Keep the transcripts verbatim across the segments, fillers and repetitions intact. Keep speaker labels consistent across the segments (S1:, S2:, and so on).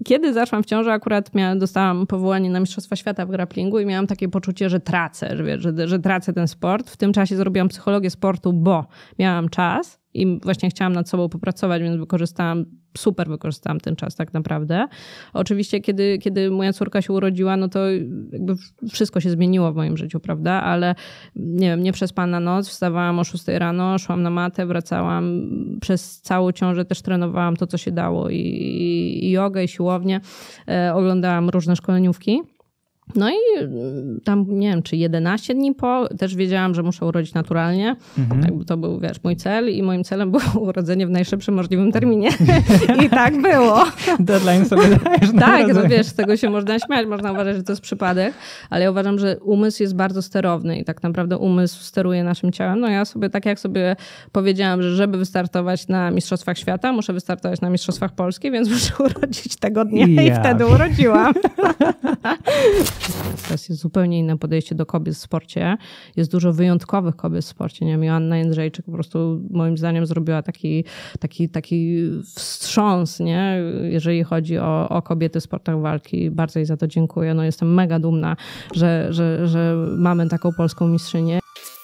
S1: kiedy zaszłam w ciążę, akurat miałam, dostałam powołanie na Mistrzostwa Świata w grapplingu i miałam takie poczucie, że tracę, że, że, że tracę ten sport. W tym czasie zrobiłam psychologię sportu, bo miałam czas i właśnie chciałam nad sobą popracować, więc wykorzystałam, super wykorzystałam ten czas tak naprawdę. Oczywiście, kiedy, kiedy moja córka się urodziła, no to jakby wszystko się zmieniło w moim życiu, prawda? Ale nie wiem, nie przespana noc, wstawałam o szóstej rano, szłam na matę, wracałam. Przez całą ciążę też trenowałam to, co się dało i, i, i jogę, i siłownię. E, oglądałam różne szkoleniówki. No i tam, nie wiem, czy jedenaście dni po, też wiedziałam, że muszę urodzić naturalnie. Mhm. To był, wiesz, mój cel i moim celem było urodzenie w najszybszym możliwym terminie. I tak było.
S2: Deadline sobie dajesz.
S1: Tak, no wiesz, z tego się można śmiać, można uważać, że to jest przypadek, ale ja uważam, że umysł jest bardzo sterowny i tak naprawdę umysł steruje naszym ciałem. No ja sobie, tak jak sobie powiedziałam, że żeby wystartować na Mistrzostwach Świata, muszę wystartować na Mistrzostwach Polski, więc muszę urodzić tego dnia yeah. i wtedy urodziłam. Teraz jest zupełnie inne podejście do kobiet w sporcie. Jest dużo wyjątkowych kobiet w sporcie. Nie wiem, Joanna Jędrzejczyk po prostu moim zdaniem zrobiła taki, taki, taki wstrząs, nie? Jeżeli chodzi o, o kobiety w sportach walki. Bardzo jej za to dziękuję. No, jestem mega dumna, że, że, że mamy taką polską mistrzynię.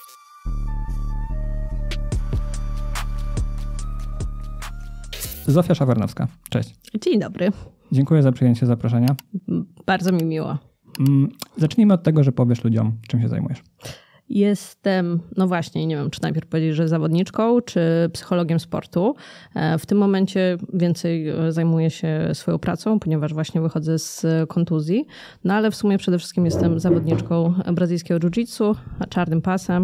S2: Zofia Szawernowska. Cześć.
S1: Dzień dobry.
S2: Dziękuję za przyjęcie zaproszenia.
S1: Bardzo mi miło.
S2: Zacznijmy od tego, że powiesz ludziom, czym się zajmujesz.
S1: Jestem, no właśnie, nie wiem, czy najpierw powiedzieć, że zawodniczką, czy psychologiem sportu. W tym momencie więcej zajmuję się swoją pracą, ponieważ właśnie wychodzę z kontuzji. No ale w sumie przede wszystkim jestem zawodniczką brazylijskiego jiu-jitsu, czarnym pasem.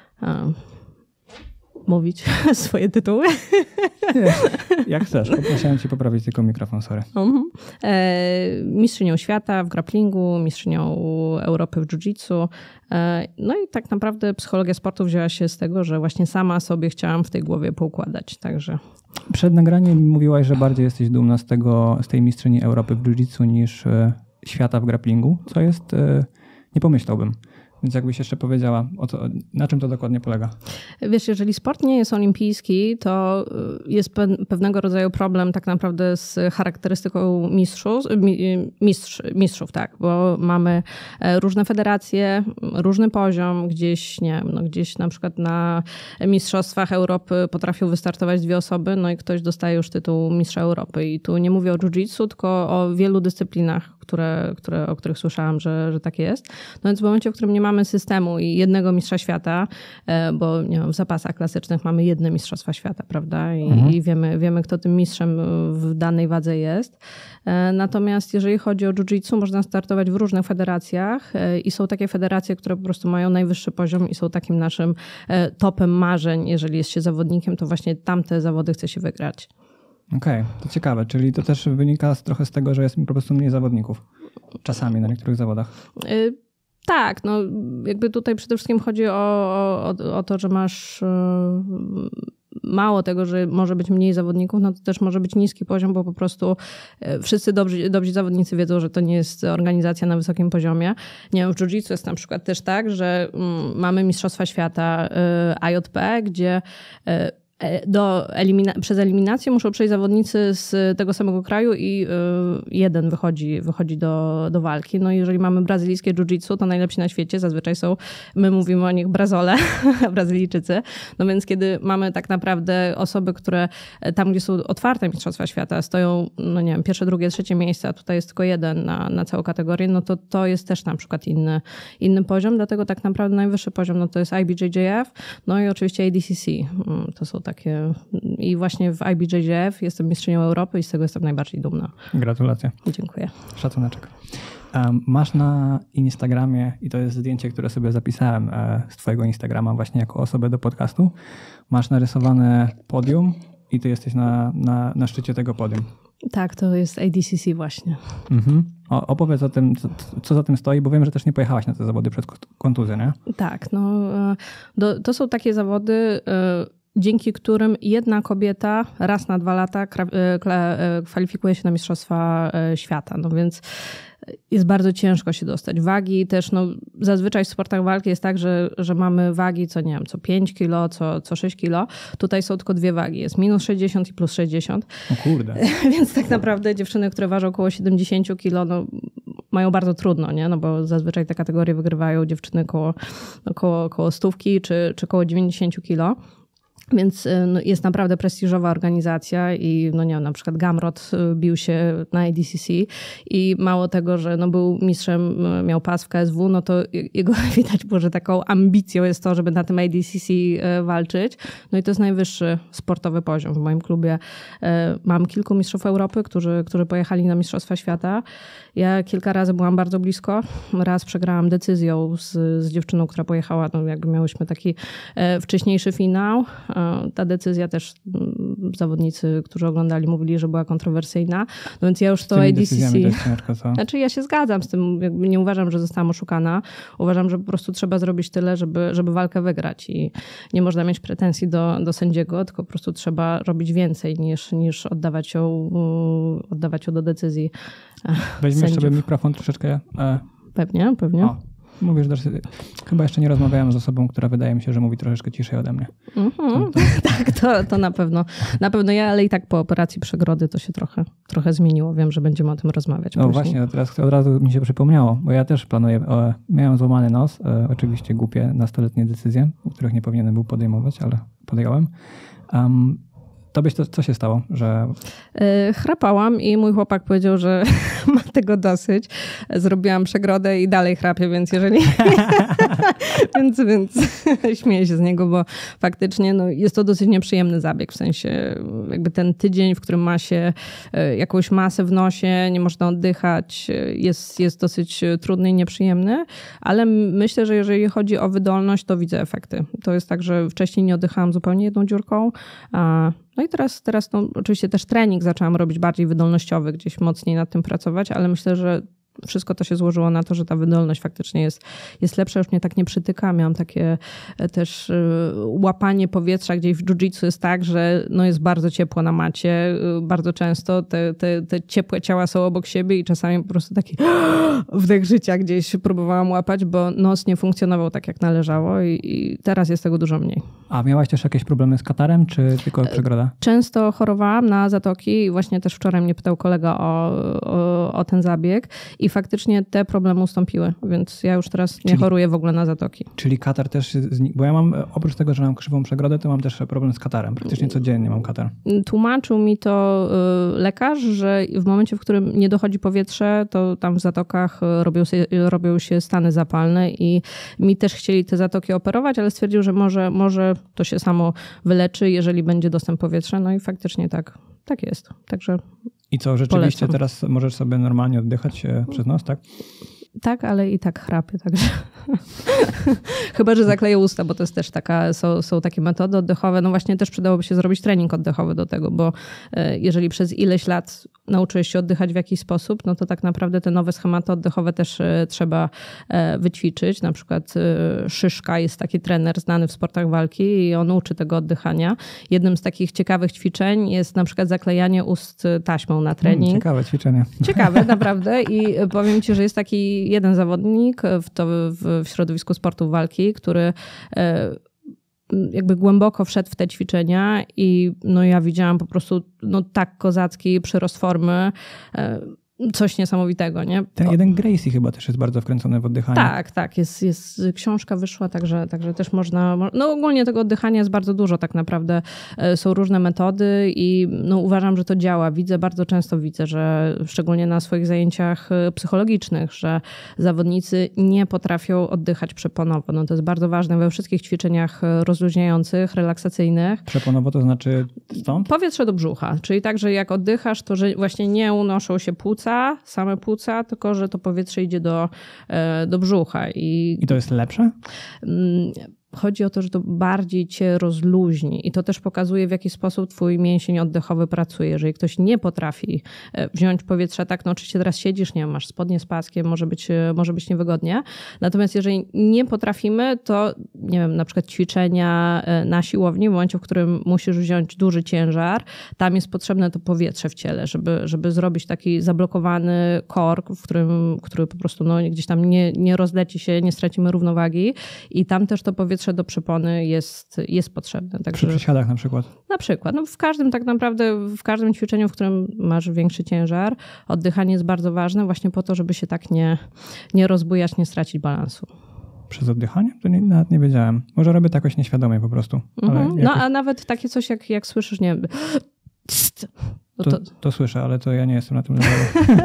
S1: Mówić swoje tytuły?
S2: Nie, jak chcesz. Poprosiłem cię poprawić tylko mikrofon, sorry. Uh-huh.
S1: E, mistrzynią świata w grapplingu, mistrzynią Europy w jiu-jitsu. E, no i tak naprawdę psychologia sportu wzięła się z tego, że właśnie sama sobie chciałam w tej głowie poukładać. Także.
S2: Przed nagraniem mówiłaś, że bardziej jesteś dumna z, tego, z tej mistrzyni Europy w jiu-jitsu niż e, świata w grapplingu, co jest, e, nie pomyślałbym. Więc jakbyś jeszcze powiedziała, o co, na czym to dokładnie polega?
S1: Wiesz, jeżeli sport nie jest olimpijski, to jest pewnego rodzaju problem tak naprawdę z charakterystyką mistrzów, mistrz, mistrzów, tak, bo mamy różne federacje, różny poziom, gdzieś, nie wiem, no gdzieś na przykład na Mistrzostwach Europy potrafią wystartować dwie osoby, no i ktoś dostaje już tytuł mistrza Europy. I tu nie mówię o jiu-jitsu, tylko o wielu dyscyplinach, które, które, o których słyszałam, że, że tak jest. No więc w momencie, w którym nie mamy systemu i jednego mistrza świata, bo nie wiem, w zapasach klasycznych mamy jedne mistrzostwa świata, prawda? I, mhm. i wiemy, wiemy, kto tym mistrzem w danej wadze jest. Natomiast jeżeli chodzi o jiu-jitsu, można startować w różnych federacjach i są takie federacje, które po prostu mają najwyższy poziom i są takim naszym topem marzeń. Jeżeli jest się zawodnikiem, to właśnie tamte zawody chce się wygrać.
S2: Okej, okay, to ciekawe. Czyli to też wynika trochę z tego, że jest po prostu mniej zawodników. Czasami na niektórych zawodach.
S1: Y- tak, no jakby tutaj przede wszystkim chodzi o, o, o to, że masz y- mało tego, że może być mniej zawodników, no to też może być niski poziom, bo po prostu wszyscy dobrzy, dobrzy zawodnicy wiedzą, że to nie jest organizacja na wysokim poziomie. Nie wiem, w jiu-jitsu jest na przykład też tak, że mm, mamy Mistrzostwa Świata y- I J P, gdzie y- Do elimina- przez eliminację muszą przejść zawodnicy z tego samego kraju i y, jeden wychodzi, wychodzi do, do walki. No i jeżeli mamy brazylijskie jiu-jitsu, to najlepsi na świecie zazwyczaj są, my mówimy o nich Brazole, Brazylijczycy. No więc kiedy mamy tak naprawdę osoby, które tam, gdzie są otwarte mistrzostwa świata, stoją, no nie wiem, pierwsze, drugie, trzecie miejsce, a tutaj jest tylko jeden na, na całą kategorię, no to to jest też na przykład inny, inny poziom. Dlatego tak naprawdę najwyższy poziom no to jest I B J J F, no i oczywiście A D C C. To są takie. I właśnie w I B J J F jestem mistrzynią Europy i z tego jestem najbardziej dumna.
S2: Gratulacje.
S1: Dziękuję.
S2: Szacuneczek. Um, masz na Instagramie, i to jest zdjęcie, które sobie zapisałem e, z twojego Instagrama właśnie jako osobę do podcastu, masz narysowane podium i ty jesteś na, na, na szczycie tego podium.
S1: Tak, to jest A D C C właśnie.
S2: Mhm. O, opowiedz o tym, co, co za tym stoi, bo wiem, że też nie pojechałaś na te zawody przed kontuzją, nie?
S1: Tak, no do, to są takie zawody, dzięki którym jedna kobieta raz na dwa lata kwalifikuje się na Mistrzostwa Świata. No więc jest bardzo ciężko się dostać. Wagi też, no zazwyczaj w sportach walki jest tak, że, że mamy wagi co, nie wiem, co pięć kilo, co, co sześć kilo. Tutaj są tylko dwie wagi. Jest minus sześćdziesiąt i plus sześćdziesiąt.
S2: O kurde.
S1: Więc tak naprawdę dziewczyny, które ważą około siedemdziesiąt kilo, no mają bardzo trudno, nie? No bo zazwyczaj te kategorie wygrywają dziewczyny koło, no, koło, koło stówki czy, czy koło dziewięćdziesiąt kilo. Więc no, jest naprawdę prestiżowa organizacja i no nie wiem, na przykład Gamrot bił się na A D C C i mało tego, że no, był mistrzem, miał pas w K S W, no to jego widać było, że taką ambicją jest to, żeby na tym A D C C walczyć. No i to jest najwyższy sportowy poziom. W moim klubie mam kilku mistrzów Europy, którzy, którzy pojechali na Mistrzostwa Świata. Ja kilka razy byłam bardzo blisko. Raz przegrałam decyzją z, z dziewczyną, która pojechała, no jakby miałyśmy taki wcześniejszy finał. Ta decyzja też zawodnicy, którzy oglądali, mówili, że była kontrowersyjna. No więc ja już to A D C C...
S2: Ciężko, co?
S1: Znaczy ja się zgadzam z tym. Jakby nie uważam, że zostałam oszukana. Uważam, że po prostu trzeba zrobić tyle, żeby, żeby walkę wygrać i nie można mieć pretensji do, do sędziego, tylko po prostu trzeba robić więcej niż, niż oddawać, ją, oddawać ją do decyzji
S2: Weźmiesz
S1: sędziów.
S2: sobie mikrofon troszeczkę... E...
S1: Pewnie, pewnie. O.
S2: Mówisz, że chyba jeszcze nie rozmawiałem z osobą, która wydaje mi się, że mówi troszeczkę ciszej ode mnie.
S1: Mm-hmm. To, to... tak, to, to na pewno. Na pewno ja, ale i tak po operacji przegrody to się trochę, trochę zmieniło. Wiem, że będziemy o tym rozmawiać.
S2: No później.
S1: Właśnie,
S2: teraz od razu mi się przypomniało, bo ja też planuję, o, miałem złamany nos, e, oczywiście głupie nastoletnie decyzje, których nie powinienem był podejmować, ale podjąłem. Um, Tobie to, co się stało? Że...
S1: Yy, chrapałam i mój chłopak powiedział, że ma tego dosyć. Zrobiłam przegrodę i dalej chrapię, więc jeżeli... więc, więc śmieję się z niego, bo faktycznie no, jest to dosyć nieprzyjemny zabieg. W sensie jakby ten tydzień, w którym ma się jakąś masę w nosie, nie można oddychać, jest, jest dosyć trudny i nieprzyjemny, ale myślę, że jeżeli chodzi o wydolność, to widzę efekty. To jest tak, że wcześniej nie oddychałam zupełnie jedną dziurką, a no i teraz, teraz no, oczywiście też trening zaczęłam robić bardziej wydolnościowy, gdzieś mocniej nad tym pracować, ale myślę, że wszystko to się złożyło na to, że ta wydolność faktycznie jest, jest lepsza. Już mnie tak nie przytyka. Miałam takie też łapanie powietrza, gdzieś w jiu-jitsu jest tak, że no jest bardzo ciepło na macie. Bardzo często te, te, te ciepłe ciała są obok siebie i czasami po prostu taki wdech życia gdzieś próbowałam łapać, bo nos nie funkcjonował tak, jak należało i, i teraz jest tego dużo mniej.
S2: A miałaś też jakieś problemy z katarem, czy tylko przegroda? Często
S1: chorowałam na zatoki i właśnie też wczoraj mnie pytał kolega o, o, o ten zabieg i faktycznie te problemy ustąpiły, więc ja już teraz nie czyli, choruję w ogóle na zatoki.
S2: Czyli katar też, bo ja mam, oprócz tego, że mam krzywą przegrodę, to mam też problem z katarem. Praktycznie codziennie mam katar.
S1: Tłumaczył mi to lekarz, że w momencie, w którym nie dochodzi powietrze, to tam w zatokach robią się, robią się stany zapalne i mi też chcieli te zatoki operować, ale stwierdził, że może, może to się samo wyleczy, jeżeli będzie dostęp powietrza. No i faktycznie tak, tak jest. Także
S2: I co, rzeczywiście
S1: polecam.
S2: Teraz możesz sobie normalnie oddychać przez nos, tak?
S1: Tak, ale i tak chrapię, także chyba, że zakleję usta, bo to jest też taka, są, są takie metody oddechowe. No właśnie też przydałoby się zrobić trening oddechowy do tego, bo jeżeli przez ileś lat nauczyłeś się oddychać w jakiś sposób, no to tak naprawdę te nowe schematy oddechowe też trzeba wyćwiczyć. Na przykład Szyszka jest taki trener znany w sportach walki i on uczy tego oddychania. Jednym z takich ciekawych ćwiczeń jest na przykład zaklejanie ust taśmą na trening.
S2: Hmm, ciekawe ćwiczenie.
S1: Ciekawe, naprawdę i powiem ci, że jest taki jeden zawodnik w, to, w, w środowisku sportów walki, który jakby głęboko wszedł w te ćwiczenia i no ja widziałam po prostu no tak kozacki przyrost formy, coś niesamowitego, nie?
S2: Ten jeden Gracie chyba też jest bardzo wkręcony w oddychanie.
S1: Tak, tak. Jest, jest, książka wyszła, także, także też można... No ogólnie tego oddychania jest bardzo dużo tak naprawdę. Są różne metody i no, uważam, że to działa. Widzę, bardzo często widzę, że szczególnie na swoich zajęciach psychologicznych, że zawodnicy nie potrafią oddychać przeponowo. No to jest bardzo ważne we wszystkich ćwiczeniach rozluźniających, relaksacyjnych.
S2: Przeponowo to znaczy stąd?
S1: Powietrze do brzucha. Czyli tak, że jak oddychasz, to że właśnie nie unoszą się płuca, same płuca, tylko że to powietrze idzie do, do brzucha. I,
S2: I to jest lepsze?
S1: chodzi o to, że to bardziej cię rozluźni i to też pokazuje, w jaki sposób twój mięsień oddechowy pracuje. Jeżeli ktoś nie potrafi wziąć powietrza, tak, no oczywiście teraz siedzisz, nie wiem, masz spodnie z paskiem, może być, może być niewygodnie. Natomiast jeżeli nie potrafimy, to nie wiem, na przykład ćwiczenia na siłowni, w momencie, w którym musisz wziąć duży ciężar, tam jest potrzebne to powietrze w ciele, żeby, żeby zrobić taki zablokowany kork, w którym, który po prostu no, gdzieś tam nie, nie rozleci się, nie stracimy równowagi i tam też to powietrze do przepony jest, jest potrzebne.
S2: Także, przy przysiadach na przykład?
S1: Na przykład. No w każdym tak naprawdę, w każdym ćwiczeniu, w którym masz większy ciężar, oddychanie jest bardzo ważne właśnie po to, żeby się tak nie, nie rozbujać, nie stracić balansu.
S2: Przez oddychanie? To nie, nawet nie wiedziałem. Może robię to jakoś nieświadomie po prostu.
S1: Mhm.
S2: Ale jakoś...
S1: No a nawet takie coś, jak, jak słyszysz, nie wiem...
S2: No to, to, to słyszę, ale to ja nie jestem na tym levelu.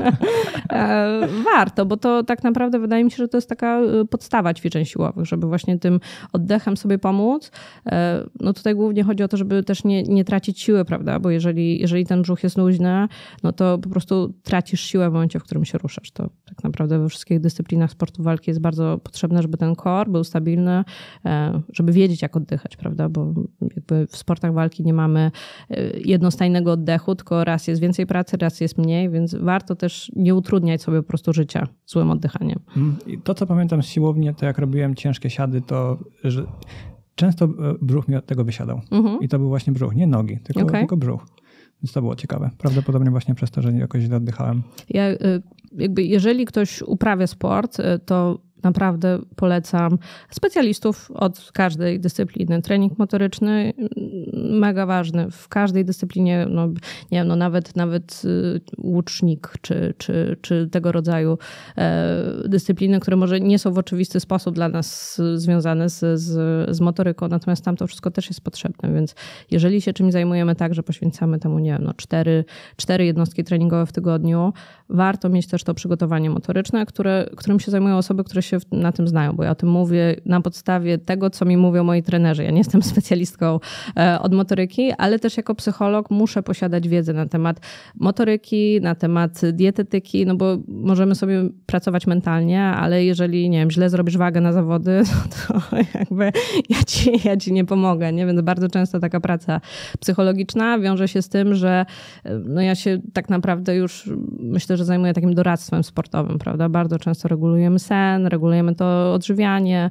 S1: Warto, bo to tak naprawdę wydaje mi się, że to jest taka podstawa ćwiczeń siłowych, żeby właśnie tym oddechem sobie pomóc. No tutaj głównie chodzi o to, żeby też nie, nie tracić siły, prawda? Bo jeżeli, jeżeli ten brzuch jest luźny, no to po prostu tracisz siłę w momencie, w którym się ruszasz. To tak naprawdę we wszystkich dyscyplinach sportu walki jest bardzo potrzebne, żeby ten core był stabilny, żeby wiedzieć, jak oddychać, prawda? Bo jakby w sportach walki nie mamy jednostajnego oddechu, tylko raz jest więcej pracy, raz jest mniej, więc warto też nie utrudniać sobie po prostu życia złym oddychaniem.
S2: I to, co pamiętam z siłowni, to jak robiłem ciężkie siady, to że często brzuch mi od tego wysiadał. Mhm. I to był właśnie brzuch, nie nogi, tylko, okay. tylko brzuch. Więc to było ciekawe. Prawdopodobnie właśnie przez to, że jakoś źle oddychałem.
S1: Ja, jakby jeżeli ktoś uprawia sport, to naprawdę polecam specjalistów od każdej dyscypliny. Trening motoryczny mega ważny. W każdej dyscyplinie, no, nie wiem, no nawet, nawet łucznik czy, czy, czy tego rodzaju e, dyscypliny, które może nie są w oczywisty sposób dla nas związane z, z, z motoryką, natomiast tam to wszystko też jest potrzebne, więc jeżeli się czymś zajmujemy tak, że poświęcamy temu, nie wiem, no cztery, cztery jednostki treningowe w tygodniu, warto mieć też to przygotowanie motoryczne, które, którym się zajmują osoby, które się na tym znają, bo ja o tym mówię na podstawie tego, co mi mówią moi trenerzy. Ja nie jestem specjalistką od motoryki, ale też jako psycholog muszę posiadać wiedzę na temat motoryki, na temat dietetyki, no bo możemy sobie pracować mentalnie, ale jeżeli, nie wiem, źle zrobisz wagę na zawody, to jakby ja ci, ja ci nie pomogę, nie? Więc bardzo często taka praca psychologiczna wiąże się z tym, że no ja się tak naprawdę już myślę, że zajmuję takim doradztwem sportowym, prawda? Bardzo często regulujemy sen, regulujemy to odżywianie,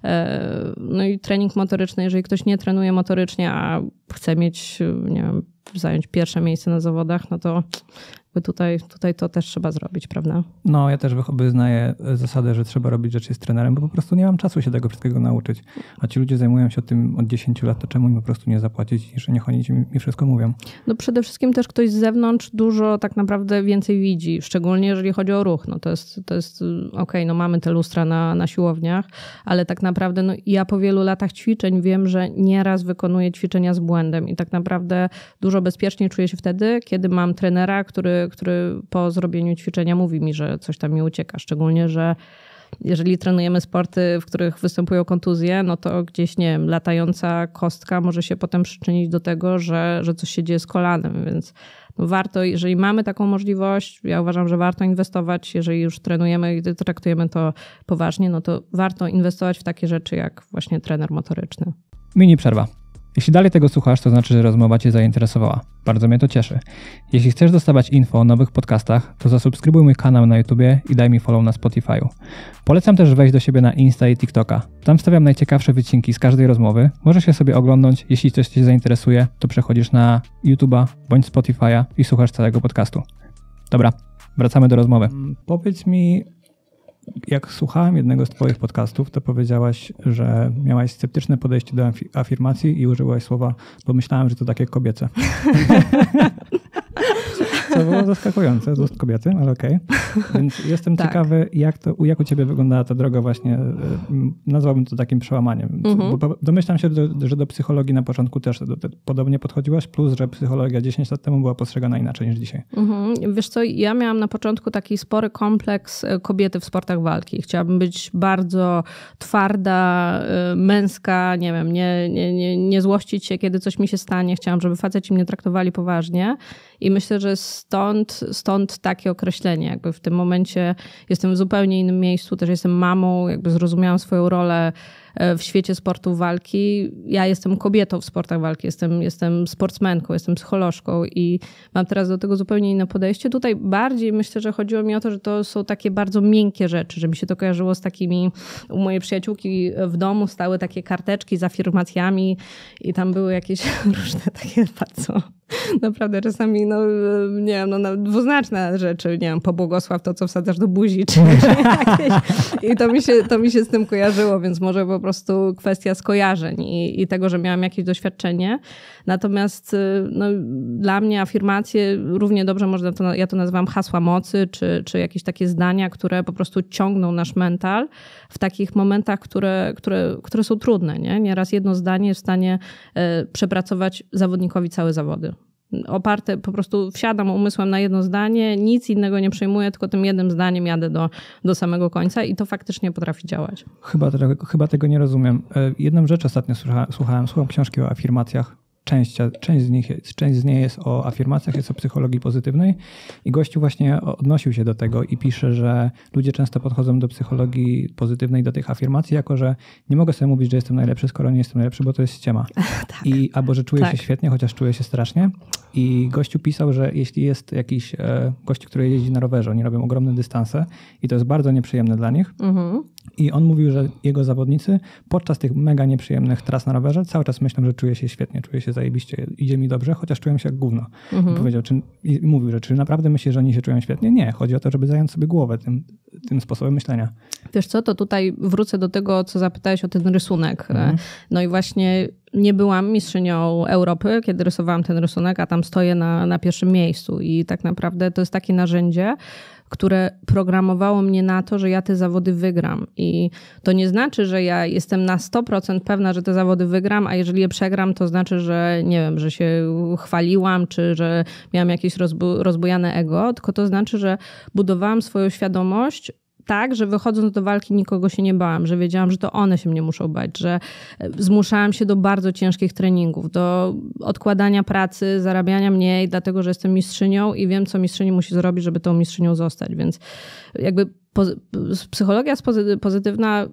S1: no i trening motoryczny, jeżeli ktoś nie trenuje motorycznie, a chce mieć, nie wiem, zająć pierwsze miejsce na zawodach, no to Tutaj, tutaj to też trzeba zrobić, prawda?
S2: No, ja też wyznaję zasadę, że trzeba robić rzeczy z trenerem, bo po prostu nie mam czasu się tego wszystkiego nauczyć. A ci ludzie zajmują się tym od dziesięciu lat, to czemu im po prostu nie zapłacić i że niech oni mi wszystko mówią?
S1: No przede wszystkim też ktoś z zewnątrz dużo tak naprawdę więcej widzi, szczególnie jeżeli chodzi o ruch. No to jest, to jest okej, okay, no mamy te lustra na, na siłowniach, ale tak naprawdę no ja po wielu latach ćwiczeń wiem, że nieraz wykonuję ćwiczenia z błędem i tak naprawdę dużo bezpieczniej czuję się wtedy, kiedy mam trenera, który który po zrobieniu ćwiczenia mówi mi, że coś tam mi ucieka. Szczególnie, że jeżeli trenujemy sporty, w których występują kontuzje, no to gdzieś, nie wiem, latająca kostka może się potem przyczynić do tego, że, że coś się dzieje z kolanem, więc no warto, jeżeli mamy taką możliwość, ja uważam, że warto inwestować, jeżeli już trenujemy i traktujemy to poważnie, no to warto inwestować w takie rzeczy jak właśnie trener motoryczny.
S2: Mini przerwa. Jeśli dalej tego słuchasz, to znaczy, że rozmowa Cię zainteresowała. Bardzo mnie to cieszy. Jeśli chcesz dostawać info o nowych podcastach, to zasubskrybuj mój kanał na YouTubie i daj mi follow na Spotify'u. Polecam też wejść do siebie na Insta i TikToka. Tam wstawiam najciekawsze wycinki z każdej rozmowy. Możesz je sobie oglądnąć. Jeśli coś Cię zainteresuje, to przechodzisz na YouTube'a bądź Spotify'a i słuchasz całego podcastu. Dobra, wracamy do rozmowy. Powiedz mi, jak słuchałem jednego z twoich podcastów, to powiedziałaś, że miałaś sceptyczne podejście do afirmacji i użyłaś słowa, bo myślałem, że to takie kobiece. To było zaskakujące z ust kobiety, ale okej. Okay. Więc jestem tak. ciekawy, jak, to, jak u ciebie wyglądała ta droga właśnie, nazwałbym to takim przełamaniem. Mm-hmm. Bo domyślam się, że do psychologii na początku też do, do, podobnie podchodziłaś, plus, że psychologia dziesięć lat temu była postrzegana inaczej niż dzisiaj. Mm-hmm.
S1: Wiesz co, ja miałam na początku taki spory kompleks kobiety w sportach walki. Chciałabym być bardzo twarda, męska, nie wiem, nie, nie, nie, nie złościć się, kiedy coś mi się stanie. Chciałam, żeby faceci mnie traktowali poważnie. I myślę, że stąd, stąd takie określenie. Jakby w tym momencie jestem w zupełnie innym miejscu, też jestem mamą, jakby zrozumiałam swoją rolę w świecie sportu walki. Ja jestem kobietą w sportach walki, jestem, jestem sportsmenką, jestem psycholożką i mam teraz do tego zupełnie inne podejście. Tutaj bardziej myślę, że chodziło mi o to, że to są takie bardzo miękkie rzeczy, że mi się to kojarzyło z takimi, u mojej przyjaciółki w domu stały takie karteczki z afirmacjami i tam były jakieś różne takie bardzo... Naprawdę czasami, no nie wiem, no, no, dwuznaczne rzeczy, nie wiem, pobłogosław to, co wsadzasz do buzi, czy, czy jakieś. I to mi, się, to mi się z tym kojarzyło, więc może po prostu kwestia skojarzeń i, i tego, że miałam jakieś doświadczenie. Natomiast no, dla mnie afirmacje równie dobrze można to, ja to nazywam hasła mocy, czy, czy jakieś takie zdania, które po prostu ciągną nasz mental w takich momentach, które, które, które są trudne, nie? Nieraz jedno zdanie jest w stanie e, przepracować zawodnikowi całe zawody. Oparte, po prostu wsiadam umysłem na jedno zdanie, nic innego nie przejmuję, tylko tym jednym zdaniem jadę do, do samego końca i to faktycznie potrafi działać.
S2: Chyba, chyba tego nie rozumiem. Jedną rzecz ostatnio słuchałem, słuchałem, słucham książki o afirmacjach. Część, część, z nich jest, część z niej jest o afirmacjach, jest o psychologii pozytywnej i gościu właśnie odnosił się do tego i pisze, że ludzie często podchodzą do psychologii pozytywnej, do tych afirmacji, jako że nie mogę sobie mówić, że jestem najlepszy, skoro nie jestem najlepszy, bo to jest ściema.
S1: Tak.
S2: I albo, że czuję
S1: tak.
S2: się świetnie, chociaż czuję się strasznie. I gościu pisał, że jeśli jest jakiś e, gościu, który jeździ na rowerze, oni robią ogromne dystanse i to jest bardzo nieprzyjemne dla nich. Mhm. I on mówił, że jego zawodnicy podczas tych mega nieprzyjemnych tras na rowerze cały czas myślą, że czuje się świetnie, czuje się zajebiście, idzie mi dobrze, chociaż czują się jak gówno. Mhm. I powiedział, czy, i mówił, że czy naprawdę myślisz, że oni się czują świetnie? Nie, chodzi o to, żeby zająć sobie głowę tym, tym sposobem myślenia.
S1: Wiesz co, to tutaj wrócę do tego, co zapytałeś o ten rysunek. Mhm. No i właśnie nie byłam mistrzynią Europy, kiedy rysowałam ten rysunek, a tam stoję na, na pierwszym miejscu i tak naprawdę to jest takie narzędzie, które programowało mnie na to, że ja te zawody wygram. I to nie znaczy, że ja jestem na sto procent pewna, że te zawody wygram, a jeżeli je przegram, to znaczy, że nie wiem, że się chwaliłam, czy że miałam jakieś rozbu- rozbujane ego, tylko to znaczy, że budowałam swoją świadomość tak, że wychodząc do walki nikogo się nie bałam, że wiedziałam, że to one się mnie muszą bać, że zmuszałam się do bardzo ciężkich treningów, do odkładania pracy, zarabiania mniej, dlatego, że jestem mistrzynią i wiem, co mistrzyni musi zrobić, żeby tą mistrzynią zostać. Więc jakby psychologia pozytywna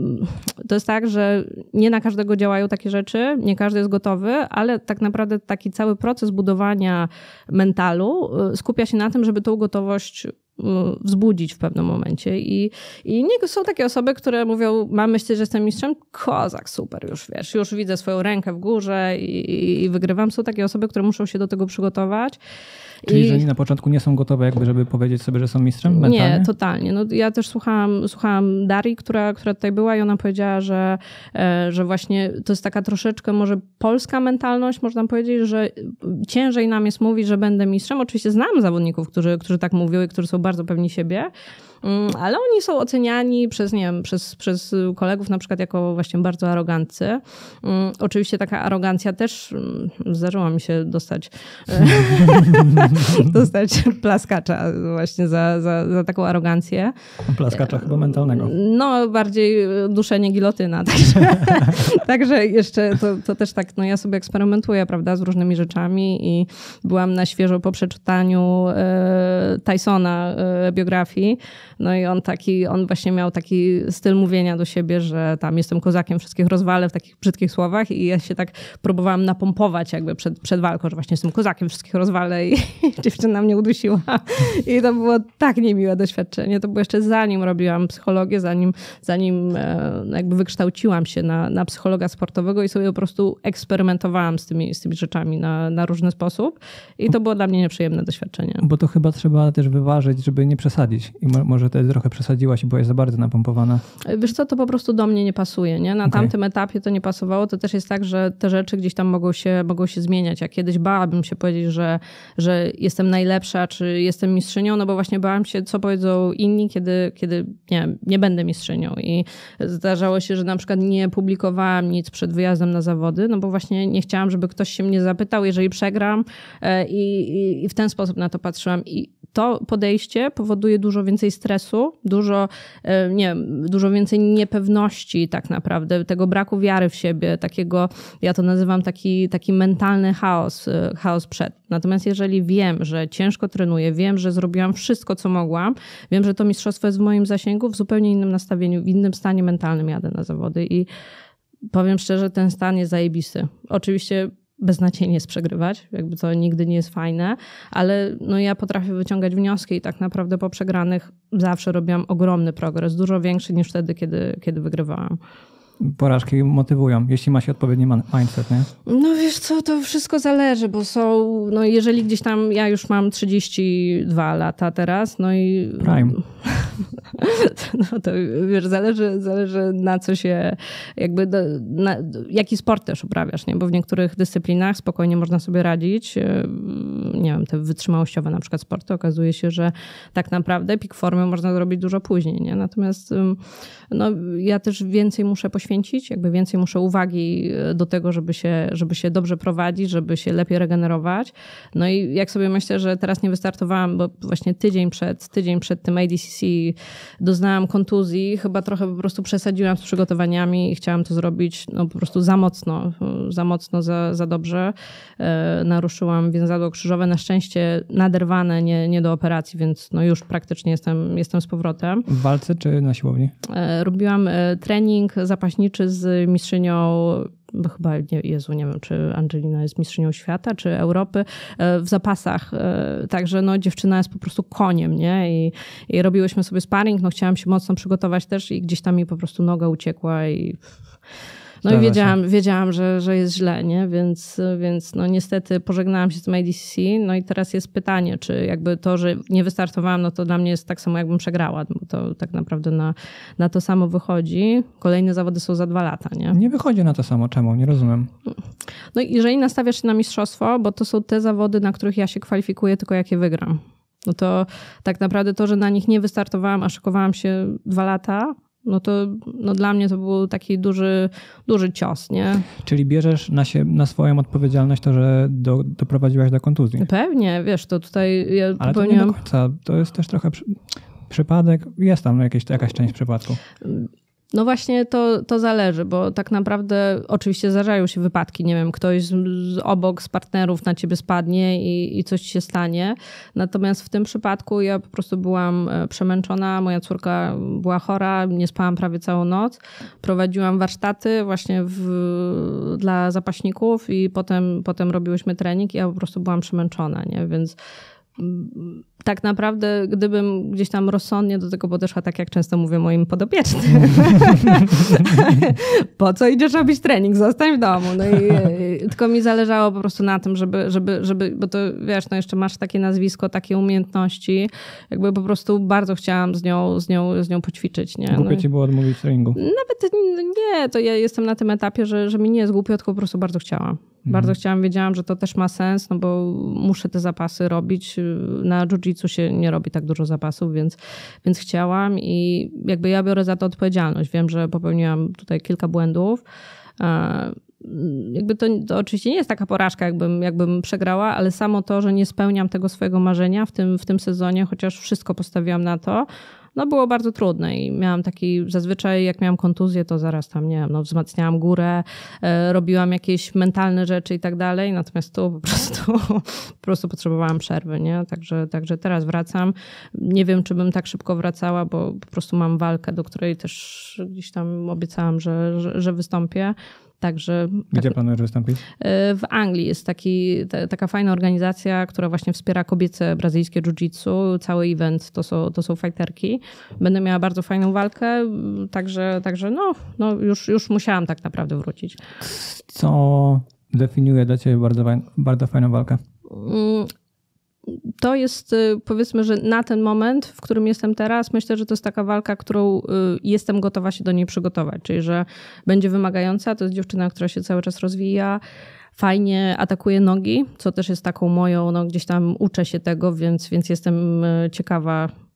S1: to jest tak, że nie na każdego działają takie rzeczy, nie każdy jest gotowy, ale tak naprawdę taki cały proces budowania mentalu skupia się na tym, żeby tą gotowość wzbudzić w pewnym momencie. I, i nie, są takie osoby, które mówią, mam myśleć, że jestem mistrzem, kozak, super, już wiesz, już widzę swoją rękę w górze i, i wygrywam. Są takie osoby, które muszą się do tego przygotować.
S2: Czyli
S1: I...
S2: że oni na początku nie są gotowe, jakby, żeby powiedzieć sobie, że są mistrzem mentalnie?
S1: Nie, totalnie. No, ja też słuchałam, słuchałam Darii, która, która tutaj była i ona powiedziała, że, że właśnie to jest taka troszeczkę może polska mentalność, można powiedzieć, że ciężej nam jest mówić, że będę mistrzem. Oczywiście znam zawodników, którzy, którzy tak mówią i którzy są bardzo pewni siebie, ale oni są oceniani przez, nie wiem, przez, przez kolegów na przykład jako właśnie bardzo aroganccy. Oczywiście taka arogancja też zdarzyło mi się dostać dostać plaskacza właśnie za, za, za taką arogancję.
S2: Plaskacza chyba mentalnego.
S1: No, bardziej duszenie gilotyna. Także, także jeszcze to, to też tak, no ja sobie eksperymentuję, prawda, z różnymi rzeczami i byłam na świeżo po przeczytaniu e, Tysona e, biografii. No i on taki, on właśnie miał taki styl mówienia do siebie, że tam jestem kozakiem, wszystkich rozwalę w takich brzydkich słowach i ja się tak próbowałam napompować jakby przed, przed walką, że właśnie jestem kozakiem, wszystkich rozwalę i dziewczyna mnie udusiła. I to było tak niemiłe doświadczenie. To było jeszcze zanim robiłam psychologię, zanim, zanim jakby wykształciłam się na, na psychologa sportowego i sobie po prostu eksperymentowałam z tymi, z tymi rzeczami na, na różny sposób. I to było dla mnie nieprzyjemne doświadczenie.
S2: Bo to chyba trzeba też wyważyć, żeby nie przesadzić. I mo- może to trochę przesadziłaś i byłaś za bardzo napompowana.
S1: Wiesz co, to po prostu do mnie nie pasuje. Nie? Na okay. tamtym etapie to nie pasowało. To też jest tak, że te rzeczy gdzieś tam mogą się, mogą się zmieniać. Ja kiedyś bałabym się powiedzieć, że, że jestem najlepsza, czy jestem mistrzynią, no bo właśnie bałam się, co powiedzą inni, kiedy, kiedy nie, nie będę mistrzynią. I zdarzało się, że na przykład nie publikowałam nic przed wyjazdem na zawody, no bo właśnie nie chciałam, żeby ktoś się mnie zapytał, jeżeli przegram i, i, i w ten sposób na to patrzyłam. I to podejście powoduje dużo więcej stresu, dużo, nie wiem, dużo więcej niepewności tak naprawdę, tego braku wiary w siebie, takiego, ja to nazywam taki, taki mentalny chaos, chaos przed. Natomiast jeżeli wiem, że ciężko trenuję, wiem, że zrobiłam wszystko, co mogłam, wiem, że to mistrzostwo jest w moim zasięgu, w zupełnie innym nastawieniu, w innym stanie mentalnym jadę na zawody i powiem szczerze, ten stan jest zajebisty. Oczywiście beznadziejnie jest przegrywać, jakby to nigdy nie jest fajne, ale no ja potrafię wyciągać wnioski i tak naprawdę po przegranych zawsze robiłam ogromny progres, dużo większy niż wtedy, kiedy, kiedy wygrywałam.
S2: Porażki motywują, jeśli ma się odpowiedni mindset, nie?
S1: No wiesz co, to wszystko zależy, bo są, no jeżeli gdzieś tam, ja już mam trzydzieści dwa lata teraz, no i...
S2: Prime.
S1: No to wiesz, zależy, zależy na co się, jakby, do, na, jaki sport też uprawiasz, nie? Bo w niektórych dyscyplinach spokojnie można sobie radzić, nie wiem, te wytrzymałościowe na przykład sporty, okazuje się, że tak naprawdę pik formy można zrobić dużo później, nie? Natomiast no, ja też więcej muszę poświęcić, jakby więcej muszę uwagi do tego, żeby się, żeby się dobrze prowadzić, żeby się lepiej regenerować. No i jak sobie myślę, że teraz nie wystartowałam, bo właśnie tydzień przed, tydzień przed tym A D C C doznałam kontuzji, chyba trochę po prostu przesadziłam z przygotowaniami i chciałam to zrobić no, po prostu za mocno, za mocno, za, za dobrze. E, naruszyłam więzadło krzyżowe, na szczęście naderwane, nie, nie do operacji, więc no już praktycznie jestem, jestem z powrotem.
S2: W walce czy na siłowni?
S1: E, robiłam e, trening zapaśniczy z mistrzynią, bo chyba, nie, Jezu, nie wiem, czy Angelina jest mistrzynią świata, czy Europy, w zapasach. Także no, dziewczyna jest po prostu koniem, nie? I, i robiłyśmy sobie sparring, no chciałam się mocno przygotować też i gdzieś tam mi po prostu noga uciekła i... No i wiedziałam, wiedziałam że, że jest źle, nie? Więc, więc no niestety pożegnałam się z tym A D C C. No i teraz jest pytanie, czy jakby to, że nie wystartowałam, no to dla mnie jest tak samo, jakbym przegrała, bo to tak naprawdę na, na to samo wychodzi. Kolejne zawody są za dwa lata, nie?
S2: Nie wychodzi na to samo. Czemu? Nie rozumiem.
S1: No i jeżeli nastawiasz się na mistrzostwo, bo to są te zawody, na których ja się kwalifikuję, tylko jak je wygram. No to tak naprawdę to, że na nich nie wystartowałam, a szykowałam się dwa lata, no to no dla mnie to był taki duży, duży cios, nie?
S2: Czyli bierzesz na, się, na swoją odpowiedzialność to, że do, doprowadziłaś do kontuzji.
S1: Pewnie, wiesz, to tutaj ja
S2: Ale
S1: popełniłam...
S2: to nie do końca. To jest też trochę przy... przypadek. Jest tam jakieś, jakaś część przypadku.
S1: No właśnie to, to zależy, bo tak naprawdę oczywiście zdarzają się wypadki, nie wiem, ktoś z, z obok z partnerów na ciebie spadnie i, i coś ci się stanie. Natomiast w tym przypadku ja po prostu byłam przemęczona, moja córka była chora, nie spałam prawie całą noc. Prowadziłam warsztaty właśnie w, dla zapaśników i potem, potem robiłyśmy trening i ja po prostu byłam przemęczona, nie? Więc tak naprawdę, gdybym gdzieś tam rozsądnie do tego podeszła, tak jak często mówię moim podopiecznym. Po co idziesz robić trening? Zostań w domu. No i, i, tylko mi zależało po prostu na tym, żeby, żeby, żeby, bo to wiesz, no jeszcze masz takie nazwisko, takie umiejętności. Jakby po prostu bardzo chciałam z nią, z nią, z nią poćwiczyć. Nie?
S2: Głupio
S1: no
S2: ci było odmówić treningu?
S1: Nawet nie, to ja jestem na tym etapie, że, że mi nie jest głupio, tylko po prostu bardzo chciałam. Bardzo mhm. chciałam, wiedziałam, że to też ma sens, no bo muszę te zapasy robić. Na jiu-jitsu się nie robi tak dużo zapasów, więc, więc chciałam i jakby ja biorę za to odpowiedzialność. Wiem, że popełniłam tutaj kilka błędów. Jakby to, to oczywiście nie jest taka porażka, jakbym, jakbym przegrała, ale samo to, że nie spełniam tego swojego marzenia w tym, w tym sezonie, chociaż wszystko postawiłam na to, no było bardzo trudne i miałam taki, zazwyczaj jak miałam kontuzję, to zaraz tam, nie wiem, no wzmacniałam górę, e, robiłam jakieś mentalne rzeczy i tak dalej, natomiast tu po prostu, po prostu potrzebowałam przerwy, nie? Także, także teraz wracam. Nie wiem, czy bym tak szybko wracała, bo po prostu mam walkę, do której też gdzieś tam obiecałam, że, że, że wystąpię. Także,
S2: Gdzie
S1: tak,
S2: planujesz wystąpić?
S1: W Anglii jest taki, ta, taka fajna organizacja, która właśnie wspiera kobiece brazylijskie jiu-jitsu. Cały event to są, to są fajterki. Będę miała bardzo fajną walkę, także, także no, no już, już musiałam tak naprawdę wrócić.
S2: Co definiuje dla ciebie bardzo, bardzo fajną walkę?
S1: To jest, powiedzmy, że na ten moment, w którym jestem teraz, myślę, że to jest taka walka, którą jestem gotowa się do niej przygotować. Czyli, że będzie wymagająca. To jest dziewczyna, która się cały czas rozwija. Fajnie atakuje nogi, co też jest taką moją, no gdzieś tam uczę się tego, więc, więc jestem ciekawa,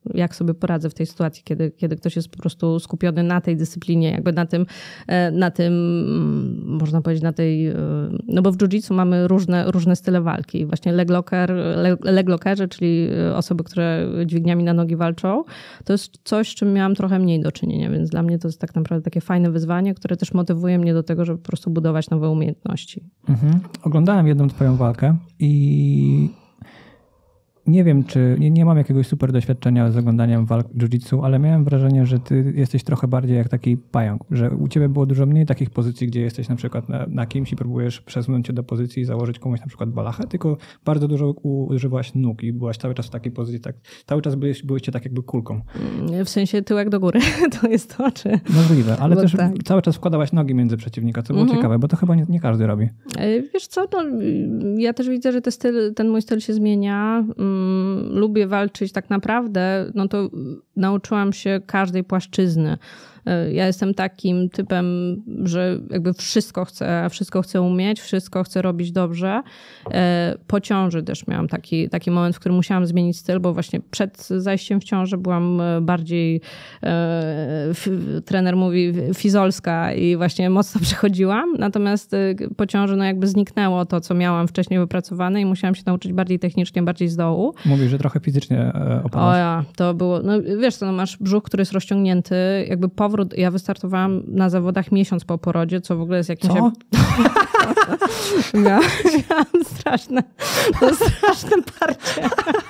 S1: jak sobie poradzę w tej sytuacji, kiedy, kiedy ktoś jest po prostu skupiony na tej dyscyplinie, jakby na tym, na tym, można powiedzieć, na tej, no bo w jiu-jitsu mamy różne, różne style walki. Właśnie leg locker, leg lockerzy, czyli osoby, które dźwigniami na nogi walczą, to jest coś, z czym miałam trochę mniej do czynienia, więc dla mnie to jest tak naprawdę takie fajne wyzwanie, które też motywuje mnie do tego, żeby po prostu budować nowe umiejętności.
S2: Mhm. Oglądałem jedną twoją walkę i nie wiem, czy nie, nie mam jakiegoś super doświadczenia z oglądaniem walk jiu-jitsu, ale miałem wrażenie, że ty jesteś trochę bardziej jak taki pająk, że u ciebie było dużo mniej takich pozycji, gdzie jesteś na przykład na, na kimś i próbujesz przesunąć się do pozycji i założyć komuś na przykład balachę, tylko bardzo dużo używałaś nóg i byłaś cały czas w takiej pozycji, tak, cały czas byłeś, byłyście tak jakby kulką.
S1: W sensie tyłek do góry, to jest to, czy...
S2: Możliwe, ale
S1: bo
S2: też
S1: tak.
S2: cały czas wkładałaś nogi między przeciwnika, co było
S1: mhm.
S2: ciekawe, bo to chyba nie, nie każdy robi.
S1: Wiesz co, no, ja też widzę, że ten, styl, ten mój styl się zmienia. Mm, lubię walczyć tak naprawdę, no to nauczyłam się każdej płaszczyzny. Ja jestem takim typem, że jakby wszystko chcę, wszystko chcę umieć, wszystko chcę robić dobrze. Po ciąży też miałam taki, taki moment, w którym musiałam zmienić styl, bo właśnie przed zajściem w ciążę byłam bardziej, trener mówi, fizolska i właśnie mocno przechodziłam. Natomiast po ciąży no jakby zniknęło to, co miałam wcześniej wypracowane i musiałam się nauczyć bardziej technicznie, bardziej z dołu.
S2: Mówisz, że trochę fizycznie opadasz.
S1: O ja, to było, no wiesz co, no masz brzuch, który jest rozciągnięty, jakby powrót. Ja wystartowałam na zawodach miesiąc po porodzie, co w ogóle jest jakimś...
S2: Co?
S1: miałam, miałam straszne, no straszne parcie.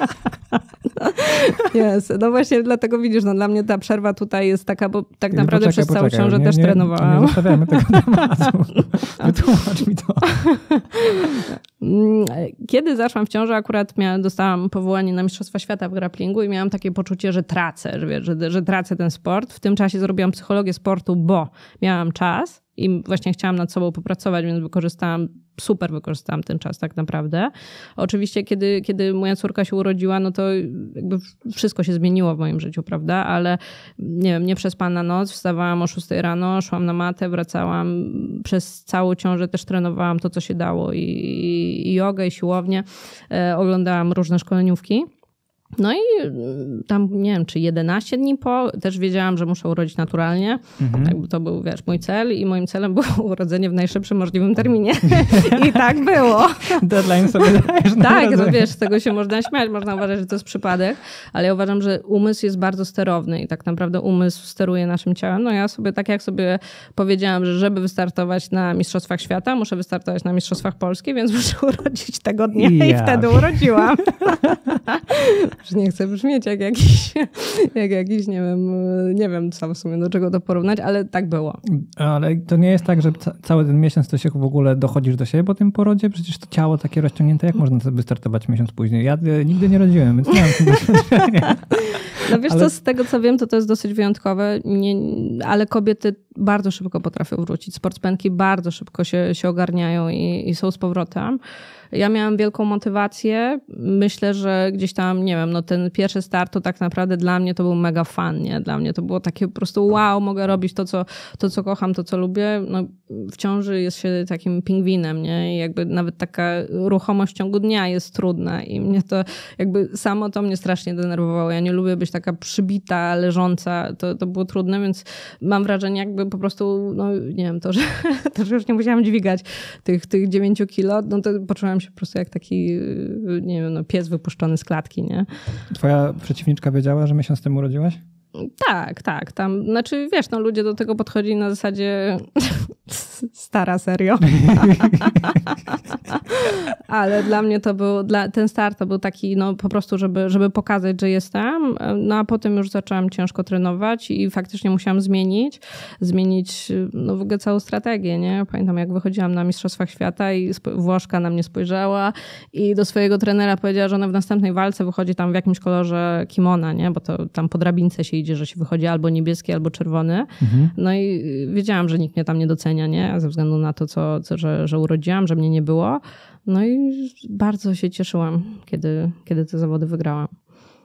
S1: Yes. No właśnie dlatego widzisz, no dla mnie ta przerwa tutaj jest taka, bo tak naprawdę poczekaj, przez całą
S2: poczekaj.
S1: ciążę
S2: nie,
S1: też
S2: nie,
S1: trenowałam.
S2: Nie zostawiamy tego tematu. Wytłumacz mi to.
S1: Kiedy zaszłam w ciążę, akurat miałam, dostałam powołanie na Mistrzostwa Świata w grapplingu i miałam takie poczucie, że tracę, że, że, że tracę ten sport. W tym czasie zrobiłam psychologię sportu, bo miałam czas i właśnie chciałam nad sobą popracować, więc wykorzystałam, super wykorzystałam ten czas tak naprawdę. Oczywiście, kiedy, kiedy moja córka się urodziła, no to jakby wszystko się zmieniło w moim życiu, prawda? Ale nie wiem, nie przespana noc, wstawałam o szóstej rano, szłam na matę, wracałam. Przez całą ciążę też trenowałam to, co się dało i, i, i jogę, i siłownię. E, oglądałam różne szkoleniówki. No i tam, nie wiem, czy jedenaście dni po, też wiedziałam, że muszę urodzić naturalnie. Mhm. To był, wiesz, mój cel i moim celem było urodzenie w najszybszym możliwym terminie. I tak było.
S2: Deadline sobie dajesz.
S1: Tak, no wiesz, z tego się można śmiać, można uważać, że to jest przypadek, ale ja uważam, że umysł jest bardzo sterowny i tak naprawdę umysł steruje naszym ciałem. No ja sobie, tak jak sobie powiedziałam, że żeby wystartować na Mistrzostwach Świata, muszę wystartować na Mistrzostwach Polski, więc muszę urodzić tego dnia ja. i wtedy urodziłam. Że nie chcę brzmieć jak jakiś, jak jakiś, nie wiem, nie wiem sam w sumie do czego to porównać, ale tak było.
S2: Ale to nie jest tak, że ca- cały ten miesiąc to się w ogóle dochodzisz do siebie po tym porodzie? Przecież to ciało takie rozciągnięte, jak można sobie wystartować miesiąc później? Ja y, nigdy nie rodziłem, więc nie mam tym doświadczenia.
S1: No wiesz
S2: ale...
S1: co, z tego co wiem, to to jest dosyć wyjątkowe, nie, ale kobiety bardzo szybko potrafią wrócić. Sportsmenki bardzo szybko się, się ogarniają i, i są z powrotem. Ja miałam wielką motywację. Myślę, że gdzieś tam, nie wiem, no ten pierwszy start to tak naprawdę dla mnie to był mega fan, nie? Dla mnie to było takie po prostu wow, mogę robić to, co, to, co kocham, to, co lubię. No, w ciąży jest się takim pingwinem, nie? I jakby nawet taka ruchomość w ciągu dnia jest trudna i mnie to jakby samo to mnie strasznie denerwowało. Ja nie lubię być taka przybita, leżąca. To, to było trudne, więc mam wrażenie jakby po prostu, no nie wiem, to, że, to, że już nie musiałam dźwigać tych, tych dziewięciu kilo, no to poczułam się po prostu jak taki, nie wiem, no, pies wypuszczony z klatki, nie?
S2: Twoja przeciwniczka wiedziała, że miesiąc temu urodziłaś?
S1: Tak, tak. Tam, znaczy wiesz, no ludzie do tego podchodzili na zasadzie stara, serio. Ale dla mnie to był, dla, ten start to był taki, no po prostu, żeby, żeby pokazać, że jestem. No a potem już zaczęłam ciężko trenować i faktycznie musiałam zmienić, zmienić no w ogóle całą strategię, nie? Pamiętam, jak wychodziłam na Mistrzostwach Świata i Włoszka na mnie spojrzała i do swojego trenera powiedziała, że ona w następnej walce wychodzi tam w jakimś kolorze kimona, nie? Bo to tam po drabince się idzie, że się wychodzi albo niebieski, albo czerwony. Mhm. No i wiedziałam, że nikt mnie tam nie docenia, nie? Ze względu na to, co, co, że, że urodziłam, że mnie nie było. No i bardzo się cieszyłam, kiedy, kiedy te zawody wygrałam.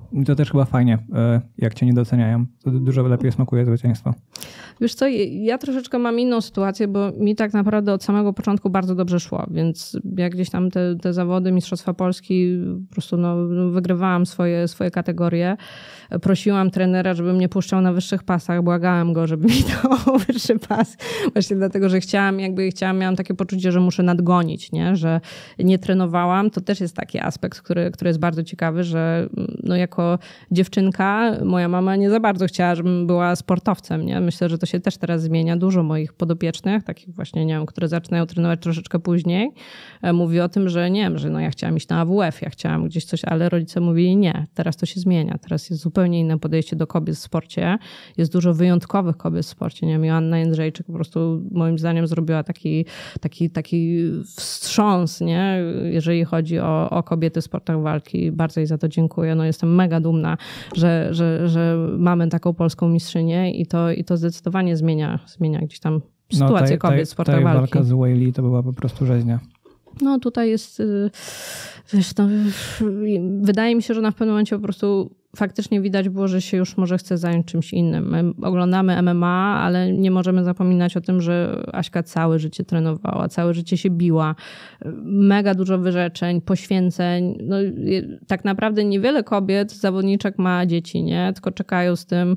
S2: To też chyba fajnie, jak cię nie doceniają. To dużo lepiej smakuje zwycięstwo.
S1: Wiesz co, ja troszeczkę mam inną sytuację, bo mi tak naprawdę od samego początku bardzo dobrze szło, więc jak gdzieś tam te, te zawody Mistrzostwa Polski po prostu no, wygrywałam swoje, swoje kategorie. Prosiłam trenera, żeby mnie puszczał na wyższych pasach, błagałem go, żeby mi dał wyższy pas. Właśnie dlatego, że chciałam, jakby chciałam, miałam takie poczucie, że muszę nadgonić, nie? Że nie trenowałam. To też jest taki aspekt, który, który jest bardzo ciekawy, że no jako dziewczynka moja mama nie za bardzo chciała, żebym była sportowcem, nie? Myślę, że to się też teraz zmienia. Dużo moich podopiecznych, takich właśnie, nie wiem, które zaczynają trenować troszeczkę później, mówi o tym, że nie wiem, że no ja chciałam iść na A W F, ja chciałam gdzieś coś, ale rodzice mówili nie, teraz to się zmienia, teraz jest zupełnie inne podejście do kobiet w sporcie. Jest dużo wyjątkowych kobiet w sporcie. Nie wiem, Joanna Jędrzejczyk po prostu moim zdaniem zrobiła taki, taki, taki wstrząs, nie? Jeżeli chodzi o, o kobiety w sportach walki. Bardzo jej za to dziękuję. No, jestem mega dumna, że, że, że mamy taką polską mistrzynię i to, i to zdecydowanie zmienia, zmienia gdzieś tam sytuację no, taj, kobiet w sportach
S2: taj
S1: walki.
S2: Walka z Weili to była po prostu rzeźnia.
S1: No tutaj jest, wiesz, no, wydaje mi się, że na pewnym momencie po prostu faktycznie widać było, że się już może chce zająć czymś innym. My oglądamy M M A, ale nie możemy zapominać o tym, że Aśka całe życie trenowała, całe życie się biła. Mega dużo wyrzeczeń, poświęceń. No, tak naprawdę niewiele kobiet, zawodniczek ma dzieci, nie? Tylko czekają z tym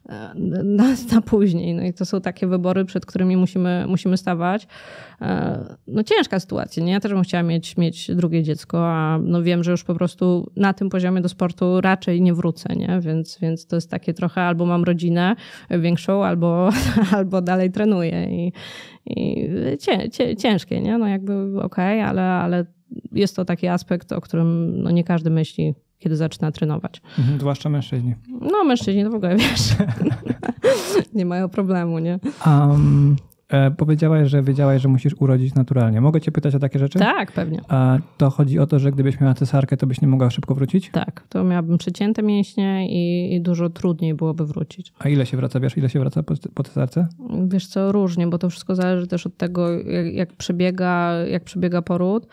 S1: na, na później. No i to są takie wybory, przed którymi musimy, musimy stawać. No ciężka sytuacja, nie? Ja też bym chciała mieć, mieć drugie dziecko, a no wiem, że już po prostu na tym poziomie do sportu raczej nie wrócę, nie? Więc, więc to jest takie trochę albo mam rodzinę większą, albo, albo dalej trenuję i, i cię, cię, ciężkie, nie? No jakby okej, okay, ale, ale jest to taki aspekt, o którym no nie każdy myśli, kiedy zaczyna trenować.
S2: Mhm, zwłaszcza mężczyźni.
S1: No mężczyźni to w ogóle, wiesz, nie mają problemu, nie?
S2: Um, e, powiedziałaś, że wiedziałaś, że musisz urodzić naturalnie. Mogę cię pytać o takie rzeczy?
S1: Tak, pewnie.
S2: A to chodzi o to, że gdybyś miała cesarkę, to byś nie mogła szybko wrócić?
S1: Tak, to miałabym przecięte mięśnie i, i dużo trudniej byłoby wrócić.
S2: A ile się wraca, wiesz, ile się wraca po, po cesarce?
S1: Wiesz co, różnie, bo to wszystko zależy też od tego, jak, jak, przebiega, jak przebiega poród.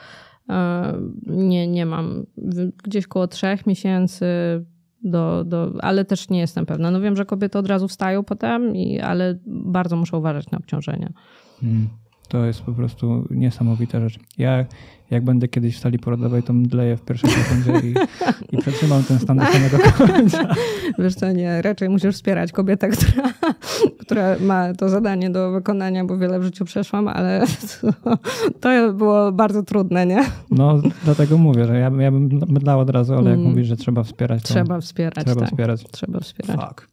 S1: Nie, nie mam. Gdzieś koło trzech miesięcy, do, do, ale też nie jestem pewna. No wiem, że kobiety od razu wstają potem, i, ale bardzo muszę uważać na obciążenie. Hmm.
S2: To jest po prostu niesamowita rzecz. Ja jak będę kiedyś w sali porodowej, to mdleję w pierwszej sekundzie i, i przetrzymam ten stan do samego końca.
S1: Wiesz co, nie, raczej musisz wspierać kobietę, która, która ma to zadanie do wykonania, bo wiele w życiu przeszłam, ale to, to było bardzo trudne, nie?
S2: No, dlatego mówię, że ja, ja bym mdlał od razu, ale jak mm. mówisz, że trzeba wspierać, to
S1: trzeba wspierać,
S2: trzeba
S1: tak.
S2: wspierać.
S1: Trzeba wspierać.
S2: Fuck.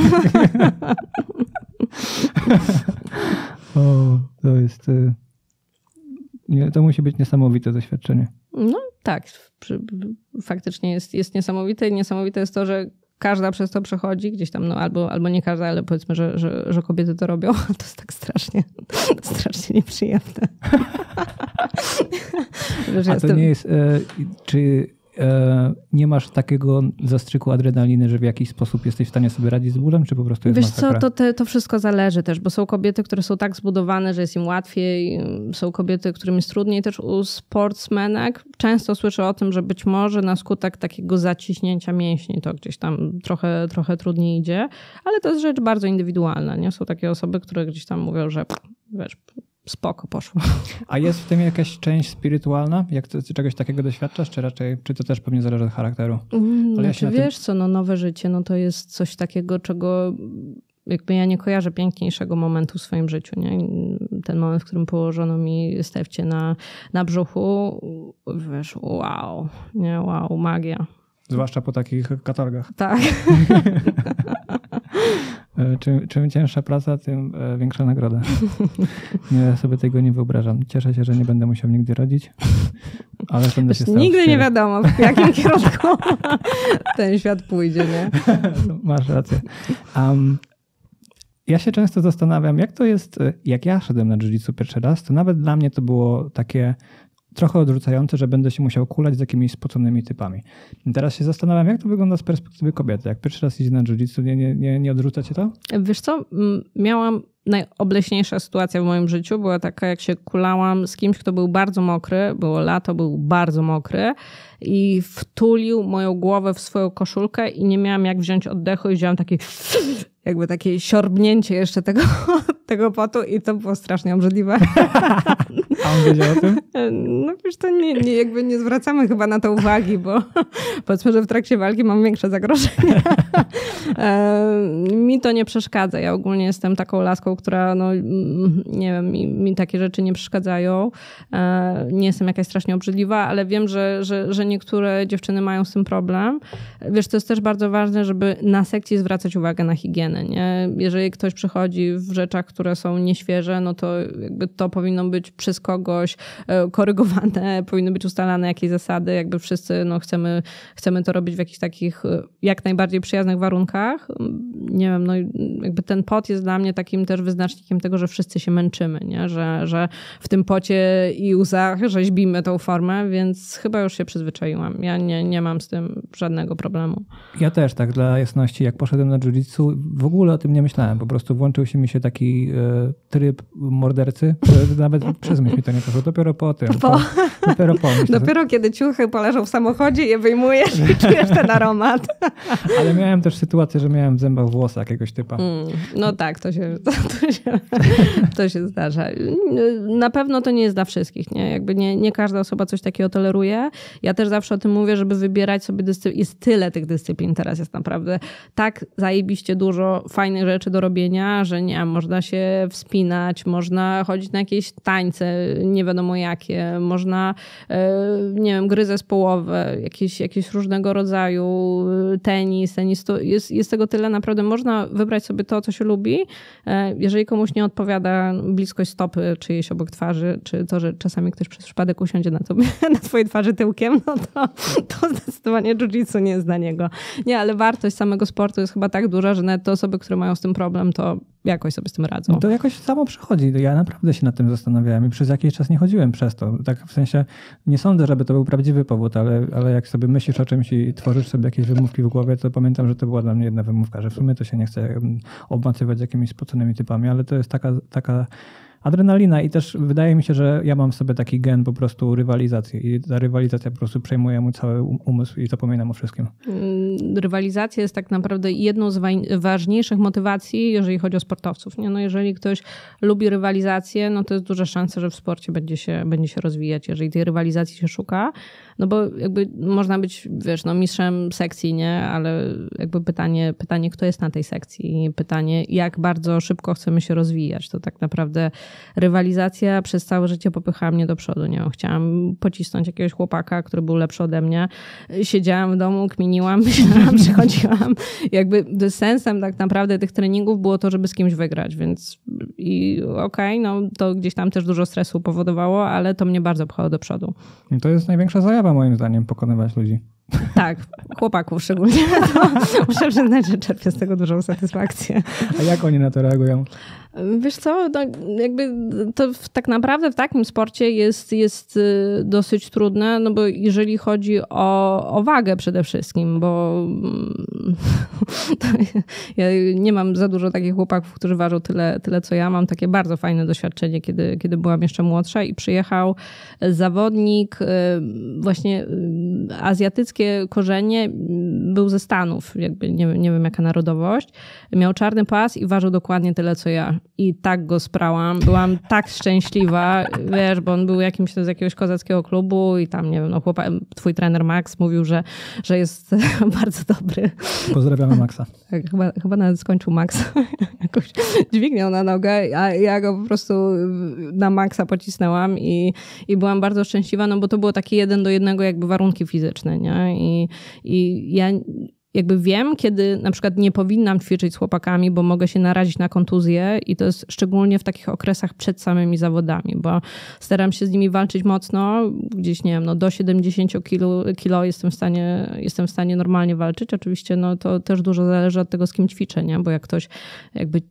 S2: O, to jest... Nie, to musi być niesamowite doświadczenie.
S1: No tak, faktycznie jest, jest niesamowite i niesamowite jest to, że każda przez to przechodzi, gdzieś tam, no albo, albo nie każda, ale powiedzmy, że, że, że kobiety to robią, to jest tak strasznie, strasznie nieprzyjemne.
S2: Wiesz, A to jestem... nie jest, e, czy e, nie masz takiego zastrzyku adrenaliny, że w jakiś sposób jesteś w stanie sobie radzić z bólem, czy po prostu jest
S1: Wiesz
S2: masakra?
S1: co, to, te, to wszystko zależy też, bo są kobiety, które są tak zbudowane, że jest im łatwiej, są kobiety, którym jest trudniej. Też u sportsmenek często słyszę o tym, że być może na skutek takiego zaciśnięcia mięśni to gdzieś tam trochę, trochę trudniej idzie, ale to jest rzecz bardzo indywidualna, nie? Są takie osoby, które gdzieś tam mówią, że wiesz, spoko, poszło.
S2: A jest w tym jakaś część spirytualna? Jak ty czegoś takiego doświadczasz, czy raczej, czy to też pewnie zależy od charakteru?
S1: Mm, znaczy, ja wiesz tym... co, no nowe życie, no to jest coś takiego, czego jakby ja nie kojarzę piękniejszego momentu w swoim życiu, nie? Ten moment, w którym położono mi stewcie na, na brzuchu, wiesz, wow, nie, wow, magia.
S2: Zwłaszcza po takich katorgach.
S1: Tak.
S2: Czym, czym cięższa praca, tym większa nagroda. Ja sobie tego nie wyobrażam. Cieszę się, że nie będę musiał nigdy rodzić, ale będę się starał.
S1: Nigdy nie wiadomo, w jakim kierunku ten świat pójdzie, nie?
S2: Masz rację. Um, ja się często zastanawiam, jak to jest, jak ja szedłem na jiu-jitsu pierwszy raz, to nawet dla mnie to było takie trochę odrzucające, że będę się musiał kulać z jakimiś spoconymi typami. I teraz się zastanawiam, jak to wygląda z perspektywy kobiety. Jak pierwszy raz idzie na jiu-jitsu, nie, nie, nie, nie odrzuca cię to?
S1: Wiesz co, miałam najobleśniejsza sytuacja w moim życiu była taka, jak się kulałam z kimś, kto był bardzo mokry, było lato, był bardzo mokry i wtulił moją głowę w swoją koszulkę i nie miałam jak wziąć oddechu i wziąłam taki jakby takie siorbnięcie jeszcze tego, tego potu i to było strasznie obrzydliwe.
S2: A on wiedział o tym?
S1: No wiesz, to nie, nie, jakby nie zwracamy chyba na to uwagi, bo powiedzmy, że w trakcie walki mam większe zagrożenia. Mi to nie przeszkadza. Ja ogólnie jestem taką laską, która no nie wiem, mi, mi takie rzeczy nie przeszkadzają. Nie jestem jakaś strasznie obrzydliwa, ale wiem, że, że, że niektóre dziewczyny mają z tym problem. Wiesz, to jest też bardzo ważne, żeby na sekcji zwracać uwagę na higienę. Nie? Jeżeli ktoś przychodzi w rzeczach, które są nieświeże, no to jakby to powinno być przez kogoś korygowane, powinny być ustalane jakieś zasady, jakby wszyscy no, chcemy, chcemy to robić w jakichś takich jak najbardziej przyjaznych warunkach. Nie wiem, no jakby ten pot jest dla mnie takim też wyznacznikiem tego, że wszyscy się męczymy, nie? Że, że w tym pocie i łzach rzeźbimy tą formę, więc chyba już się przyzwyczaiłam. Ja nie, nie mam z tym żadnego problemu.
S2: Ja też tak dla jasności, jak poszedłem na jiu-jitsu, w ogóle o tym nie myślałem. Po prostu włączył się mi się taki y, tryb mordercy, że nawet przez myśl mi to nie poszło. Dopiero po tym.
S1: Po.
S2: Po, dopiero po. Myślę,
S1: dopiero kiedy ciuchy poleżą w samochodzie, je wyjmujesz i czujesz ten aromat.
S2: Ale miałem też sytuację, że miałem w zębach włosa jakiegoś typa.
S1: Mm, no tak, to się, to, to, się, to się zdarza. Na pewno to nie jest dla wszystkich. Nie? Jakby nie, nie każda osoba coś takiego toleruje. Ja też zawsze o tym mówię, żeby wybierać sobie dyscyplin. Jest tyle tych dyscyplin teraz, jest naprawdę tak zajebiście dużo fajnych rzeczy do robienia, że nie, można się wspinać, można chodzić na jakieś tańce, nie wiadomo jakie, można, nie wiem, gry zespołowe, jakieś, jakieś różnego rodzaju tenis, tenis, to jest, jest tego tyle, naprawdę można wybrać sobie to, co się lubi. Jeżeli komuś nie odpowiada bliskość stopy czyjejś obok twarzy, czy to, że czasami ktoś przez przypadek usiądzie na, tobie, na twojej twarzy tyłkiem, no to, to zdecydowanie jiu-jitsu nie jest dla niego. Nie, ale wartość samego sportu jest chyba tak duża, że nawet te osoby, które mają z tym problem, to jakoś sobie z tym radzą.
S2: No to jakoś samo przychodzi. Ja naprawdę się nad tym zastanawiałem i przez jakiś czas nie chodziłem przez to. Tak w sensie nie sądzę, żeby to był prawdziwy powód, ale, ale jak sobie myślisz o czymś i tworzysz sobie jakieś wymówki w głowie, to pamiętam, że to była dla mnie jedna wymówka, że w sumie to się nie chce obmacywać jakimiś spoconymi typami, ale to jest taka, taka adrenalina i też wydaje mi się, że ja mam w sobie taki gen po prostu rywalizacji i ta rywalizacja po prostu przejmuje mu cały umysł i zapominam o wszystkim.
S1: Rywalizacja jest tak naprawdę jedną z ważniejszych motywacji, jeżeli chodzi o sportowców. Nie? No jeżeli ktoś lubi rywalizację, no to jest duża szansa, że w sporcie będzie się, będzie się rozwijać, jeżeli tej rywalizacji się szuka. No bo jakby można być, wiesz, no mistrzem sekcji, nie? Ale jakby pytanie, pytanie, kto jest na tej sekcji? Pytanie, jak bardzo szybko chcemy się rozwijać. To tak naprawdę rywalizacja przez całe życie popychała mnie do przodu. Nie? Chciałam pocisnąć jakiegoś chłopaka, który był lepszy ode mnie. Siedziałam w domu, kminiłam, myślałam, przychodziłam. Jakby sensem tak naprawdę tych treningów było to, żeby z kimś wygrać, więc i okej, okay, no to gdzieś tam też dużo stresu powodowało, ale to mnie bardzo pchało do przodu.
S2: I to jest największa zajawa moim zdaniem, pokonywać ludzi.
S1: Tak, chłopaków szczególnie. To muszę przyznać, że czerpię z tego dużą satysfakcję.
S2: A jak oni na to reagują?
S1: Wiesz co, no jakby to w, tak naprawdę w takim sporcie jest, jest dosyć trudne, no bo jeżeli chodzi o, o wagę przede wszystkim, bo ja nie mam za dużo takich chłopaków, którzy ważą tyle, tyle co ja. Mam takie bardzo fajne doświadczenie, kiedy, kiedy byłam jeszcze młodsza i przyjechał zawodnik, właśnie azjatyckie korzenie, był ze Stanów, jakby nie, nie wiem jaka narodowość, miał czarny pas i ważył dokładnie tyle co ja. I tak go sprałam. Byłam tak szczęśliwa, wiesz, bo on był jakimś z jakiegoś kozackiego klubu i tam, nie wiem, no chłopak, twój trener Max mówił, że, że jest bardzo dobry.
S2: Pozdrawiamy Maxa.
S1: Tak, chyba, chyba nawet skończył Max jakąś dźwignią na nogę, a ja go po prostu na Maxa pocisnęłam i, i byłam bardzo szczęśliwa, no bo to było takie jeden do jednego jakby warunki fizyczne, nie? I, i ja jakby wiem, kiedy na przykład nie powinnam ćwiczyć z chłopakami, bo mogę się narazić na kontuzję i to jest szczególnie w takich okresach przed samymi zawodami, bo staram się z nimi walczyć mocno, gdzieś nie wiem, no do siedemdziesiąt kilo jestem w stanie, jestem w stanie normalnie walczyć. Oczywiście no to też dużo zależy od tego, z kim ćwiczę, nie? Bo jak ktoś jakby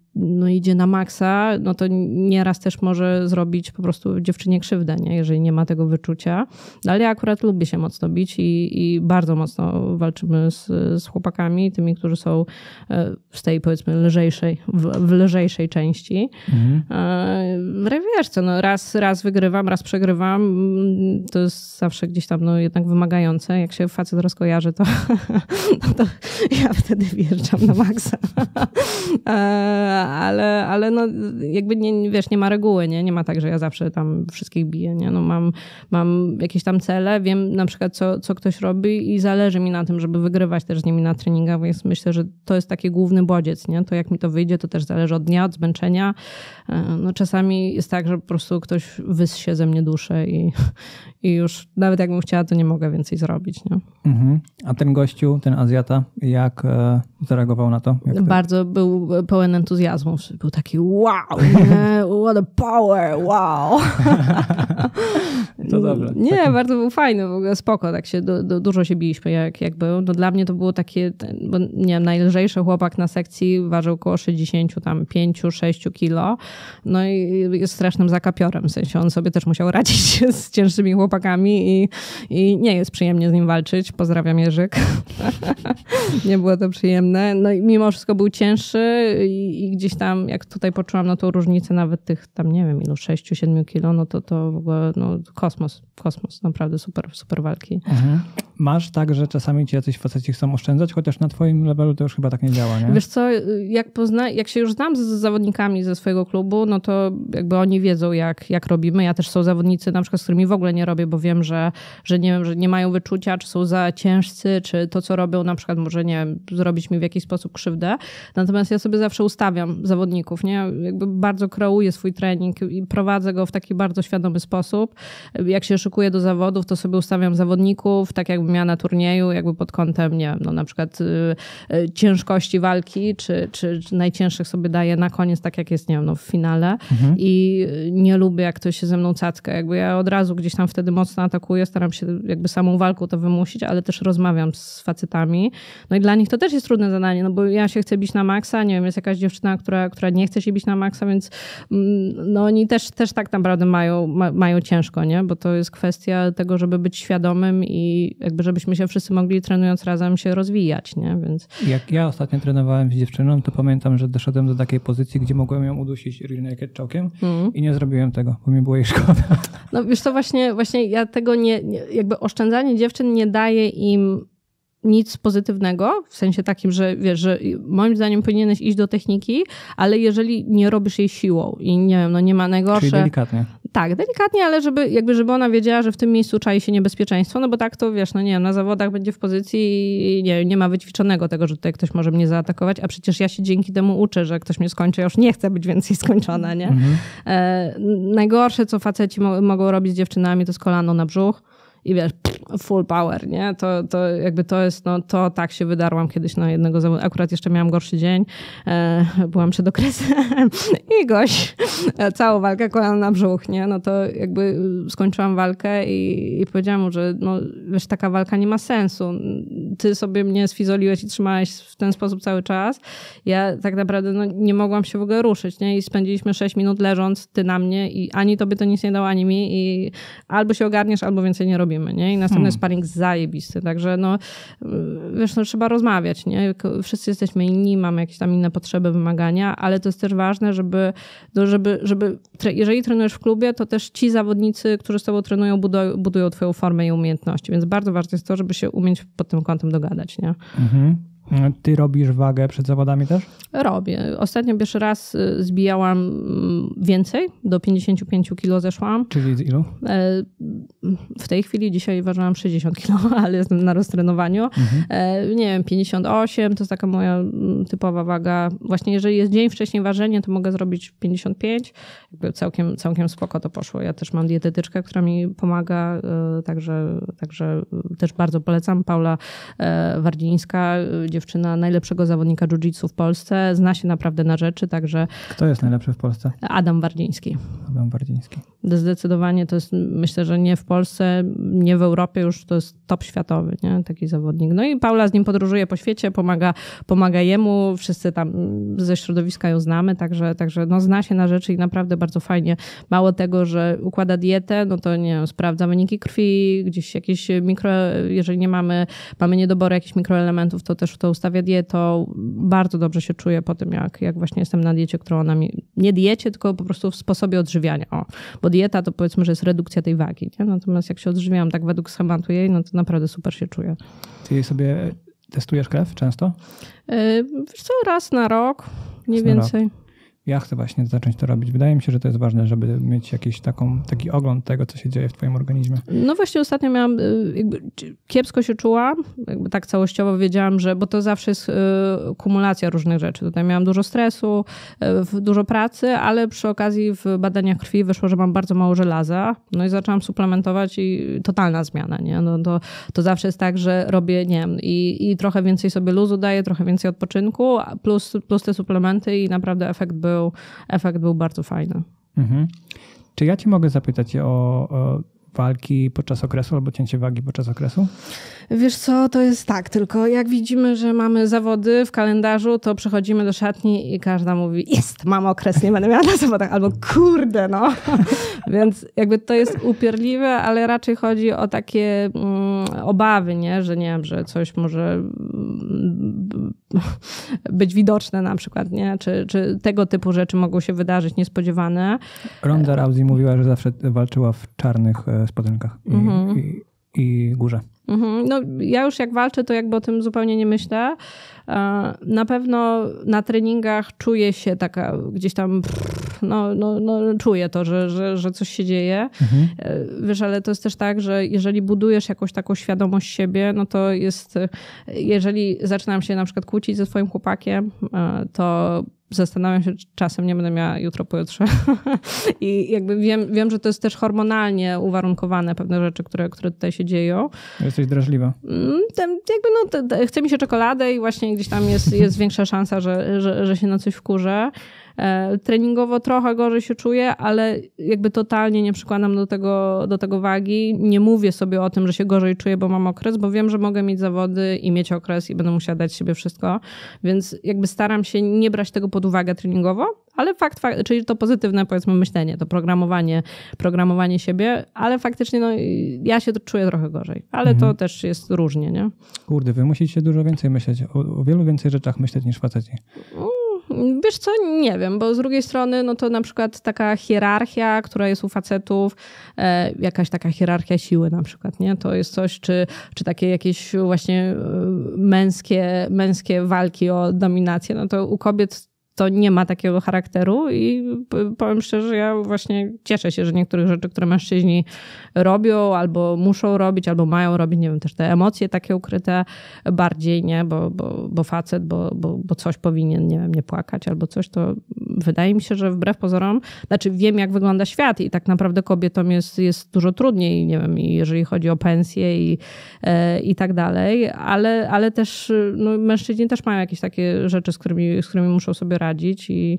S1: no idzie na maksa, no to nieraz też może zrobić po prostu dziewczynie krzywdę, nie? Jeżeli nie ma tego wyczucia. No ale ja akurat lubię się mocno bić i, i bardzo mocno walczymy z, z chłopakami, tymi, którzy są z tej powiedzmy lżejszej, w, w lżejszej części. Mhm. E, wiesz co, no raz, raz wygrywam, raz przegrywam. To jest zawsze gdzieś tam no jednak wymagające. Jak się facet rozkojarzy, to, to ja wtedy wjeżdżam na maksa. E, ale, ale no jakby nie, wiesz, nie ma reguły, nie? Nie ma tak, że ja zawsze tam wszystkich biję, nie? No mam, mam jakieś tam cele, wiem na przykład co, co ktoś robi i zależy mi na tym, żeby wygrywać też z nimi na treningach, więc myślę, że to jest taki główny bodziec, nie? To jak mi to wyjdzie, to też zależy od dnia, od zmęczenia. No czasami jest tak, że po prostu ktoś wyssie ze mnie duszę i, i już nawet jakbym chciała, to nie mogę więcej zrobić, nie? Mhm.
S2: A ten gościu, ten Azjata, jak e, zareagował na to? Jak
S1: Bardzo to... był pełen entuzjazmu. Był taki wow, nie? What a power, wow.
S2: To dobrze.
S1: Nie,
S2: taki...
S1: bardzo był fajny, w ogóle spoko, tak się du, du, dużo się biliśmy jak, jak był. No dla mnie to było takie, bo nie wiem, najlżejszy chłopak na sekcji ważył około sześćdziesiąt pięć sześć kilo. No i jest strasznym zakapiorem, w sensie on sobie też musiał radzić z cięższymi chłopakami i, i nie jest przyjemnie z nim walczyć. Pozdrawiam Jerzyk. Nie było to przyjemne. No i mimo wszystko był cięższy i, i gdzieś tam, jak tutaj poczułam no tą różnicę nawet tych tam, nie wiem ilu, sześć siedem kilo, no to to w ogóle no, kosmos, kosmos, naprawdę super, super walki.
S2: Mhm. Masz tak, że czasami ci jacyś faceci chcą oszczędzać, chociaż na twoim levelu to już chyba tak nie działa, nie?
S1: Wiesz co, jak, pozna, jak się już znam z zawodnikami ze swojego klubu, no to jakby oni wiedzą, jak, jak robimy. Ja też są zawodnicy, na przykład, z którymi w ogóle nie robię, bo wiem, że, że nie wiem, że nie mają wyczucia, czy są za ciężcy, czy to, co robią, na przykład może, nie wiem, zrobić mi w jakiś sposób krzywdę. Natomiast ja sobie zawsze ustawiam zawodników, nie? Jakby bardzo kreuję swój trening i prowadzę go w taki bardzo świadomy sposób. Jak się szykuję do zawodów, to sobie ustawiam zawodników, tak jakbym miała na turnieju, jakby pod kątem, nie wiem, no na przykład y, y, ciężkości walki, czy, czy, czy najcięższych sobie daję na koniec, tak jak jest, nie wiem, no w finale. Mhm. I nie lubię, jak ktoś się ze mną cacka. Jakby ja od razu gdzieś tam wtedy mocno atakuję, staram się jakby samą walką to wymusić, ale też rozmawiam z facetami. No i dla nich to też jest trudne zadanie, no bo ja się chcę bić na maksa, nie wiem, jest jakaś dziewczyna, która, która nie chce się bić na maksa, więc no oni też, też tak naprawdę mają, ma, mają ciężko, nie? Bo to jest kwestia tego, żeby być świadomym i jakby żebyśmy się wszyscy mogli trenując razem się rozwijać, nie? Więc...
S2: Jak ja ostatnio trenowałem z dziewczyną, to pamiętam, że doszedłem do takiej pozycji, gdzie mogłem ją udusić rear naked choke'iem mm. i nie zrobiłem tego, bo mi było jej szkoda.
S1: No wiesz co, właśnie, właśnie ja tego nie, nie, jakby oszczędzanie dziewczyn nie daje im nic pozytywnego, w sensie takim, że wiesz, że moim zdaniem powinieneś iść do techniki, ale jeżeli nie robisz jej siłą i nie wiem, no nie ma najgorsze...
S2: Czyli delikatnie.
S1: Tak, delikatnie, ale żeby, jakby, żeby ona wiedziała, że w tym miejscu czai się niebezpieczeństwo, no bo tak to wiesz, no nie wiem, na zawodach będzie w pozycji i nie, nie ma wyćwiczonego tego, że tutaj ktoś może mnie zaatakować, a przecież ja się dzięki temu uczę, że jak ktoś mnie skończy, ja już nie chcę być więcej skończona, nie? Mhm. E, najgorsze, co faceci mo- mogą robić z dziewczynami, to jest kolano na brzuch. I wiesz, full power, nie? To, to jakby to jest, no to tak się wydarłam kiedyś na jednego zawodnika. Akurat jeszcze miałam gorszy dzień. E, byłam przed okresem i gość, całą walkę kolano na brzuch, nie? No to jakby skończyłam walkę i, i powiedziałam mu, że no wiesz, taka walka nie ma sensu. Ty sobie mnie sfizoliłeś i trzymałeś w ten sposób cały czas. Ja tak naprawdę no, nie mogłam się w ogóle ruszyć, nie? I spędziliśmy sześć minut leżąc, ty na mnie i ani tobie to nic nie dało, ani mi i albo się ogarniesz, albo więcej nie robisz. Nie? I następny hmm. sparring zajebisty. Także no, wiesz, no, trzeba rozmawiać. Nie? Wszyscy jesteśmy inni, mamy jakieś tam inne potrzeby, wymagania, ale to jest też ważne, żeby, żeby, żeby jeżeli trenujesz w klubie, to też ci zawodnicy, którzy z tobą trenują, budują, budują twoją formę i umiejętności. Więc bardzo ważne jest to, żeby się umieć pod tym kątem dogadać. Nie? Mhm.
S2: Ty robisz wagę przed zawodami też?
S1: Robię. Ostatnio pierwszy raz zbijałam więcej, do pięćdziesiąt pięć kilo zeszłam.
S2: Czyli z ilu?
S1: W tej chwili dzisiaj ważyłam sześćdziesiąt kilo, ale jestem na roztrenowaniu. Mhm. Nie wiem, pięćdziesiąt osiem to jest taka moja typowa waga. Właśnie jeżeli jest dzień wcześniej ważenie, to mogę zrobić pięćdziesiąt pięć. Jakby całkiem, całkiem spoko to poszło. Ja też mam dietetyczkę, która mi pomaga, także, także też bardzo polecam. Paula Wardzińska, dziewczyna dziewczyna najlepszego zawodnika jiu-jitsu w Polsce, zna się naprawdę na rzeczy, także...
S2: Kto jest najlepszy w Polsce?
S1: Adam Wardziński.
S2: Adam Wardziński.
S1: Zdecydowanie to jest, myślę, że nie w Polsce, nie w Europie już to jest top światowy, nie? Taki zawodnik. No i Paula z nim podróżuje po świecie, pomaga, pomaga jemu, wszyscy tam ze środowiska ją znamy, także, także no zna się na rzeczy i naprawdę bardzo fajnie. Mało tego, że układa dietę, no to nie wiem, sprawdza wyniki krwi, gdzieś jakieś mikro, jeżeli nie mamy, mamy niedobory jakichś mikroelementów, to też to ustawia dietą. Bardzo dobrze się czuję po tym, jak, jak właśnie jestem na diecie, którą ona mi, nie diecie, tylko po prostu w sposobie odżywiania. O, bo dieta to powiedzmy, że jest redukcja tej wagi, nie? Natomiast jak się odżywiam tak według schematu jej, no to naprawdę super się czuję.
S2: Ty sobie testujesz krew często?
S1: Yy, wiesz co, raz na rok, mniej więcej. Rok.
S2: Ja chcę właśnie zacząć to robić. Wydaje mi się, że to jest ważne, żeby mieć jakiś taką, taki ogląd tego, co się dzieje w twoim organizmie.
S1: No właśnie ostatnio miałam, jakby kiepsko się czułam, jakby tak całościowo wiedziałam, że, bo to zawsze jest y, kumulacja różnych rzeczy. Tutaj miałam dużo stresu, y, dużo pracy, ale przy okazji w badaniach krwi wyszło, że mam bardzo mało żelaza. No i zaczęłam suplementować i totalna zmiana, nie? No to, to zawsze jest tak, że robię, nie wiem, i, i trochę więcej sobie luzu daję, trochę więcej odpoczynku, plus, plus te suplementy i naprawdę efekt był Był, efekt był bardzo fajny.
S2: Mhm. Czy ja cię mogę zapytać o, o walki podczas okresu albo cięcie wagi podczas okresu?
S1: Wiesz co, to jest tak, tylko jak widzimy, że mamy zawody w kalendarzu, to przechodzimy do szatni i każda mówi, jest, mam okres, nie będę miała na zawodach, albo kurde, no. Więc jakby to jest upierdliwe, ale raczej chodzi o takie mm, obawy, nie? Że nie wiem, że coś może mm, być widoczne na przykład, nie? Czy, czy tego typu rzeczy mogą się wydarzyć niespodziewane.
S2: Ronda Rousey mówiła, że zawsze walczyła w czarnych spodenkach i, mm-hmm. i, i górze.
S1: Mm-hmm. No, ja już jak walczę, to jakby o tym zupełnie nie myślę. Na pewno na treningach czuję się taka gdzieś tam, no, no, no czuję to, że, że, że coś się dzieje. Mhm. Wiesz, ale to jest też tak, że jeżeli budujesz jakąś taką świadomość siebie, no to jest, jeżeli zaczynam się na przykład kłócić ze swoim chłopakiem, to zastanawiam się, czy czasem nie będę miała jutro, pojutrze. I jakby wiem, wiem, że to jest też hormonalnie uwarunkowane pewne rzeczy, które, które tutaj się dzieją.
S2: Jesteś drażliwa.
S1: Ten, jakby no, te, te, chce mi się czekoladę i właśnie gdzieś tam jest, jest większa szansa, że, że, że się na coś wkurzę. Treningowo trochę gorzej się czuję, ale jakby totalnie nie przykładam do tego, do tego wagi. Nie mówię sobie o tym, że się gorzej czuję, bo mam okres, bo wiem, że mogę mieć zawody i mieć okres i będę musiała dać siebie wszystko. Więc jakby staram się nie brać tego pod uwagę treningowo, ale fakt, fakt czyli to pozytywne powiedzmy myślenie, to programowanie, programowanie siebie, ale faktycznie no, ja się to czuję trochę gorzej. Ale mhm. to też jest różnie, nie?
S2: Kurde, wy musicie dużo więcej myśleć, o, o wielu więcej rzeczach myśleć niż faceci.
S1: Wiesz co, nie wiem, bo z drugiej strony no to na przykład taka hierarchia, która jest u facetów, e, jakaś taka hierarchia siły na przykład, nie? To jest coś, czy, czy takie jakieś właśnie męskie, męskie walki o dominację, no to u kobiet to nie ma takiego charakteru i powiem szczerze, ja właśnie cieszę się, że niektórych rzeczy, które mężczyźni robią albo muszą robić, albo mają robić, nie wiem, też te emocje takie ukryte bardziej, nie, bo, bo, bo facet, bo, bo, bo coś powinien, nie wiem, nie płakać albo coś, to wydaje mi się, że wbrew pozorom, znaczy wiem, jak wygląda świat i tak naprawdę kobietom jest, jest dużo trudniej, nie wiem, jeżeli chodzi o pensję i, e, i tak dalej, ale, ale też no, mężczyźni też mają jakieś takie rzeczy, z którymi, z którymi muszą sobie radzić i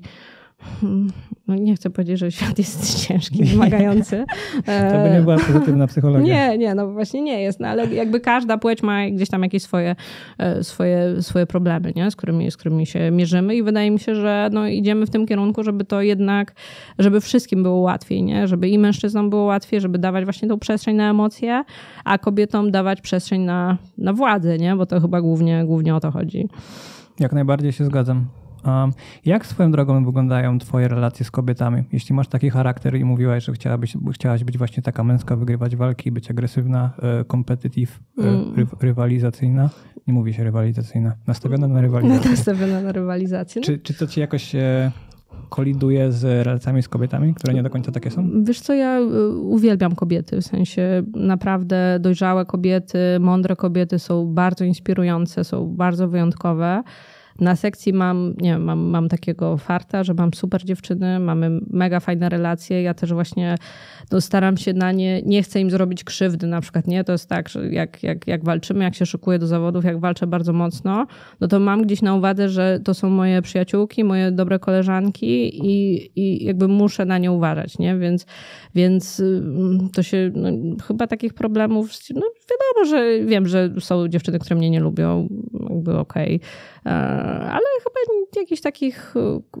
S1: no nie chcę powiedzieć, że świat jest ciężki, wymagający.
S2: To by nie była pozytywna psychologia.
S1: Nie, nie, no właśnie nie jest, no ale jakby każda płeć ma gdzieś tam jakieś swoje, swoje, swoje problemy, nie? Z którymi, z którymi się mierzymy i wydaje mi się, że no idziemy w tym kierunku, żeby to jednak, żeby wszystkim było łatwiej, nie? Żeby i mężczyznom było łatwiej, żeby dawać właśnie tą przestrzeń na emocje, a kobietom dawać przestrzeń na, na władzę, nie? Bo to chyba głównie, głównie o to chodzi.
S2: Jak najbardziej się zgadzam. Um, jak swoją drogą wyglądają twoje relacje z kobietami? Jeśli masz taki charakter i mówiłaś, że chciałabyś, chciałaś być właśnie taka męska, wygrywać walki, być agresywna, competitive, mm. ry, rywalizacyjna. Nie mówi się rywalizacyjna. Nastawiona na rywalizację.
S1: Nastawiona na rywalizację.
S2: Czy, czy to ci jakoś e, koliduje z relacjami z kobietami, które nie do końca takie są?
S1: Wiesz co, ja uwielbiam kobiety. W sensie naprawdę dojrzałe kobiety, mądre kobiety są bardzo inspirujące, są bardzo wyjątkowe. na sekcji mam, nie wiem, mam, mam takiego farta, że mam super dziewczyny, mamy mega fajne relacje. Ja też właśnie no, staram się na nie, nie chcę im zrobić krzywdy na przykład, nie? To jest tak, że jak, jak, jak walczymy, jak się szykuję do zawodów, jak walczę bardzo mocno, no to mam gdzieś na uwadze, że to są moje przyjaciółki, moje dobre koleżanki i, i jakby muszę na nie uważać, nie? Więc, więc to się, no, chyba takich problemów, no wiadomo, że wiem, że są dziewczyny, które mnie nie lubią, jakby okej, okay. Ale chyba jakichś takich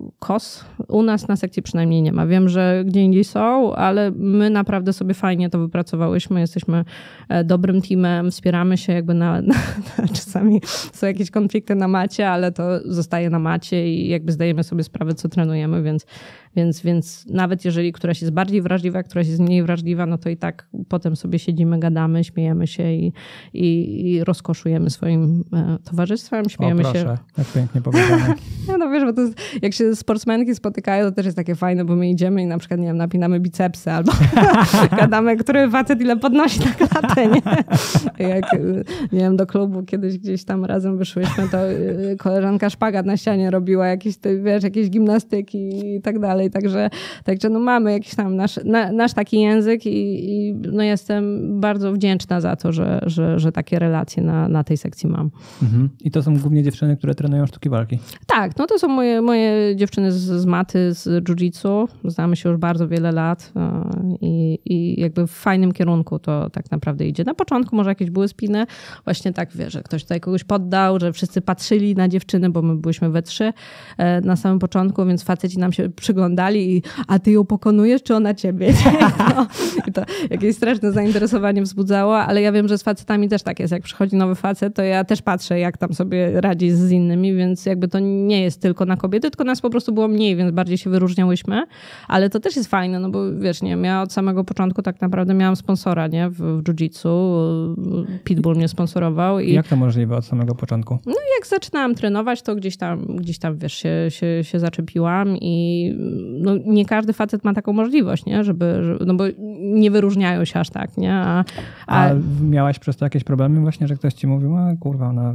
S1: kos u nas na sekcji przynajmniej nie ma. Wiem, że gdzie indziej są, ale my naprawdę sobie fajnie to wypracowałyśmy. Jesteśmy dobrym teamem, wspieramy się jakby na, na, na czasami są jakieś konflikty na macie, ale to zostaje na macie i jakby zdajemy sobie sprawę, co trenujemy, więc Więc, więc nawet jeżeli któraś jest bardziej wrażliwa, a któraś jest mniej wrażliwa, no to i tak potem sobie siedzimy, gadamy, śmiejemy się i, i, i rozkoszujemy swoim e, towarzystwem, śmiejemy
S2: o, proszę,
S1: się.
S2: Jak pięknie powiedziane.
S1: Ja no wiesz, bo to jest, jak się sportsmenki spotykają, to też jest takie fajne, bo my idziemy i na przykład, nie wiem, napinamy bicepsy albo gadamy, który facet ile podnosi na klatę, nie? Jak, nie wiem, do klubu kiedyś gdzieś tam razem wyszłyśmy, to koleżanka szpagat na ścianie robiła, jakieś, wiesz, jakieś gimnastyki i tak dalej. Także, także no mamy jakiś tam nasz, na, nasz taki język i, i no jestem bardzo wdzięczna za to, że, że, że takie relacje na, na tej sekcji mam.
S2: Mhm. I to są głównie dziewczyny, które trenują sztuki walki?
S1: Tak, no to są moje, moje dziewczyny z, z maty, z jiu-jitsu. Znamy się już bardzo wiele lat i, i jakby w fajnym kierunku to tak naprawdę idzie. Na początku może jakieś były spiny, właśnie tak, wiesz, że ktoś tutaj kogoś poddał, że wszyscy patrzyli na dziewczyny, bo my byliśmy we trzy na samym początku, więc faceci nam się przyglądali i a ty ją pokonujesz, czy ona ciebie? No, i to jakieś straszne zainteresowanie wzbudzało, ale ja wiem, że z facetami też tak jest. Jak przychodzi nowy facet, to ja też patrzę, jak tam sobie radzi z innymi, więc jakby to nie jest tylko na kobiety, tylko nas po prostu było mniej, więc bardziej się wyróżniałyśmy, ale to też jest fajne, no bo wiesz, nie, ja od samego początku tak naprawdę miałam sponsora, nie, w, w jiu-jitsu. Pitbull mnie sponsorował. I
S2: jak to możliwe od samego początku?
S1: No jak zaczynałam trenować, to gdzieś tam, gdzieś tam wiesz, się, się, się zaczepiłam i no, nie każdy facet ma taką możliwość, nie? Żeby, żeby, no bo nie wyróżniają się aż tak, nie? A, a...
S2: a miałaś przez to jakieś problemy właśnie, że ktoś ci mówił, a kurwa, ona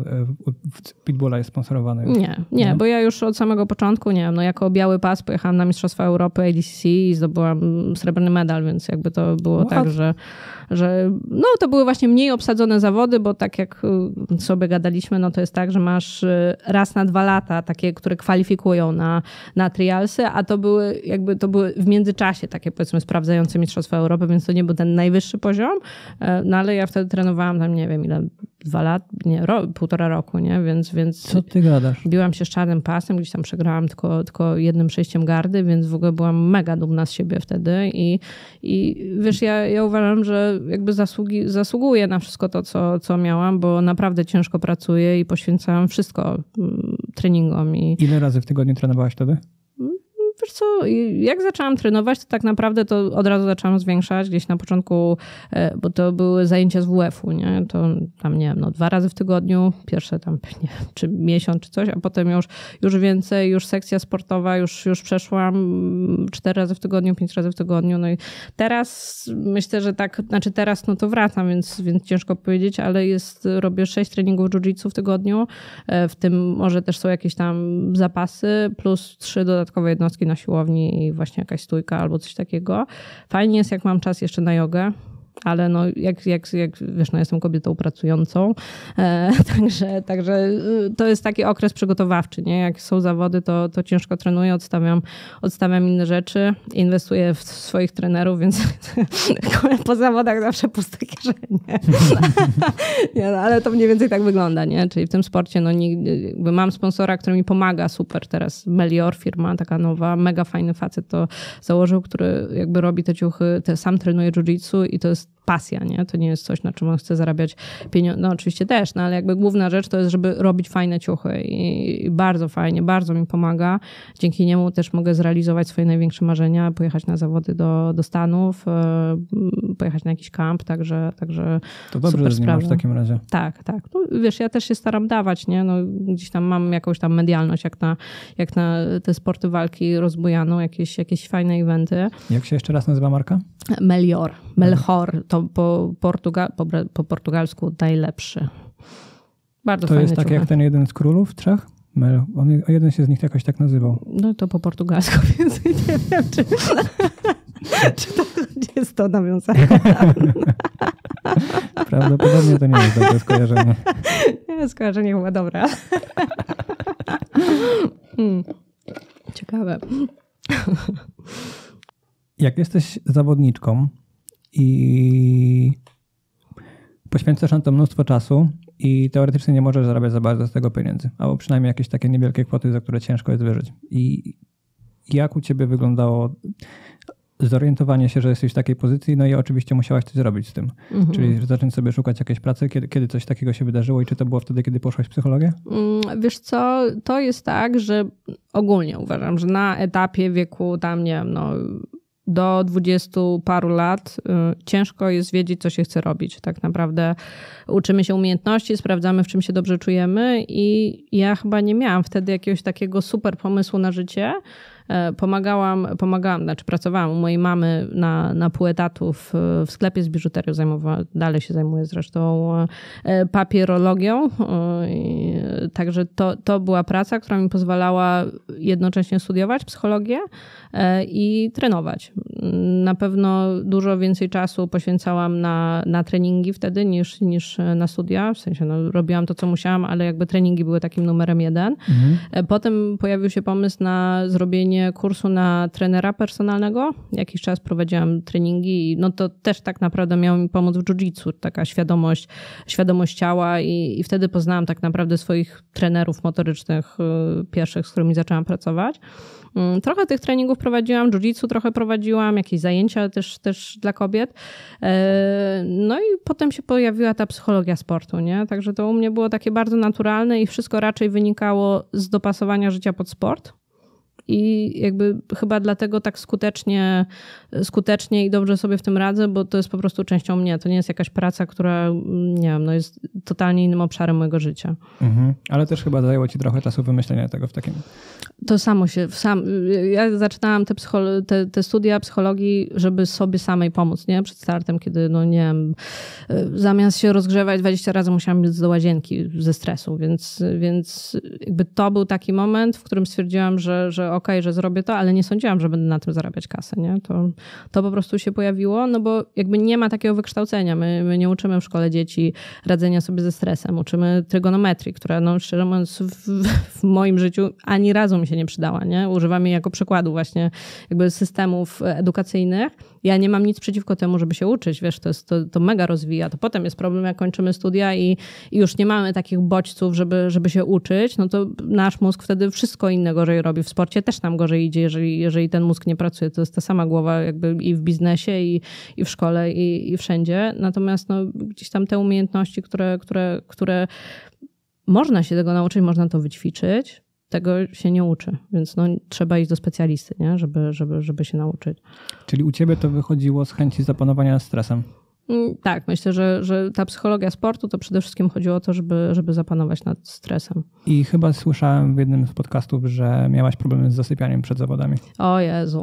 S2: w Pitbulla jest sponsorowany już.
S1: Nie, nie, nie, bo ja już od samego początku, nie wiem, no jako biały pas pojechałam na Mistrzostwa Europy A D C C i zdobyłam srebrny medal, więc jakby to było What? tak, że, że no to były właśnie mniej obsadzone zawody, bo tak jak sobie gadaliśmy, no to jest tak, że masz raz na dwa lata takie, które kwalifikują na, na trialsy, a to były jakby to były w międzyczasie takie powiedzmy sprawdzające Mistrzostwa Europy, więc to nie był ten najwyższy poziom, no ale ja wtedy trenowałam tam nie wiem ile, dwa lat, nie, ro, półtora roku, nie, więc, więc
S2: co ty gadasz?
S1: Biłam się z czarnym pasem, gdzieś tam przegrałam tylko, tylko jednym przejściem gardy, więc w ogóle byłam mega dumna z siebie wtedy i, i wiesz, ja, ja uważam, że jakby zasługi, zasługuję na wszystko to, co, co miałam, bo naprawdę ciężko pracuję i poświęcałam wszystko treningom. I...
S2: Ile razy w tygodniu trenowałaś wtedy?
S1: Wiesz co, jak zaczęłam trenować, to tak naprawdę to od razu zaczęłam zwiększać. Gdzieś na początku, bo to były zajęcia z W F-u, nie? To tam, nie wiem, no, dwa razy w tygodniu, pierwsze tam, nie wiem, czy miesiąc, czy coś, a potem już, już więcej, już sekcja sportowa, już, już przeszłam cztery razy w tygodniu, pięć razy w tygodniu. No i teraz myślę, że tak, znaczy teraz no to wracam, więc, więc ciężko powiedzieć, ale jest, robię sześć treningów jiu-jitsu w tygodniu, w tym może też są jakieś tam zapasy, plus trzy dodatkowe jednostki na siłowni i właśnie jakaś stójka albo coś takiego. Fajnie jest, jak mam czas jeszcze na jogę, ale no jak, jak, jak wiesz, no jestem kobietą pracującą, e, także, także to jest taki okres przygotowawczy, nie? Jak są zawody, to, to ciężko trenuję, odstawiam, odstawiam inne rzeczy, inwestuję w swoich trenerów, więc po zawodach zawsze puste kieszenie. Nie, no, ale to mniej więcej tak wygląda, nie? Czyli w tym sporcie no, nie, jakby mam sponsora, który mi pomaga super teraz. Melior, firma taka nowa, mega fajny facet to założył, który jakby robi te ciuchy, te, sam trenuje jiu-jitsu i to jest pasja, nie? To nie jest coś, na czym on chce zarabiać pieniądze. No oczywiście też, no ale jakby główna rzecz to jest, żeby robić fajne ciuchy i, i bardzo fajnie, bardzo mi pomaga. Dzięki niemu też mogę zrealizować swoje największe marzenia, pojechać na zawody do, do Stanów, yy, pojechać na jakiś kamp, także, także
S2: to dobrze,
S1: super
S2: że nie masz w takim razie.
S1: Tak, tak. No, wiesz, ja też się staram dawać, nie? No, gdzieś tam mam jakąś tam medialność, jak na, jak na te sporty walki rozbujaną, jakieś, jakieś fajne eventy.
S2: Jak się jeszcze raz nazywa marka?
S1: Melior. Melchor. To po, portuga- po, po portugalsku najlepszy. Bardzo
S2: to
S1: fajny
S2: jest tak
S1: ciuchy.
S2: jak ten jeden z królów trzech? Mel, on, jeden się z nich jakoś tak nazywał.
S1: No to po portugalsku, więc nie wiem, czy, czy to jest to nawiązanie.
S2: Prawdopodobnie to nie jest dobre skojarzenie.
S1: Nie, skojarzenie chyba dobre. Hmm. Ciekawe.
S2: Jak jesteś zawodniczką i poświęcasz na to mnóstwo czasu i teoretycznie nie możesz zarabiać za bardzo z tego pieniędzy, albo przynajmniej jakieś takie niewielkie kwoty, za które ciężko jest wyżyć. I jak u ciebie wyglądało zorientowanie się, że jesteś w takiej pozycji, no i oczywiście musiałaś coś zrobić z tym. Mhm. Czyli zacząć sobie szukać jakiejś pracy, kiedy, kiedy coś takiego się wydarzyło i czy to było wtedy, kiedy poszłaś w psychologię?
S1: Wiesz co, to jest tak, że ogólnie uważam, że na etapie wieku tam, nie wiem, no do dwudziestu paru lat y, ciężko jest wiedzieć, co się chce robić. Tak naprawdę uczymy się umiejętności, sprawdzamy, w czym się dobrze czujemy i ja chyba nie miałam wtedy jakiegoś takiego super pomysłu na życie. Pomagałam, pomagałam, znaczy pracowałam u mojej mamy na, na pół etatu w, w sklepie z biżuterią, zajmowałam, dalej się zajmuję zresztą papierologią. Także to, to była praca, która mi pozwalała jednocześnie studiować psychologię i trenować. Na pewno dużo więcej czasu poświęcałam na, na treningi wtedy niż, niż na studia. W sensie no, robiłam to, co musiałam, ale jakby treningi były takim numerem jeden. Mhm. Potem pojawił się pomysł na zrobienie kursu na trenera personalnego. Jakiś czas prowadziłam treningi i no to też tak naprawdę miało mi pomóc w jiu-jitsu, taka świadomość, świadomość ciała i, i wtedy poznałam tak naprawdę swoich trenerów motorycznych pierwszych, z którymi zaczęłam pracować. Trochę tych treningów prowadziłam, jiu-jitsu trochę prowadziłam, jakieś zajęcia też, też dla kobiet. No i potem się pojawiła ta psychologia sportu, nie? Także to u mnie było takie bardzo naturalne i wszystko raczej wynikało z dopasowania życia pod sport. I jakby chyba dlatego tak skutecznie, skutecznie i dobrze sobie w tym radzę, bo to jest po prostu częścią mnie. To nie jest jakaś praca, która, nie wiem, no jest totalnie innym obszarem mojego życia.
S2: Mhm. Ale też chyba zajęło ci trochę czasu wymyślenia tego w takim...
S1: To samo się, sam, ja zaczynałam te, psycholo- te, te studia psychologii, żeby sobie samej pomóc, nie? Przed startem, kiedy, no nie wiem, zamiast się rozgrzewać dwadzieścia razy musiałam biec do łazienki ze stresu, więc, więc jakby to był taki moment, w którym stwierdziłam, że, że okej, okay, że zrobię to, ale nie sądziłam, że będę na tym zarabiać kasę, nie? To, to po prostu się pojawiło, no bo jakby nie ma takiego wykształcenia. My, my nie uczymy w szkole dzieci radzenia sobie ze stresem. Uczymy trygonometrii, która, no szczerze mówiąc, w, w moim życiu ani razu mi się nie przydała, nie? Używam jej jako przykładu właśnie jakby systemów edukacyjnych. Ja nie mam nic przeciwko temu, żeby się uczyć, wiesz, to, jest, to, to mega rozwija. To potem jest problem, jak kończymy studia i, i już nie mamy takich bodźców, żeby, żeby się uczyć, no to nasz mózg wtedy wszystko inne gorzej robi. W sporcie też nam gorzej idzie, jeżeli, jeżeli ten mózg nie pracuje. To jest ta sama głowa jakby i w biznesie, i, i w szkole, i, i wszędzie. Natomiast no, gdzieś tam te umiejętności, które, które, które można się tego nauczyć, można to wyćwiczyć, tego się nie uczy, więc no, trzeba iść do specjalisty, nie? Żeby, żeby, żeby się nauczyć.
S2: Czyli u ciebie to wychodziło z chęci zapanowania nad stresem?
S1: Tak, myślę, że, że ta psychologia sportu to przede wszystkim chodziło o to, żeby, żeby zapanować nad stresem.
S2: I chyba słyszałem w jednym z podcastów, że miałaś problemy z zasypianiem przed zawodami.
S1: O Jezu.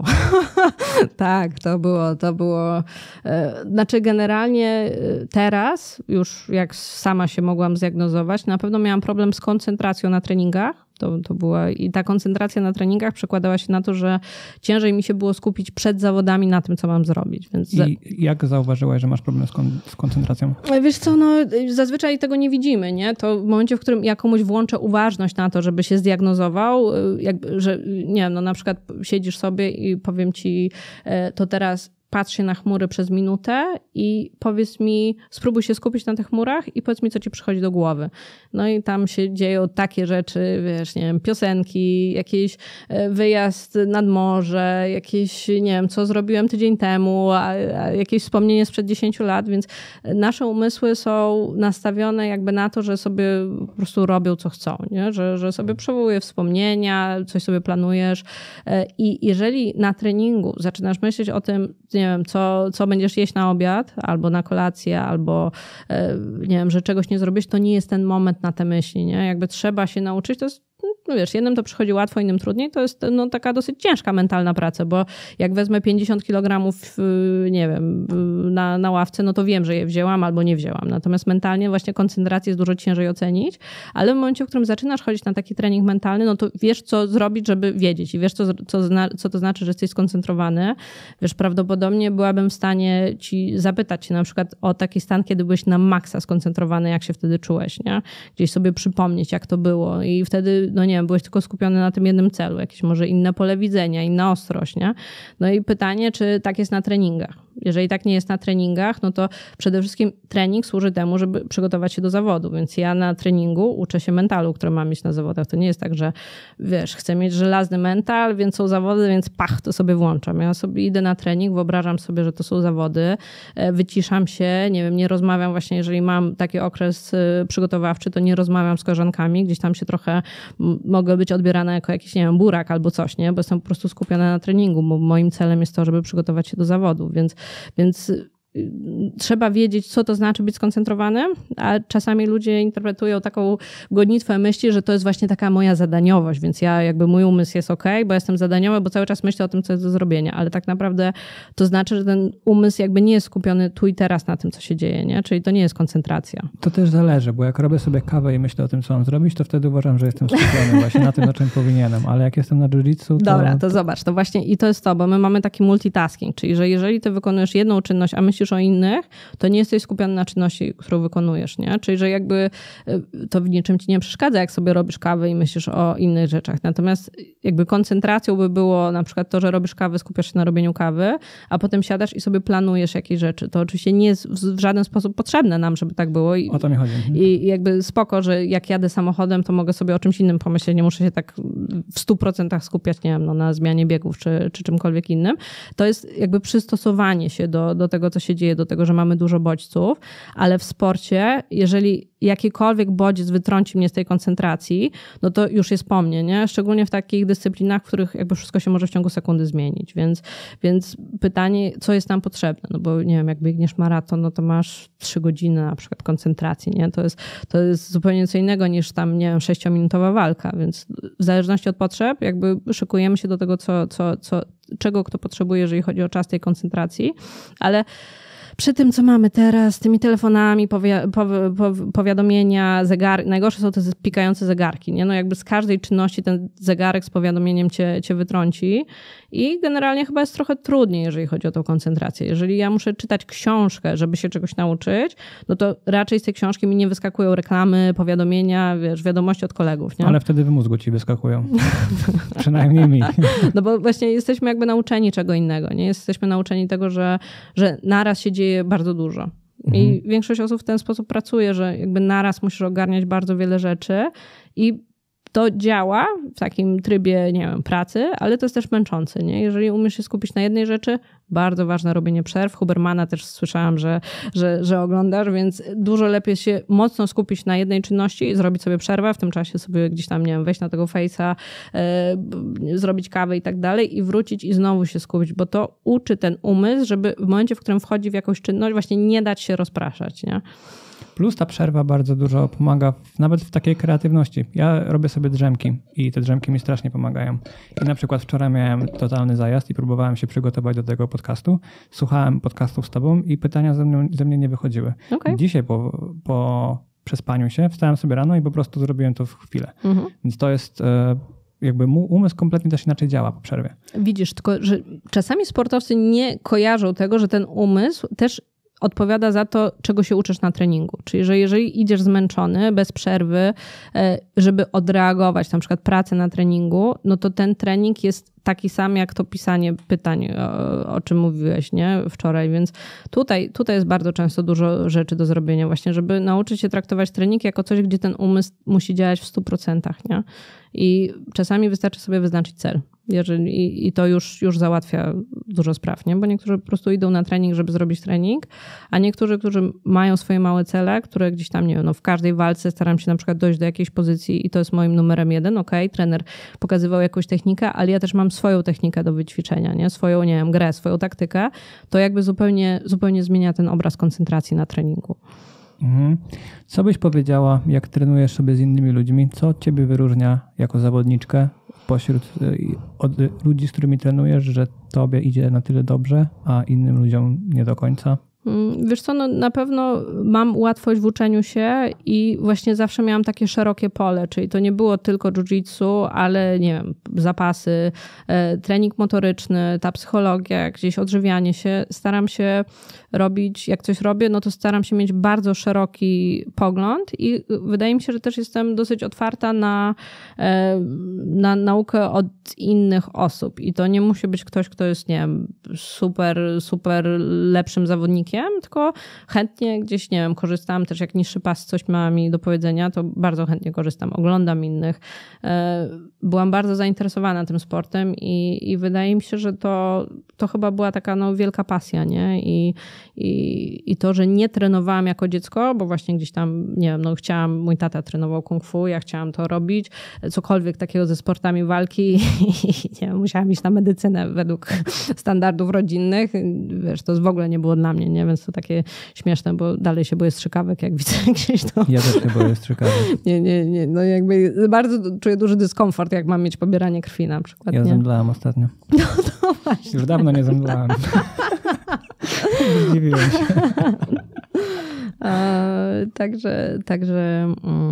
S1: Tak, to było, to było. Znaczy generalnie teraz, już jak sama się mogłam zdiagnozować, na pewno miałam problem z koncentracją na treningach. To, to była, i ta koncentracja na treningach przekładała się na to, że ciężej mi się było skupić przed zawodami na tym, co mam zrobić. Więc za...
S2: I jak zauważyłaś, że masz problem z, kon- z koncentracją?
S1: Wiesz co, no zazwyczaj tego nie widzimy, nie? To w momencie, w którym ja komuś włączę uważność na to, żeby się zdiagnozował, jakby, że nie wiem, no na przykład siedzisz sobie i powiem ci, to teraz patrz się na chmury przez minutę i powiedz mi, spróbuj się skupić na tych chmurach i powiedz mi, co ci przychodzi do głowy. No i tam się dzieją takie rzeczy, wiesz, nie wiem, piosenki, jakiś wyjazd nad morze, jakieś, nie wiem, co zrobiłem tydzień temu, a, a jakieś wspomnienie sprzed dziesięciu lat, więc nasze umysły są nastawione jakby na to, że sobie po prostu robią, co chcą, nie? Że, że sobie przywołuje wspomnienia, coś sobie planujesz i jeżeli na treningu zaczynasz myśleć o tym, nie wiem, co, co będziesz jeść na obiad, albo na kolację, albo nie wiem, że czegoś nie zrobisz, to nie jest ten moment na te myśli, nie? Jakby trzeba się nauczyć, to jest no wiesz, jednym to przychodzi łatwo, innym trudniej, to jest no, taka dosyć ciężka mentalna praca, bo jak wezmę pięćdziesiąt kilogramów, nie wiem, na, na ławce, no to wiem, że je wzięłam albo nie wzięłam. Natomiast mentalnie właśnie koncentrację jest dużo ciężej ocenić, ale w momencie, w którym zaczynasz chodzić na taki trening mentalny, no to wiesz, co zrobić, żeby wiedzieć i wiesz, co, co, zna, co to znaczy, że jesteś skoncentrowany. Wiesz, prawdopodobnie byłabym w stanie ci zapytać się na przykład o taki stan, kiedy byłeś na maksa skoncentrowany, jak się wtedy czułeś, nie? Gdzieś sobie przypomnieć, jak to było i wtedy, no nie wiem, byłeś tylko skupiony na tym jednym celu, jakieś może inne pole widzenia, inna ostrość, nie? No i pytanie, czy tak jest na treningach. Jeżeli tak nie jest na treningach, no to przede wszystkim trening służy temu, żeby przygotować się do zawodu, więc ja na treningu uczę się mentalu, który mam mieć na zawodach. To nie jest tak, że wiesz, chcę mieć żelazny mental, więc są zawody, więc pach, to sobie włączam. Ja sobie idę na trening, wyobrażam sobie, że to są zawody, wyciszam się, nie wiem, nie rozmawiam właśnie, jeżeli mam taki okres przygotowawczy, to nie rozmawiam z koleżankami, gdzieś tam się trochę mogę być odbierana jako jakiś, nie wiem, burak albo coś, nie? Bo jestem po prostu skupiona na treningu, bo moim celem jest to, żeby przygotować się do zawodu, więc Więc trzeba wiedzieć, co to znaczy być skoncentrowanym, a czasami ludzie interpretują taką gonitwę myśli, że to jest właśnie taka moja zadaniowość, więc ja jakby mój umysł jest okej, bo jestem zadaniowy, bo cały czas myślę o tym, co jest do zrobienia, ale tak naprawdę to znaczy, że ten umysł jakby nie jest skupiony tu i teraz na tym, co się dzieje, nie? Czyli to nie jest koncentracja.
S2: To też zależy, bo jak robię sobie kawę i myślę o tym, co mam zrobić, to wtedy uważam, że jestem skupiony właśnie na tym, na czym powinienem, ale jak jestem na jiu-jitsu, to...
S1: Dobra, to zobacz, to właśnie i to jest to, bo my mamy taki multitasking, czyli że jeżeli ty wykonujesz jedną czynność, a myślisz o innych, to nie jesteś skupiony na czynności, którą wykonujesz, nie? Czyli, że jakby to w niczym ci nie przeszkadza, jak sobie robisz kawę i myślisz o innych rzeczach. Natomiast jakby koncentracją by było na przykład to, że robisz kawę, skupiasz się na robieniu kawy, a potem siadasz i sobie planujesz jakieś rzeczy. To oczywiście nie jest w żaden sposób potrzebne nam, żeby tak było. I,
S2: o to mi chodzi.
S1: I jakby spoko, że jak jadę samochodem, to mogę sobie o czymś innym pomyśleć. Nie muszę się tak w stu procentach skupiać, nie wiem, no, na zmianie biegów czy, czy czymkolwiek innym. To jest jakby przystosowanie się do, do tego, co się dzieje, do tego, że mamy dużo bodźców, ale w sporcie, jeżeli jakikolwiek bodziec wytrąci mnie z tej koncentracji, no to już jest po mnie, nie? Szczególnie w takich dyscyplinach, w których jakby wszystko się może w ciągu sekundy zmienić, więc, więc pytanie, co jest nam potrzebne, no bo nie wiem, jak biegniesz maraton, no to masz trzy godziny na przykład koncentracji, nie? To jest, to jest zupełnie co innego niż tam, nie wiem, sześciominutowa walka, więc w zależności od potrzeb jakby szykujemy się do tego, co, co, co, czego kto potrzebuje, jeżeli chodzi o czas tej koncentracji, ale przy tym, co mamy teraz, z tymi telefonami, powi- powi- powi- powiadomienia, zegarki, najgorsze są te pikające zegarki, nie? No jakby z każdej czynności ten zegarek z powiadomieniem cię, cię wytrąci i generalnie chyba jest trochę trudniej, jeżeli chodzi o tą koncentrację. Jeżeli ja muszę czytać książkę, żeby się czegoś nauczyć, no to raczej z tej książki mi nie wyskakują reklamy, powiadomienia, wiesz, wiadomości od kolegów, nie?
S2: Ale wtedy w mózgu ci wyskakują. Przynajmniej mi.
S1: No bo właśnie jesteśmy jakby nauczeni czego innego, nie? Jesteśmy nauczeni tego, że, że naraz się dzieje bardzo dużo. I mhm. większość osób w ten sposób pracuje, że jakby naraz musisz ogarniać bardzo wiele rzeczy i to działa w takim trybie, nie wiem, pracy, ale to jest też męczące, nie? Jeżeli umiesz się skupić na jednej rzeczy, bardzo ważne robienie przerw. Hubermana też słyszałam, że, że, że oglądasz, więc dużo lepiej się mocno skupić na jednej czynności i zrobić sobie przerwę, w tym czasie sobie gdzieś tam, nie wiem, wejść na tego Face'a, yy, zrobić kawę i tak dalej i wrócić i znowu się skupić, bo to uczy ten umysł, żeby w momencie, w którym wchodzi w jakąś czynność, właśnie nie dać się rozpraszać, nie?
S2: Plus ta przerwa bardzo dużo pomaga w, nawet w takiej kreatywności. Ja robię sobie drzemki i te drzemki mi strasznie pomagają. I na przykład wczoraj miałem totalny zajazd i próbowałem się przygotować do tego podcastu. Słuchałem podcastów z tobą i pytania ze mnie, ze mnie nie wychodziły. Okay. Dzisiaj po, po przespaniu się wstałem sobie rano i po prostu zrobiłem to w chwilę. Mhm. Więc to jest... jakby umysł kompletnie też inaczej działa po przerwie.
S1: Widzisz, tylko że czasami sportowcy nie kojarzą tego, że ten umysł też odpowiada za to, czego się uczysz na treningu. Czyli, że jeżeli idziesz zmęczony, bez przerwy, żeby odreagować na przykład pracę na treningu, no to ten trening jest taki sam jak to pisanie pytań, o, o czym mówiłeś, nie? Wczoraj, więc tutaj, tutaj jest bardzo często dużo rzeczy do zrobienia właśnie, żeby nauczyć się traktować trening jako coś, gdzie ten umysł musi działać w stu procentach, nie? I czasami wystarczy sobie wyznaczyć cel. Jeżeli, I to już, już załatwia dużo spraw, nie? Bo niektórzy po prostu idą na trening, żeby zrobić trening, a niektórzy, którzy mają swoje małe cele, które gdzieś tam, nie wiem, no w każdej walce staram się na przykład dojść do jakiejś pozycji i to jest moim numerem jeden, okej, okay, trener pokazywał jakąś technikę, ale ja też mam swoją technikę do wyćwiczenia, nie? Swoją, nie wiem, grę, swoją taktykę, to jakby zupełnie, zupełnie zmienia ten obraz koncentracji na treningu.
S2: Mhm. Co byś powiedziała, jak trenujesz sobie z innymi ludźmi? Co ciebie wyróżnia jako zawodniczkę pośród od ludzi, z którymi trenujesz, że tobie idzie na tyle dobrze, a innym ludziom nie do końca?
S1: Wiesz co, no na pewno mam łatwość w uczeniu się i właśnie zawsze miałam takie szerokie pole, czyli to nie było tylko jiu-jitsu, ale nie wiem, zapasy, trening motoryczny, ta psychologia, gdzieś odżywianie się. Staram się robić, jak coś robię, no to staram się mieć bardzo szeroki pogląd i wydaje mi się, że też jestem dosyć otwarta na, na naukę od innych osób i to nie musi być ktoś, kto jest, nie wiem, super, super lepszym zawodnikiem, tylko chętnie gdzieś, nie wiem, korzystam też jak niższy pas coś ma mi do powiedzenia, to bardzo chętnie korzystam, oglądam innych. Byłam bardzo zainteresowana tym sportem i, i wydaje mi się, że to, to chyba była taka no, wielka pasja, nie? I, i, I to, że nie trenowałam jako dziecko, bo właśnie gdzieś tam, nie wiem, no chciałam, mój tata trenował kung fu, ja chciałam to robić, cokolwiek takiego ze sportami walki i nie wiem, musiałam iść na medycynę według standardów rodzinnych. Wiesz, to w ogóle nie było dla mnie, nie? Więc to takie śmieszne, bo dalej się boję strzykawek, jak widzę gdzieś to.
S2: Ja też się boję strzykawek.
S1: Nie, nie, nie. No jakby bardzo czuję duży dyskomfort, jak mam mieć pobieranie krwi na przykład.
S2: Ja
S1: nie?
S2: zemdlałam ostatnio.
S1: No to właśnie.
S2: Już dawno nie zemdlałam. Zdziwiłem się.
S1: E, także, także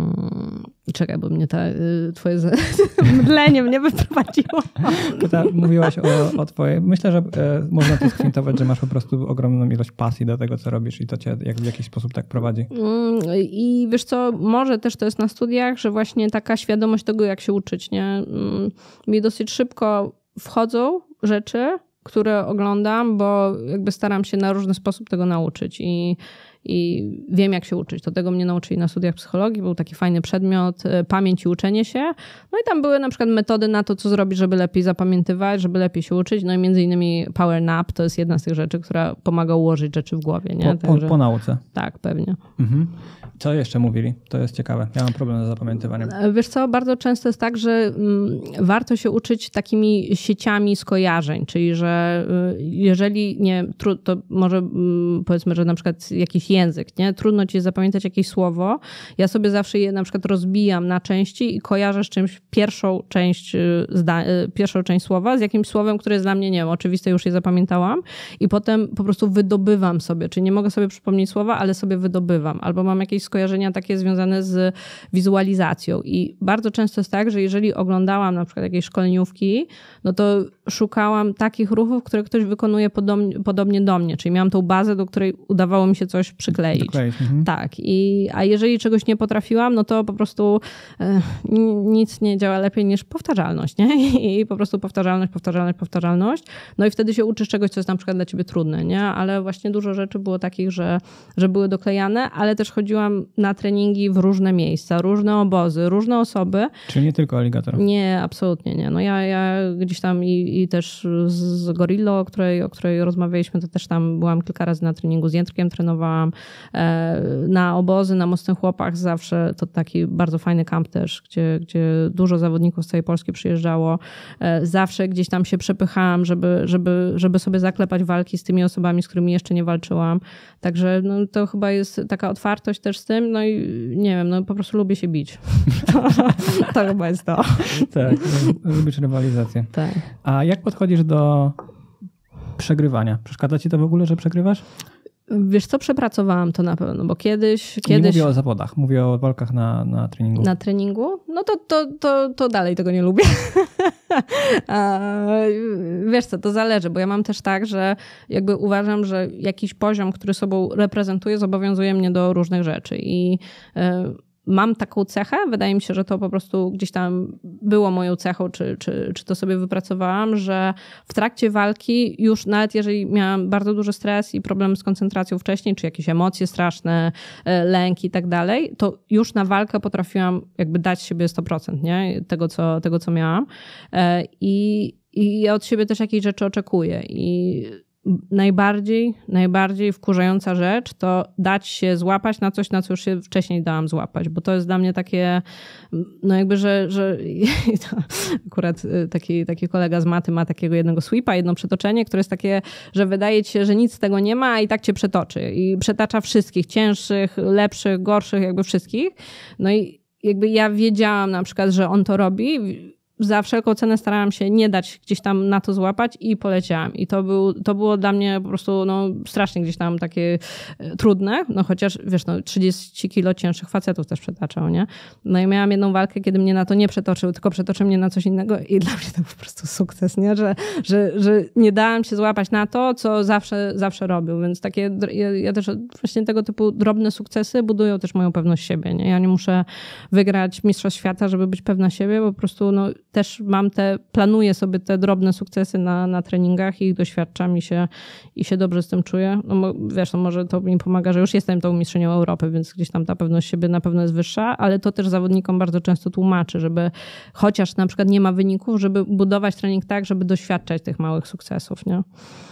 S1: um, czekaj, bo mnie ta, y, twoje mdlenie mnie wyprowadziło.
S2: Ta, mówiłaś o, o twojej... Myślę, że e, można to skwintować, że masz po prostu ogromną ilość pasji do tego, co robisz i to cię jak, w jakiś sposób tak prowadzi.
S1: Mm, I wiesz co, może też to jest na studiach, że właśnie taka świadomość tego, jak się uczyć, nie? Mm, mi dosyć szybko wchodzą rzeczy, które oglądam, bo jakby staram się na różny sposób tego nauczyć i i wiem, jak się uczyć. To tego mnie nauczyli na studiach psychologii. Był taki fajny przedmiot, pamięć i uczenie się. No i tam były na przykład metody na to, co zrobić, żeby lepiej zapamiętywać, żeby lepiej się uczyć. No i między innymi power nap to jest jedna z tych rzeczy, która pomaga ułożyć rzeczy w głowie. Nie?
S2: Po, Także, po nauce.
S1: Tak, pewnie.
S2: Mhm. Co jeszcze mówili? To jest ciekawe. Ja mam problem z zapamiętywaniem.
S1: Wiesz co, bardzo często jest tak, że mm, warto się uczyć takimi sieciami skojarzeń, czyli że y, jeżeli nie, tru, to może mm, powiedzmy, że na przykład jakiś język, nie? Trudno ci zapamiętać jakieś słowo. Ja sobie zawsze je na przykład rozbijam na części i kojarzę z czymś pierwszą część, zda, pierwszą część słowa z jakimś słowem, które jest dla mnie, nie wiem, oczywiste, już je zapamiętałam i potem po prostu wydobywam sobie, czyli nie mogę sobie przypomnieć słowa, ale sobie wydobywam. Albo mam jakieś skojarzenia takie związane z wizualizacją i bardzo często jest tak, że jeżeli oglądałam na przykład jakieś szkoleniówki, no to szukałam takich ruchów, które ktoś wykonuje podobnie, podobnie do mnie, czyli miałam tą bazę, do której udawało mi się coś przykleić.
S2: Dokleić, mhm.
S1: Tak. I, a jeżeli czegoś nie potrafiłam, no to po prostu e, nic nie działa lepiej niż powtarzalność, nie? I po prostu powtarzalność, powtarzalność, powtarzalność. No i wtedy się uczysz czegoś, co jest na przykład dla ciebie trudne, nie? Ale właśnie dużo rzeczy było takich, że, że były doklejane, ale też chodziłam na treningi w różne miejsca, różne obozy, różne osoby.
S2: Czyli nie tylko aligator?
S1: Nie, absolutnie nie. No ja, ja gdzieś tam i, i też z Gorillą, o której, o której rozmawialiśmy, to też tam byłam kilka razy na treningu z Jędrkiem, trenowałam na obozy, na Mocnych Chłopach zawsze, to taki bardzo fajny kamp też, gdzie, gdzie dużo zawodników z całej Polski przyjeżdżało. Zawsze gdzieś tam się przepychałam, żeby, żeby, żeby sobie zaklepać walki z tymi osobami, z którymi jeszcze nie walczyłam. Także no, to chyba jest taka otwartość też z tym, no i nie wiem, no po prostu lubię się bić. To, to chyba jest to.
S2: Tak, lubisz rywalizację.
S1: Tak.
S2: A jak podchodzisz do przegrywania? Przeszkadza ci to w ogóle, że przegrywasz?
S1: Wiesz co, przepracowałam to na pewno, bo kiedyś... kiedyś...
S2: Nie mówię o zawodach, mówię o walkach na, na treningu.
S1: Na treningu? No to, to, to, to dalej tego nie lubię. Wiesz co, to zależy, bo ja mam też tak, że jakby uważam, że jakiś poziom, który sobą reprezentuję, zobowiązuje mnie do różnych rzeczy i... Mam taką cechę, wydaje mi się, że to po prostu gdzieś tam było moją cechą, czy, czy, czy to sobie wypracowałam, że w trakcie walki już nawet jeżeli miałam bardzo duży stres i problem z koncentracją wcześniej, czy jakieś emocje straszne, lęk i tak dalej, to już na walkę potrafiłam jakby dać siebie sto procent, nie? Tego, co, tego, co miałam. I, i ja od siebie też jakieś rzeczy oczekuję i najbardziej, najbardziej wkurzająca rzecz to dać się złapać na coś, na co już się wcześniej dałam złapać, bo to jest dla mnie takie, no jakby, że, że akurat taki, taki kolega z maty ma takiego jednego sweepa, jedno przetoczenie, które jest takie, że wydaje ci się, że nic z tego nie ma, a i tak cię przetoczy i przetacza wszystkich, cięższych, lepszych, gorszych, jakby wszystkich. No i jakby ja wiedziałam na przykład, że on to robi, za wszelką cenę starałam się nie dać gdzieś tam na to złapać i poleciałam. I to, był, to było dla mnie po prostu no, strasznie gdzieś tam takie trudne, no chociaż wiesz, no, trzydzieści kilo cięższych facetów też przetaczał, nie? No i miałam jedną walkę, kiedy mnie na to nie przetoczył, tylko przetoczył mnie na coś innego i dla mnie to był po prostu sukces, nie? Że, że, że nie dałam się złapać na to, co zawsze, zawsze robił, więc takie, ja, ja też właśnie tego typu drobne sukcesy budują też moją pewność siebie, nie? Ja nie muszę wygrać Mistrzostw Świata, żeby być pewna siebie, po prostu no też mam te, planuję sobie te drobne sukcesy na, na treningach i ich doświadczam i się, i się dobrze z tym czuję. No wiesz, no może to mi pomaga, że już jestem tą mistrzynią Europy, więc gdzieś tam ta pewność siebie na pewno jest wyższa, ale to też zawodnikom bardzo często tłumaczy, żeby chociaż na przykład nie ma wyników, żeby budować trening tak, żeby doświadczać tych małych sukcesów, nie?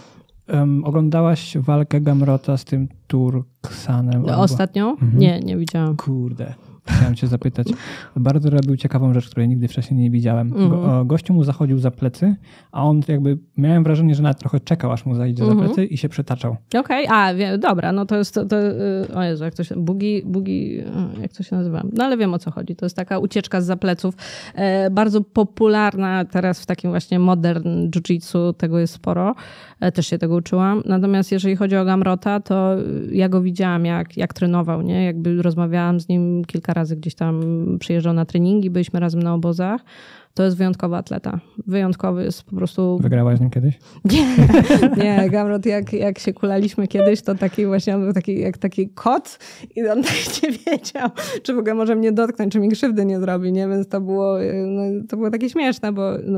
S2: Um, oglądałaś walkę Gamrota z tym Turksanem?
S1: Ostatnią? Mhm. Nie, nie widziałam.
S2: Kurde. Chciałem cię zapytać. Bardzo robił ciekawą rzecz, której nigdy wcześniej nie widziałem. Go, gościu mu zachodził za plecy, a on jakby, miałem wrażenie, że nawet trochę czekał, aż mu zajdzie mm-hmm. za plecy i się przetaczał.
S1: Okej, okay. a wie, dobra, no to jest, to, to, o Jezu, jak to się, bugi, bugi, jak to się nazywa? No ale wiem, o co chodzi. To jest taka ucieczka zza pleców. E, bardzo popularna teraz w takim właśnie modern jiu-jitsu, tego jest sporo. E, też się tego uczyłam. Natomiast jeżeli chodzi o Gamrota, to ja go widziałam, jak, jak trenował, nie? Jakby rozmawiałam z nim kilka razy gdzieś tam przyjeżdżał na treningi, byliśmy razem na obozach. To jest wyjątkowy atleta. Wyjątkowy jest po prostu...
S2: Wygrałaś z nim kiedyś?
S1: Nie, nie Gamrot, jak, jak się kulaliśmy kiedyś, to taki właśnie, on był taki, jak taki kot i on tak nie wiedział, czy w ogóle może mnie dotknąć, czy mi krzywdy nie zrobi, nie? Więc to było, no, to było takie śmieszne, bo no,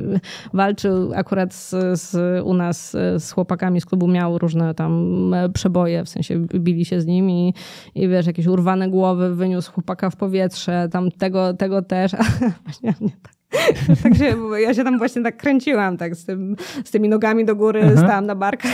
S1: walczył akurat z, z, u nas z chłopakami z klubu, miał różne tam przeboje, w sensie bili się z nim i, i wiesz, jakieś urwane głowy, wyniósł chłopaka w powietrze, tam tego, tego też, a właśnie nie tak. Także ja się tam właśnie tak kręciłam, tak z, tym, z tymi nogami do góry, Aha. stałam na barkach.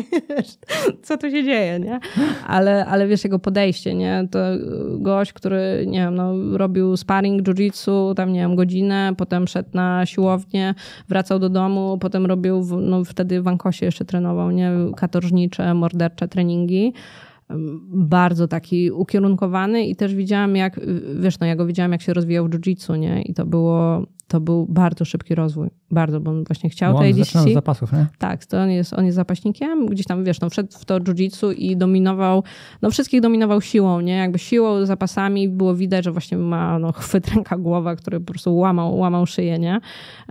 S1: Co tu się dzieje, nie? Ale, ale wiesz, jego podejście, nie? To gość, który, nie wiem, no, robił sparring, jiu-jitsu, tam, nie wiem, godzinę, potem szedł na siłownię, wracał do domu, potem robił, no wtedy w Ankosie jeszcze trenował, nie? Katorżnicze, mordercze treningi. Bardzo taki ukierunkowany i też widziałam, jak, wiesz, no ja go widziałam, jak się rozwijał w jiu-jitsu, nie? I to było, to był bardzo szybki rozwój. Bardzo, bo on właśnie chciał
S2: no
S1: tej
S2: on zaczynał z zapasów, nie?
S1: Tak, to on jest, on jest zapaśnikiem. Gdzieś tam, wiesz, no wszedł w to jiu-jitsu i dominował, no wszystkich dominował siłą, nie? Jakby siłą, zapasami było widać, że właśnie ma no, chwyt ręka głowa, który po prostu łamał, łamał szyję, nie?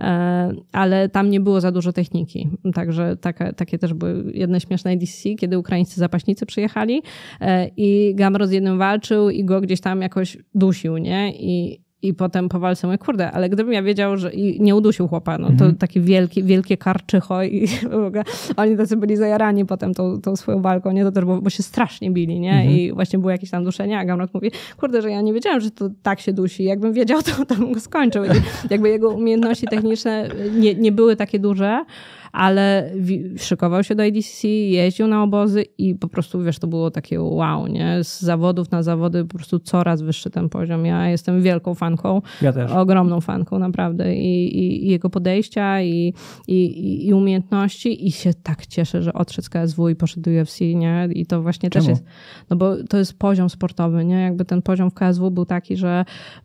S1: E, ale tam nie było za dużo techniki. Także taka, takie też były jedne śmieszne A D C, kiedy ukraińscy zapaśnicy przyjechali e, i Gamrot z jednym walczył i go gdzieś tam jakoś dusił, nie? I I potem po walce mówię, kurde, ale gdybym ja wiedział, że i nie udusił chłopa, no to mhm. takie wielkie, wielkie karczycho i w ogóle oni tacy byli zajarani potem tą, tą swoją walką, nie? To też, bo, bo się strasznie bili, nie? Mhm. I właśnie było jakieś tam duszenie, a Gamrot mówi, kurde, że ja nie wiedziałem, że to tak się dusi. Jakbym wiedział, to, to bym go skończył. I jakby jego umiejętności techniczne nie, nie były takie duże, ale szykował się do A D C, jeździł na obozy i po prostu, wiesz, to było takie wow, nie? Z zawodów na zawody po prostu coraz wyższy ten poziom. Ja jestem wielką fanką,
S2: ja też.
S1: Ogromną fanką naprawdę i, i, i jego podejścia i, i, i umiejętności i się tak cieszę, że odszedł z K S W i poszedł do U F C, nie? I to właśnie
S2: Czemu?
S1: też jest, no bo to jest poziom sportowy, nie? Jakby ten poziom w K S W był taki, że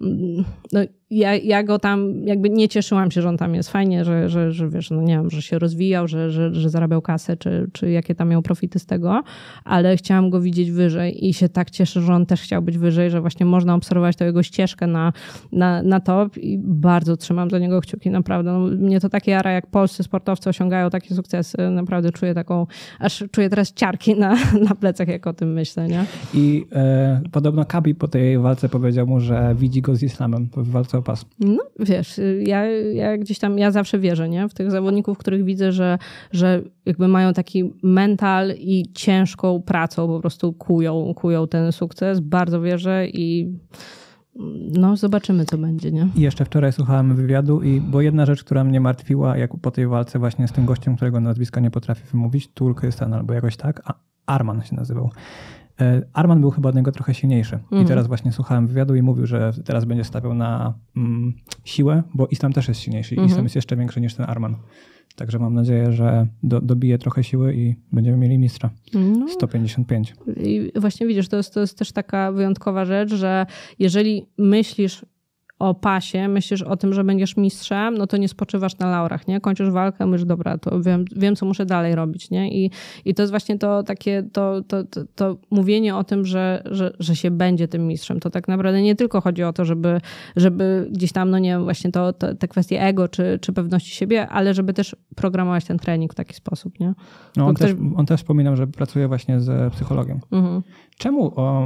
S1: no, Ja, ja go tam jakby nie cieszyłam się, że on tam jest. Fajnie, że, że, że wiesz, no nie wiem, że się rozwijał, że, że, że zarabiał kasę, czy, czy jakie tam miał profity z tego, ale chciałam go widzieć wyżej i się tak cieszę, że on też chciał być wyżej, że właśnie można obserwować tę jego ścieżkę na, na, na top i bardzo trzymam za niego kciuki, naprawdę. No, mnie to takie jara, jak polscy sportowcy osiągają takie sukcesy, naprawdę czuję taką, aż czuję teraz ciarki na, na plecach, jak o tym myślę, nie?
S2: I e, podobno Khabib po tej walce powiedział mu, że widzi go z Islamem w walce o pas.
S1: No wiesz, ja, ja gdzieś tam, ja zawsze wierzę, nie? W tych zawodników, których widzę, że, że jakby mają taki mental i ciężką pracą po prostu kują, kują ten sukces. Bardzo wierzę i No zobaczymy, co będzie, nie?
S2: I jeszcze wczoraj słuchałem wywiadu, i bo jedna rzecz, która mnie martwiła, jak po tej walce właśnie z tym gościem, którego nazwiska nie potrafię wymówić, Turkestan albo jakoś tak, a Arman się nazywał. Arman był chyba od niego trochę silniejszy. Mhm. I teraz właśnie słuchałem wywiadu i mówił, że teraz będzie stawiał na mm, siłę, bo Islam też jest silniejszy. Mhm. Islam jest jeszcze większy niż ten Arman. Także mam nadzieję, że do, dobije trochę siły i będziemy mieli mistrza. No. sto pięćdziesiąt pięć.
S1: I właśnie widzisz, to jest, to jest też taka wyjątkowa rzecz, że jeżeli myślisz o pasie, myślisz o tym, że będziesz mistrzem, no to nie spoczywasz na laurach, nie? Kończysz walkę, myślisz, dobra, to wiem, wiem co muszę dalej robić, nie? I, i to jest właśnie to takie, to, to, to, to mówienie o tym, że, że, że się będzie tym mistrzem. To tak naprawdę nie tylko chodzi o to, żeby, żeby gdzieś tam, no nie wiem, właśnie to, to, te kwestie ego czy, czy pewności siebie, ale żeby też programować ten trening w taki sposób, nie?
S2: No on, ktoś... też, on też wspominał, że pracuje właśnie z psychologiem. Mhm. Czemu o,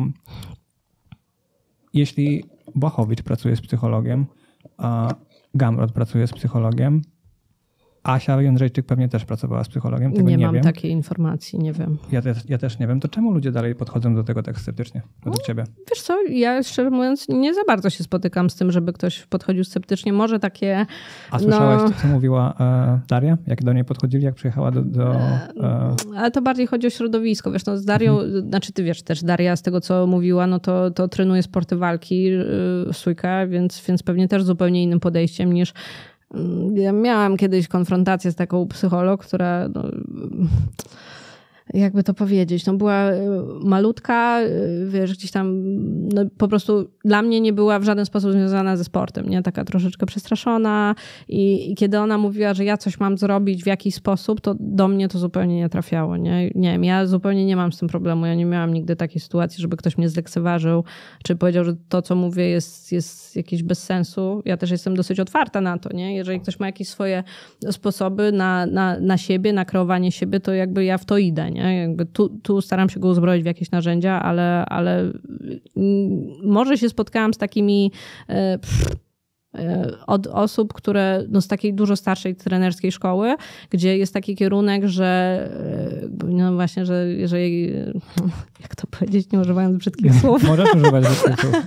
S2: jeśli Błachowicz pracuje z psychologiem, a Gamrot pracuje z psychologiem, Asia Jędrzejczyk pewnie też pracowała z psychologiem, tego nie, nie
S1: mam
S2: wiem.
S1: takiej informacji, nie wiem.
S2: Ja też, ja też nie wiem. To czemu ludzie dalej podchodzą do tego tak sceptycznie według no, ciebie?
S1: Wiesz co, ja szczerze mówiąc nie za bardzo się spotykam z tym, żeby ktoś podchodził sceptycznie. Może takie...
S2: A słyszałaś, no... co mówiła e, Daria? Jak do niej podchodzili, jak przyjechała do... do e...
S1: Ale to bardziej chodzi o środowisko. Wiesz, no z Darią, mhm. znaczy ty wiesz, też Daria z tego, co mówiła, no to, to trenuje sporty walki, yy, stójka, więc, więc pewnie też zupełnie innym podejściem niż... Ja miałam kiedyś konfrontację z taką psycholog, która, no, jakby to powiedzieć, no była malutka, wiesz, gdzieś tam, no po prostu dla mnie nie była w żaden sposób związana ze sportem, nie? Taka troszeczkę przestraszona i, i kiedy ona mówiła, że ja coś mam zrobić w jakiś sposób, to do mnie to zupełnie nie trafiało, nie? Nie wiem, ja zupełnie nie mam z tym problemu, ja nie miałam nigdy takiej sytuacji, żeby ktoś mnie zlekceważył, czy powiedział, że to, co mówię jest, jest jakieś bez sensu. Ja też jestem dosyć otwarta na to, nie? Jeżeli ktoś ma jakieś swoje sposoby na, na, na siebie, na kreowanie siebie, to jakby ja w to idę, nie? Jakby tu, tu staram się go uzbroić w jakieś narzędzia, ale, ale może się spotkałam z takimi pff, od osób, które no z takiej dużo starszej trenerskiej szkoły, gdzie jest taki kierunek, że no właśnie, że jeżeli, jak to powiedzieć, nie używając brzydkich słów.
S2: Możesz używać brzydkich słów.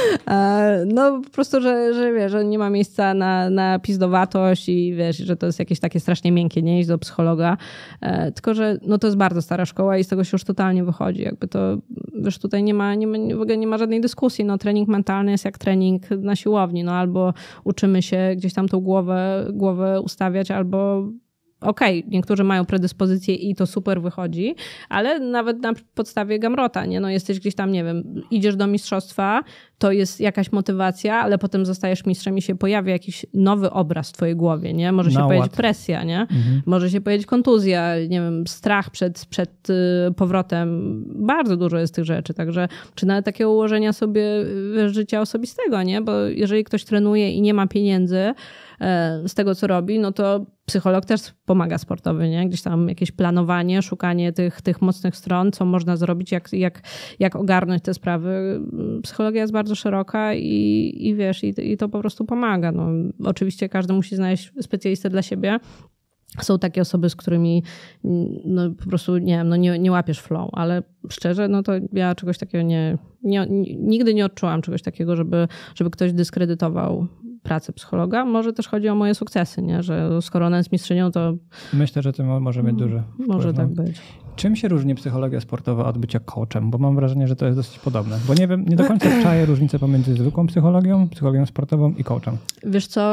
S1: No po prostu, że, że wiesz, że nie ma miejsca na, na pizdowatość i wiesz, że to jest jakieś takie strasznie miękkie, nie iść do psychologa. Tylko, że no to jest bardzo stara szkoła i z tego się już totalnie wychodzi. Jakby to, wiesz, tutaj nie ma, nie ma, w ogóle nie ma żadnej dyskusji. No trening mentalny jest jak trening na siłowni, no albo uczymy się gdzieś tam tą głowę, głowę ustawiać, albo okej, okay, niektórzy mają predyspozycję i to super wychodzi, ale nawet na podstawie Gamrota, nie? No jesteś gdzieś tam, nie wiem, idziesz do mistrzostwa, to jest jakaś motywacja, ale potem zostajesz mistrzem i się pojawia jakiś nowy obraz w twojej głowie, nie? Może się pojawić presja, nie? Mhm. Może się pojawić kontuzja, nie wiem, strach przed, przed powrotem. Bardzo dużo jest tych rzeczy, także czy nawet takiego ułożenia sobie życia osobistego, nie? Bo jeżeli ktoś trenuje i nie ma pieniędzy z tego, co robi, no to psycholog też pomaga sportowy, nie? Gdzieś tam jakieś planowanie, szukanie tych, tych mocnych stron, co można zrobić, jak, jak, jak ogarnąć te sprawy. Psychologia jest bardzo szeroka i, i wiesz, i, i to po prostu pomaga. No, oczywiście każdy musi znaleźć specjalistę dla siebie. Są takie osoby, z którymi no, po prostu nie wiem, no nie, nie łapiesz flow, ale szczerze, no to ja czegoś takiego nie, nie, nigdy nie odczułam czegoś takiego, żeby, żeby ktoś dyskredytował pracę psychologa. Może też chodzi o moje sukcesy, nie? Że skoro ona jest mistrzynią, to...
S2: Myślę, że to może mieć duży wpływ.
S1: Może tak być.
S2: Czym się różni psychologia sportowa od bycia coachem? Bo mam wrażenie, że to jest dosyć podobne. Bo nie wiem, nie do końca czaję różnicę pomiędzy zwykłą psychologią, psychologią sportową i coachem.
S1: Wiesz co,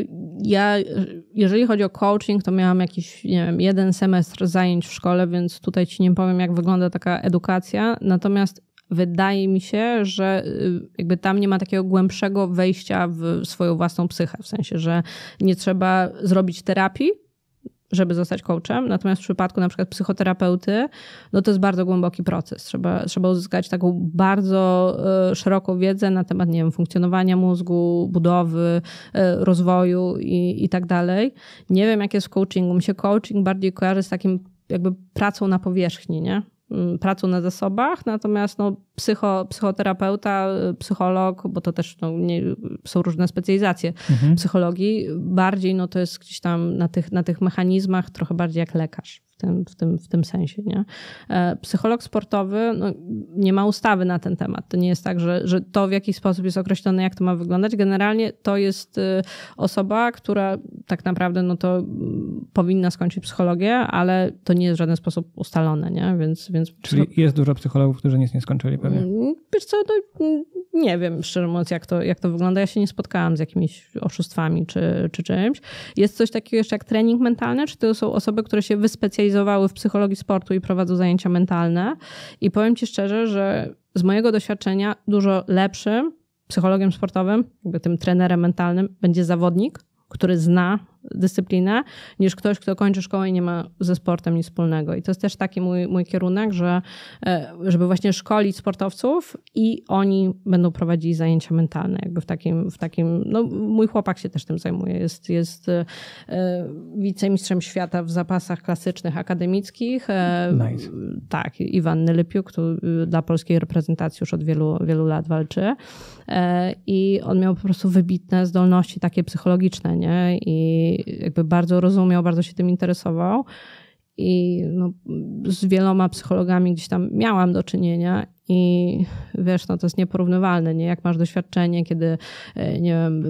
S1: ja jeżeli chodzi o coaching, to miałam jakiś, nie wiem, jeden semestr zajęć w szkole, więc tutaj ci nie powiem, jak wygląda taka edukacja. Natomiast wydaje mi się, że jakby tam nie ma takiego głębszego wejścia w swoją własną psychę. W sensie, że nie trzeba zrobić terapii, żeby zostać coachem. Natomiast w przypadku na przykład psychoterapeuty, no to jest bardzo głęboki proces. Trzeba, trzeba uzyskać taką bardzo szeroką wiedzę na temat, nie wiem, funkcjonowania mózgu, budowy, rozwoju i, i tak dalej. Nie wiem, jak jest w coachingu. Mi się coaching bardziej kojarzy z takim jakby pracą na powierzchni, nie? pracą na zasobach, natomiast no, psycho, psychoterapeuta, psycholog, bo to też no, nie, są różne specjalizacje mhm. psychologii, bardziej no, to jest gdzieś tam na tych, na tych mechanizmach trochę bardziej jak lekarz. W tym, w tym, w tym sensie. Nie? Psycholog sportowy no, nie ma ustawy na ten temat. To nie jest tak, że, że to w jakiś sposób jest określone, jak to ma wyglądać. Generalnie to jest osoba, która tak naprawdę no, to powinna skończyć psychologię, ale to nie jest w żaden sposób ustalone. Nie? Więc, więc...
S2: Czyli jest dużo psychologów, którzy nic nie skończyli pewnie?
S1: Wiesz co, no, nie wiem szczerze mówiąc, jak to, jak to wygląda. Ja się nie spotkałam z jakimiś oszustwami czy, czy czymś. Jest coś takiego jeszcze jak trening mentalny, czy to są osoby, które się wyspecjalizowały w psychologii sportu i prowadzą zajęcia mentalne. I powiem ci szczerze, że z mojego doświadczenia dużo lepszym psychologiem sportowym, jakby tym trenerem mentalnym, będzie zawodnik, który zna dyscyplinę, niż ktoś, kto kończy szkołę i nie ma ze sportem nic wspólnego. I to jest też taki mój, mój kierunek, że żeby właśnie szkolić sportowców i oni będą prowadzili zajęcia mentalne. Jakby w takim, w takim no mój chłopak się też tym zajmuje. Jest, jest wicemistrzem świata w zapasach klasycznych akademickich.
S2: Nice.
S1: Tak, Iwan Nylypiuk, który dla polskiej reprezentacji już od wielu, wielu lat walczy. I on miał po prostu wybitne zdolności takie psychologiczne, nie? I jakby bardzo rozumiał, bardzo się tym interesował i no, z wieloma psychologami gdzieś tam miałam do czynienia i wiesz, no to jest nieporównywalne, nie? Jak masz doświadczenie, kiedy nie wiem,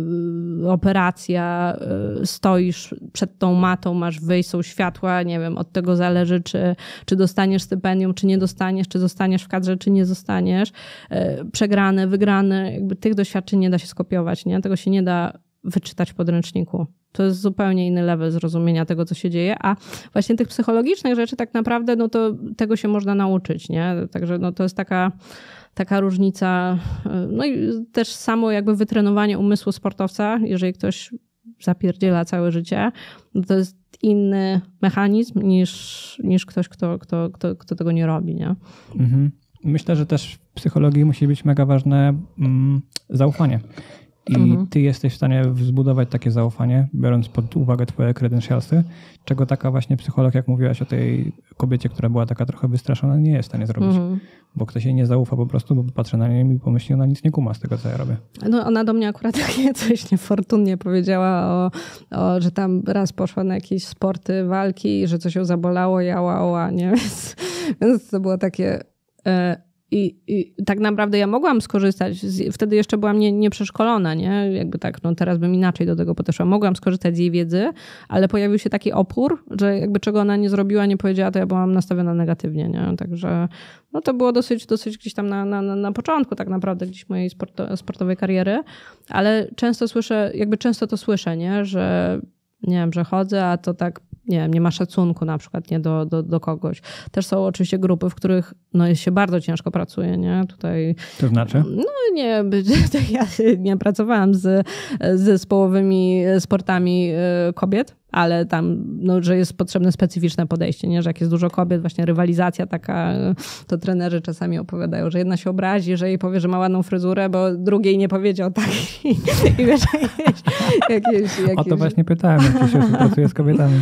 S1: operacja, stoisz przed tą matą, masz wyjść, są światła, nie wiem, od tego zależy, czy, czy dostaniesz stypendium, czy nie dostaniesz, czy zostaniesz w kadrze, czy nie zostaniesz. Przegrane, wygrane, jakby tych doświadczeń nie da się skopiować, nie? Tego się nie da wyczytać w podręczniku. To jest zupełnie inny level zrozumienia tego, co się dzieje, a właśnie tych psychologicznych rzeczy tak naprawdę, no to tego się można nauczyć, nie? Także no to jest taka, taka różnica. No i też samo jakby wytrenowanie umysłu sportowca, jeżeli ktoś zapierdziela całe życie, no to jest inny mechanizm niż, niż ktoś, kto, kto, kto, kto tego nie robi, nie?
S2: Mhm. Myślę, że też w psychologii musi być mega ważne mm, zaufanie. I mhm. ty jesteś w stanie zbudować takie zaufanie, biorąc pod uwagę twoje credentialsy, czego taka właśnie psycholog, jak mówiłaś o tej kobiecie, która była taka trochę wystraszona, nie jest w stanie zrobić. Mhm. Bo ktoś jej nie zaufa po prostu, bo patrzy na nią i pomyśli, ona nic nie kuma z tego, co ja robię.
S1: No ona do mnie akurat takie coś niefortunnie powiedziała, o, o, że tam raz poszła na jakieś sporty, walki, że coś ją zabolało, jała, oła, nie? Więc, więc to było takie... E, I, I tak naprawdę ja mogłam skorzystać, z, wtedy jeszcze byłam nie, nieprzeszkolona, nie? Jakby tak, no teraz bym inaczej do tego podeszła. Mogłam skorzystać z jej wiedzy, ale pojawił się taki opór, że jakby czego ona nie zrobiła, nie powiedziała, to ja byłam nastawiona negatywnie, nie? Także no to było dosyć, dosyć gdzieś tam na, na, na początku tak naprawdę gdzieś mojej sporto, sportowej kariery, ale często słyszę, jakby często to słyszę, nie? Że nie wiem, że chodzę, a to tak nie wiem, nie ma szacunku na przykład nie do, do, do kogoś. Też są oczywiście grupy, w których no, się bardzo ciężko pracuje, nie? Tutaj,
S2: to znaczy?
S1: No nie, ja nie pracowałam z zespołowymi sportami kobiet, ale tam, no, że jest potrzebne specyficzne podejście, nie? Że jak jest dużo kobiet, właśnie rywalizacja taka, to trenerzy czasami opowiadają, że jedna się obrazi, że jej powie, że ma ładną fryzurę, bo drugiej nie powiedział tak. I, i wiesz, jakieś, jakieś...
S2: O to właśnie pytałem, jak się współpracuje z kobietami.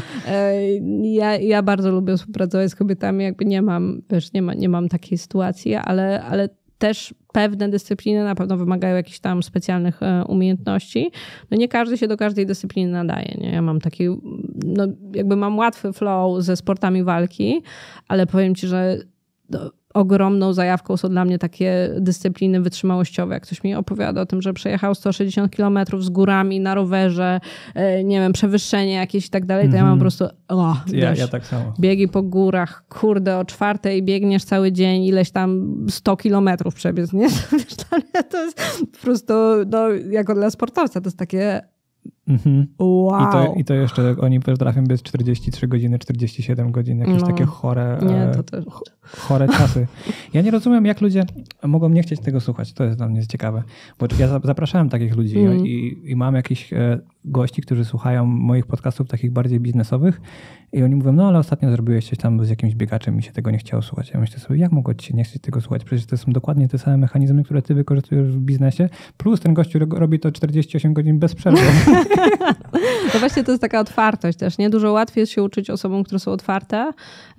S1: Ja, ja bardzo lubię współpracować z kobietami, jakby nie mam, wiesz, nie, ma, nie mam takiej sytuacji, ale, ale też pewne dyscypliny na pewno wymagają jakichś tam specjalnych umiejętności. No nie każdy się do każdej dyscypliny nadaje, nie? Ja mam taki, no jakby mam łatwy flow ze sportami walki, ale powiem ci, że no, ogromną zajawką są dla mnie takie dyscypliny wytrzymałościowe. Jak ktoś mi opowiada o tym, że przejechał sto sześćdziesiąt kilometrów z górami na rowerze, nie wiem, przewyższenie jakieś i tak dalej, to mm-hmm. ja mam po prostu o,
S2: ja,
S1: wiesz,
S2: ja tak samo.
S1: Biegi po górach, kurde, o czwartej biegniesz cały dzień, ileś tam sto kilometrów przebiec, nie? To jest po prostu, no, jako dla sportowca, to jest takie
S2: Mhm.
S1: wow.
S2: I, to, I to jeszcze oni potrafią biec czterdzieści trzy godziny, czterdzieści siedem godzin, jakieś no. takie chore,
S1: nie, to też.
S2: chore czasy. Ja nie rozumiem, jak ludzie mogą nie chcieć tego słuchać. To jest dla mnie ciekawe. Bo ja zapraszałem takich ludzi mm. i, i mam jakichś gości, którzy słuchają moich podcastów takich bardziej biznesowych i oni mówią, no ale ostatnio zrobiłeś coś tam z jakimś biegaczem i się tego nie chciało słuchać. Ja myślę sobie, jak mogło ci się nie chcieć tego słuchać? Przecież to są dokładnie te same mechanizmy, które ty wykorzystujesz w biznesie, plus ten gościu robi to czterdzieści osiem godzin bez przerwy.
S1: No właśnie to jest taka otwartość też, nie? Dużo łatwiej jest się uczyć osobom, które są otwarte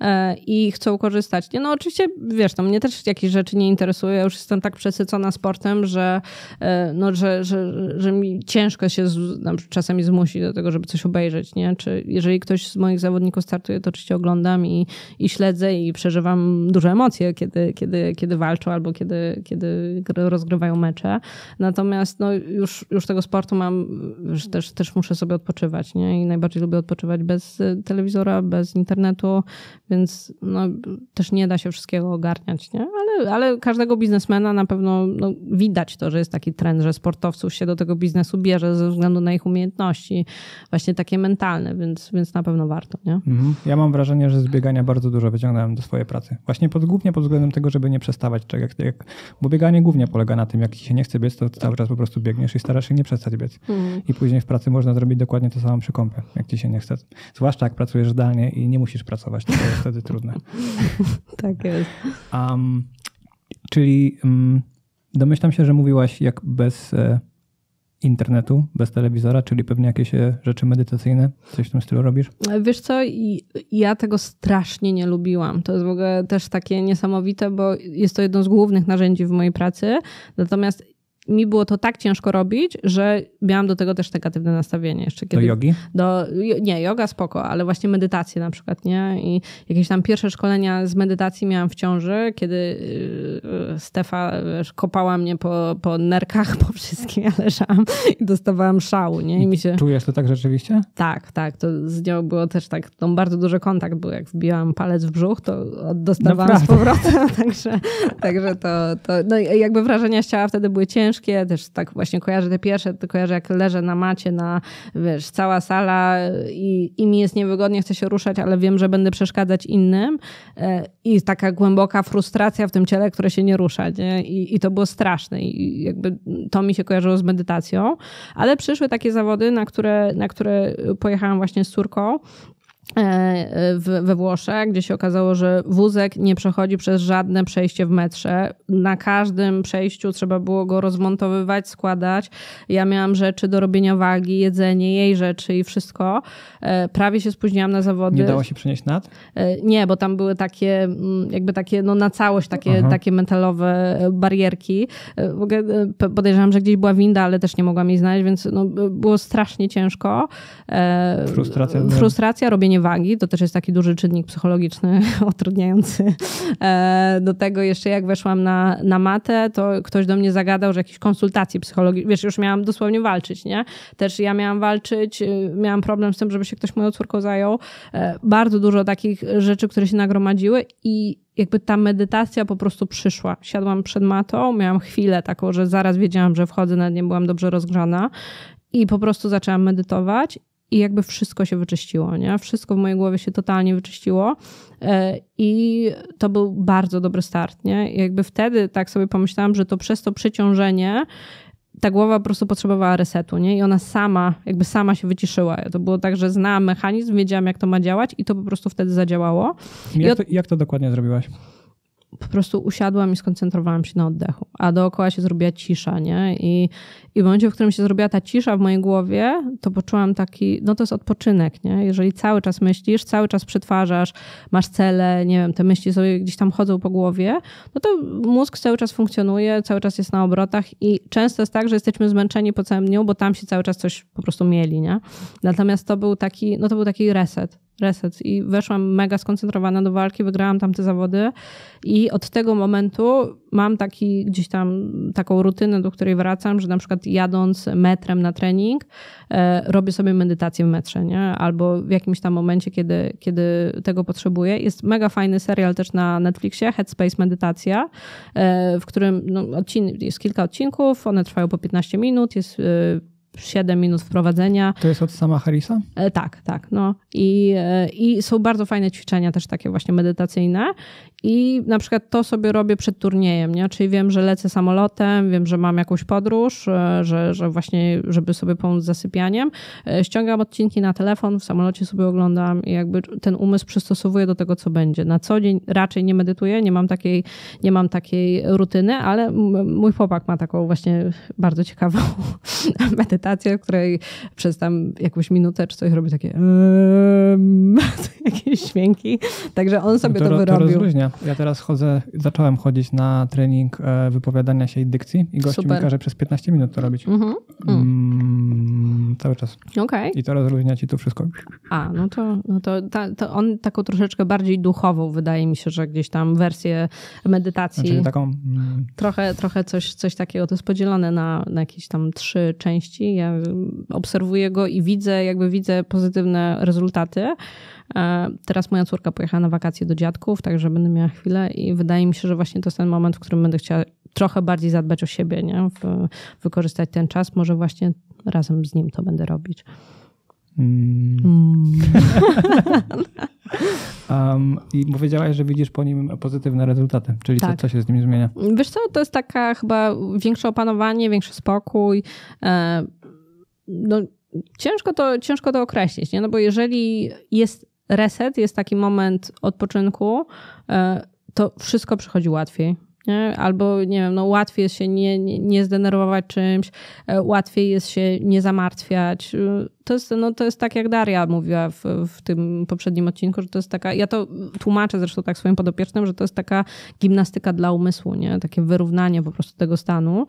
S1: i chcą korzystać. Nie, no oczywiście, wiesz, no mnie też jakieś rzeczy nie interesuje. Ja już jestem tak przesycona sportem, że, no, że, że, że mi ciężko się z, czasami zmusić do tego, żeby coś obejrzeć, nie? Czy jeżeli ktoś z moich zawodników startuje, to oczywiście oglądam i, i śledzę i przeżywam duże emocje, kiedy, kiedy, kiedy walczą albo kiedy, kiedy rozgrywają mecze. Natomiast no, już, już tego sportu mam, już też, też muszę sobie odpoczywać, nie? I najbardziej lubię odpoczywać bez telewizora, bez internetu, więc no, też nie da się wszystkiego ogarniać, nie? Ale, ale każdego biznesmena na pewno no, widać to, że jest taki trend, że sportowców się do tego biznesu bierze ze względu na ich umiejętności, właśnie takie mentalne, więc, więc na pewno warto, nie?
S2: Mhm. Ja mam wrażenie, że z biegania bardzo dużo wyciągnąłem do swojej pracy. Właśnie pod, głównie pod względem tego, żeby nie przestawać, jak, jak, bo bieganie głównie polega na tym, jak ci się nie chce biec, to cały czas po prostu biegniesz i starasz się nie przestać biec. Mhm. I później w pracy można zrobić dokładnie to samo przy kąpie, jak ci się nie chce. Zwłaszcza jak pracujesz zdalnie i nie musisz pracować, to jest wtedy trudne.
S1: Tak jest.
S2: Um, czyli um, domyślam się, że mówiłaś jak bez e, internetu, bez telewizora, czyli pewnie jakieś rzeczy medytacyjne, coś w tym stylu robisz?
S1: Wiesz co, ja tego strasznie nie lubiłam. To jest w ogóle też takie niesamowite, bo jest to jedno z głównych narzędzi w mojej pracy. Natomiast mi było to tak ciężko robić, że miałam do tego też negatywne nastawienie. Jeszcze kiedy,
S2: do jogi?
S1: Do, nie, joga spoko, ale właśnie medytacje na przykład, nie? I jakieś tam pierwsze szkolenia z medytacji miałam w ciąży, kiedy Stefa wiesz, kopała mnie po, po nerkach, po wszystkim. Ja leżałam i dostawałam szału, nie? I mi się...
S2: Czujesz to tak rzeczywiście?
S1: Tak, tak. To z nią było też tak, no, bardzo duży kontakt był. Jak wbijałam palec w brzuch, to dostawałam Naprawdę? z powrotem. także także to, to no, jakby wrażenia z ciała wtedy były ciężkie. Też tak właśnie kojarzę te pierwsze, to kojarzę jak leżę na macie, na wiesz, cała sala i, i mi jest niewygodnie, chcę się ruszać, ale wiem, że będę przeszkadzać innym i taka głęboka frustracja w tym ciele, które się nie rusza. Nie? I, i to było straszne i jakby to mi się kojarzyło z medytacją, ale przyszły takie zawody, na które, na które pojechałam właśnie z córką we Włoszech, gdzie się okazało, że wózek nie przechodzi przez żadne przejście w metrze. Na każdym przejściu trzeba było go rozmontowywać, składać. Ja miałam rzeczy do robienia wagi, jedzenie, jej rzeczy i wszystko. Prawie się spóźniłam na zawody.
S2: Nie dało się przenieść nad?
S1: Nie, bo tam były takie, jakby takie, no na całość takie, takie metalowe barierki. W ogóle podejrzewam, że gdzieś była winda, ale też nie mogłam jej znaleźć, więc no, było strasznie ciężko.
S2: Frustracja.
S1: Frustracja, robienie wagi, to też jest taki duży czynnik psychologiczny utrudniający. Do tego jeszcze jak weszłam na, na matę, to ktoś do mnie zagadał, że jakieś konsultacje psychologiczne, wiesz, już miałam dosłownie walczyć, nie? Też ja miałam walczyć, miałam problem z tym, żeby się ktoś moją córką zajął. Bardzo dużo takich rzeczy, które się nagromadziły i jakby ta medytacja po prostu przyszła. Siadłam przed matą, miałam chwilę taką, że zaraz wiedziałam, że wchodzę, nawet nie byłam dobrze rozgrzana i po prostu zaczęłam medytować. I jakby wszystko się wyczyściło, nie? Wszystko w mojej głowie się totalnie wyczyściło i to był bardzo dobry start, nie? I jakby wtedy tak sobie pomyślałam, że to przez to przeciążenie ta głowa po prostu potrzebowała resetu, nie? I ona sama, jakby sama się wyciszyła. To było tak, że znałam mechanizm, wiedziałam jak to ma działać i to po prostu wtedy zadziałało.
S2: Jak,
S1: od...
S2: to, jak to dokładnie zrobiłaś?
S1: Po prostu usiadłam i skoncentrowałam się na oddechu, a dookoła się zrobiła cisza, nie? I, i w momencie, w którym się zrobiła ta cisza w mojej głowie, to poczułam taki, no to jest odpoczynek, nie? Jeżeli cały czas myślisz, cały czas przetwarzasz, masz cele, nie wiem, te myśli sobie gdzieś tam chodzą po głowie, no to mózg cały czas funkcjonuje, cały czas jest na obrotach i często jest tak, że jesteśmy zmęczeni po całym dniu, bo tam się cały czas coś po prostu mieli, nie? Natomiast to był taki, no to był taki reset. reset i weszłam mega skoncentrowana do walki, wygrałam tam te zawody i od tego momentu mam taki gdzieś tam taką rutynę, do której wracam, że na przykład jadąc metrem na trening e, robię sobie medytację w metrze, nie? Albo w jakimś tam momencie, kiedy, kiedy tego potrzebuję. Jest mega fajny serial też na Netflixie, Headspace Medytacja, e, w którym no, odcin- jest kilka odcinków, one trwają po piętnaście minut, jest e, siedem minut wprowadzenia.
S2: To jest od Sama Harrisa?
S1: E, tak, tak. No. I, e, I są bardzo fajne ćwiczenia też takie właśnie medytacyjne i na przykład to sobie robię przed turniejem, nie? Czyli wiem, że lecę samolotem, wiem, że mam jakąś podróż, e, że, że właśnie, żeby sobie pomóc z zasypianiem. E, ściągam odcinki na telefon, w samolocie sobie oglądam i jakby ten umysł przystosowuję do tego, co będzie. Na co dzień raczej nie medytuję, nie mam takiej, nie mam takiej rutyny, ale m- mój chłopak ma taką właśnie bardzo ciekawą medytację medytację, w której przez tam jakąś minutę czy coś robi takie um, jakieś dźwięki. Także on sobie
S2: to,
S1: to wyrobił.
S2: To rozluźnia. Ja teraz chodzę, zacząłem chodzić na trening wypowiadania się i dykcji i gościu mi każe przez piętnaście minut to robić. Mm-hmm. Mm, cały czas.
S1: Okay.
S2: I to rozluźnia ci tu wszystko.
S1: A, no to, no to, ta, to on taką troszeczkę bardziej duchową, wydaje mi się, że gdzieś tam wersję medytacji.
S2: Znaczy taką... Mm.
S1: Trochę, trochę coś, coś takiego. To jest podzielone na, na jakieś tam trzy części. Ja obserwuję go i widzę, jakby widzę pozytywne rezultaty. Teraz moja córka pojechała na wakacje do dziadków, także będę miała chwilę i wydaje mi się, że właśnie to jest ten moment, w którym będę chciała trochę bardziej zadbać o siebie, nie? Wykorzystać ten czas. Może właśnie razem z nim to będę robić. Mm. Mm.
S2: um, I powiedziałaś, że widzisz po nim pozytywne rezultaty, czyli tak. co, co się z nim zmienia?
S1: Wiesz co, to jest taka chyba większe opanowanie, większy spokój. No, ciężko to, ciężko to określić, nie? No bo jeżeli jest reset, jest taki moment odpoczynku, to wszystko przychodzi łatwiej. Nie? Albo nie wiem, no łatwiej jest się nie, nie, nie zdenerwować czymś, łatwiej jest się nie zamartwiać. To jest, no, to jest tak, jak Daria mówiła w, w tym poprzednim odcinku, że to jest taka, ja to tłumaczę zresztą tak swoim podopiecznym, że to jest taka gimnastyka dla umysłu, nie? Takie wyrównanie po prostu tego stanu.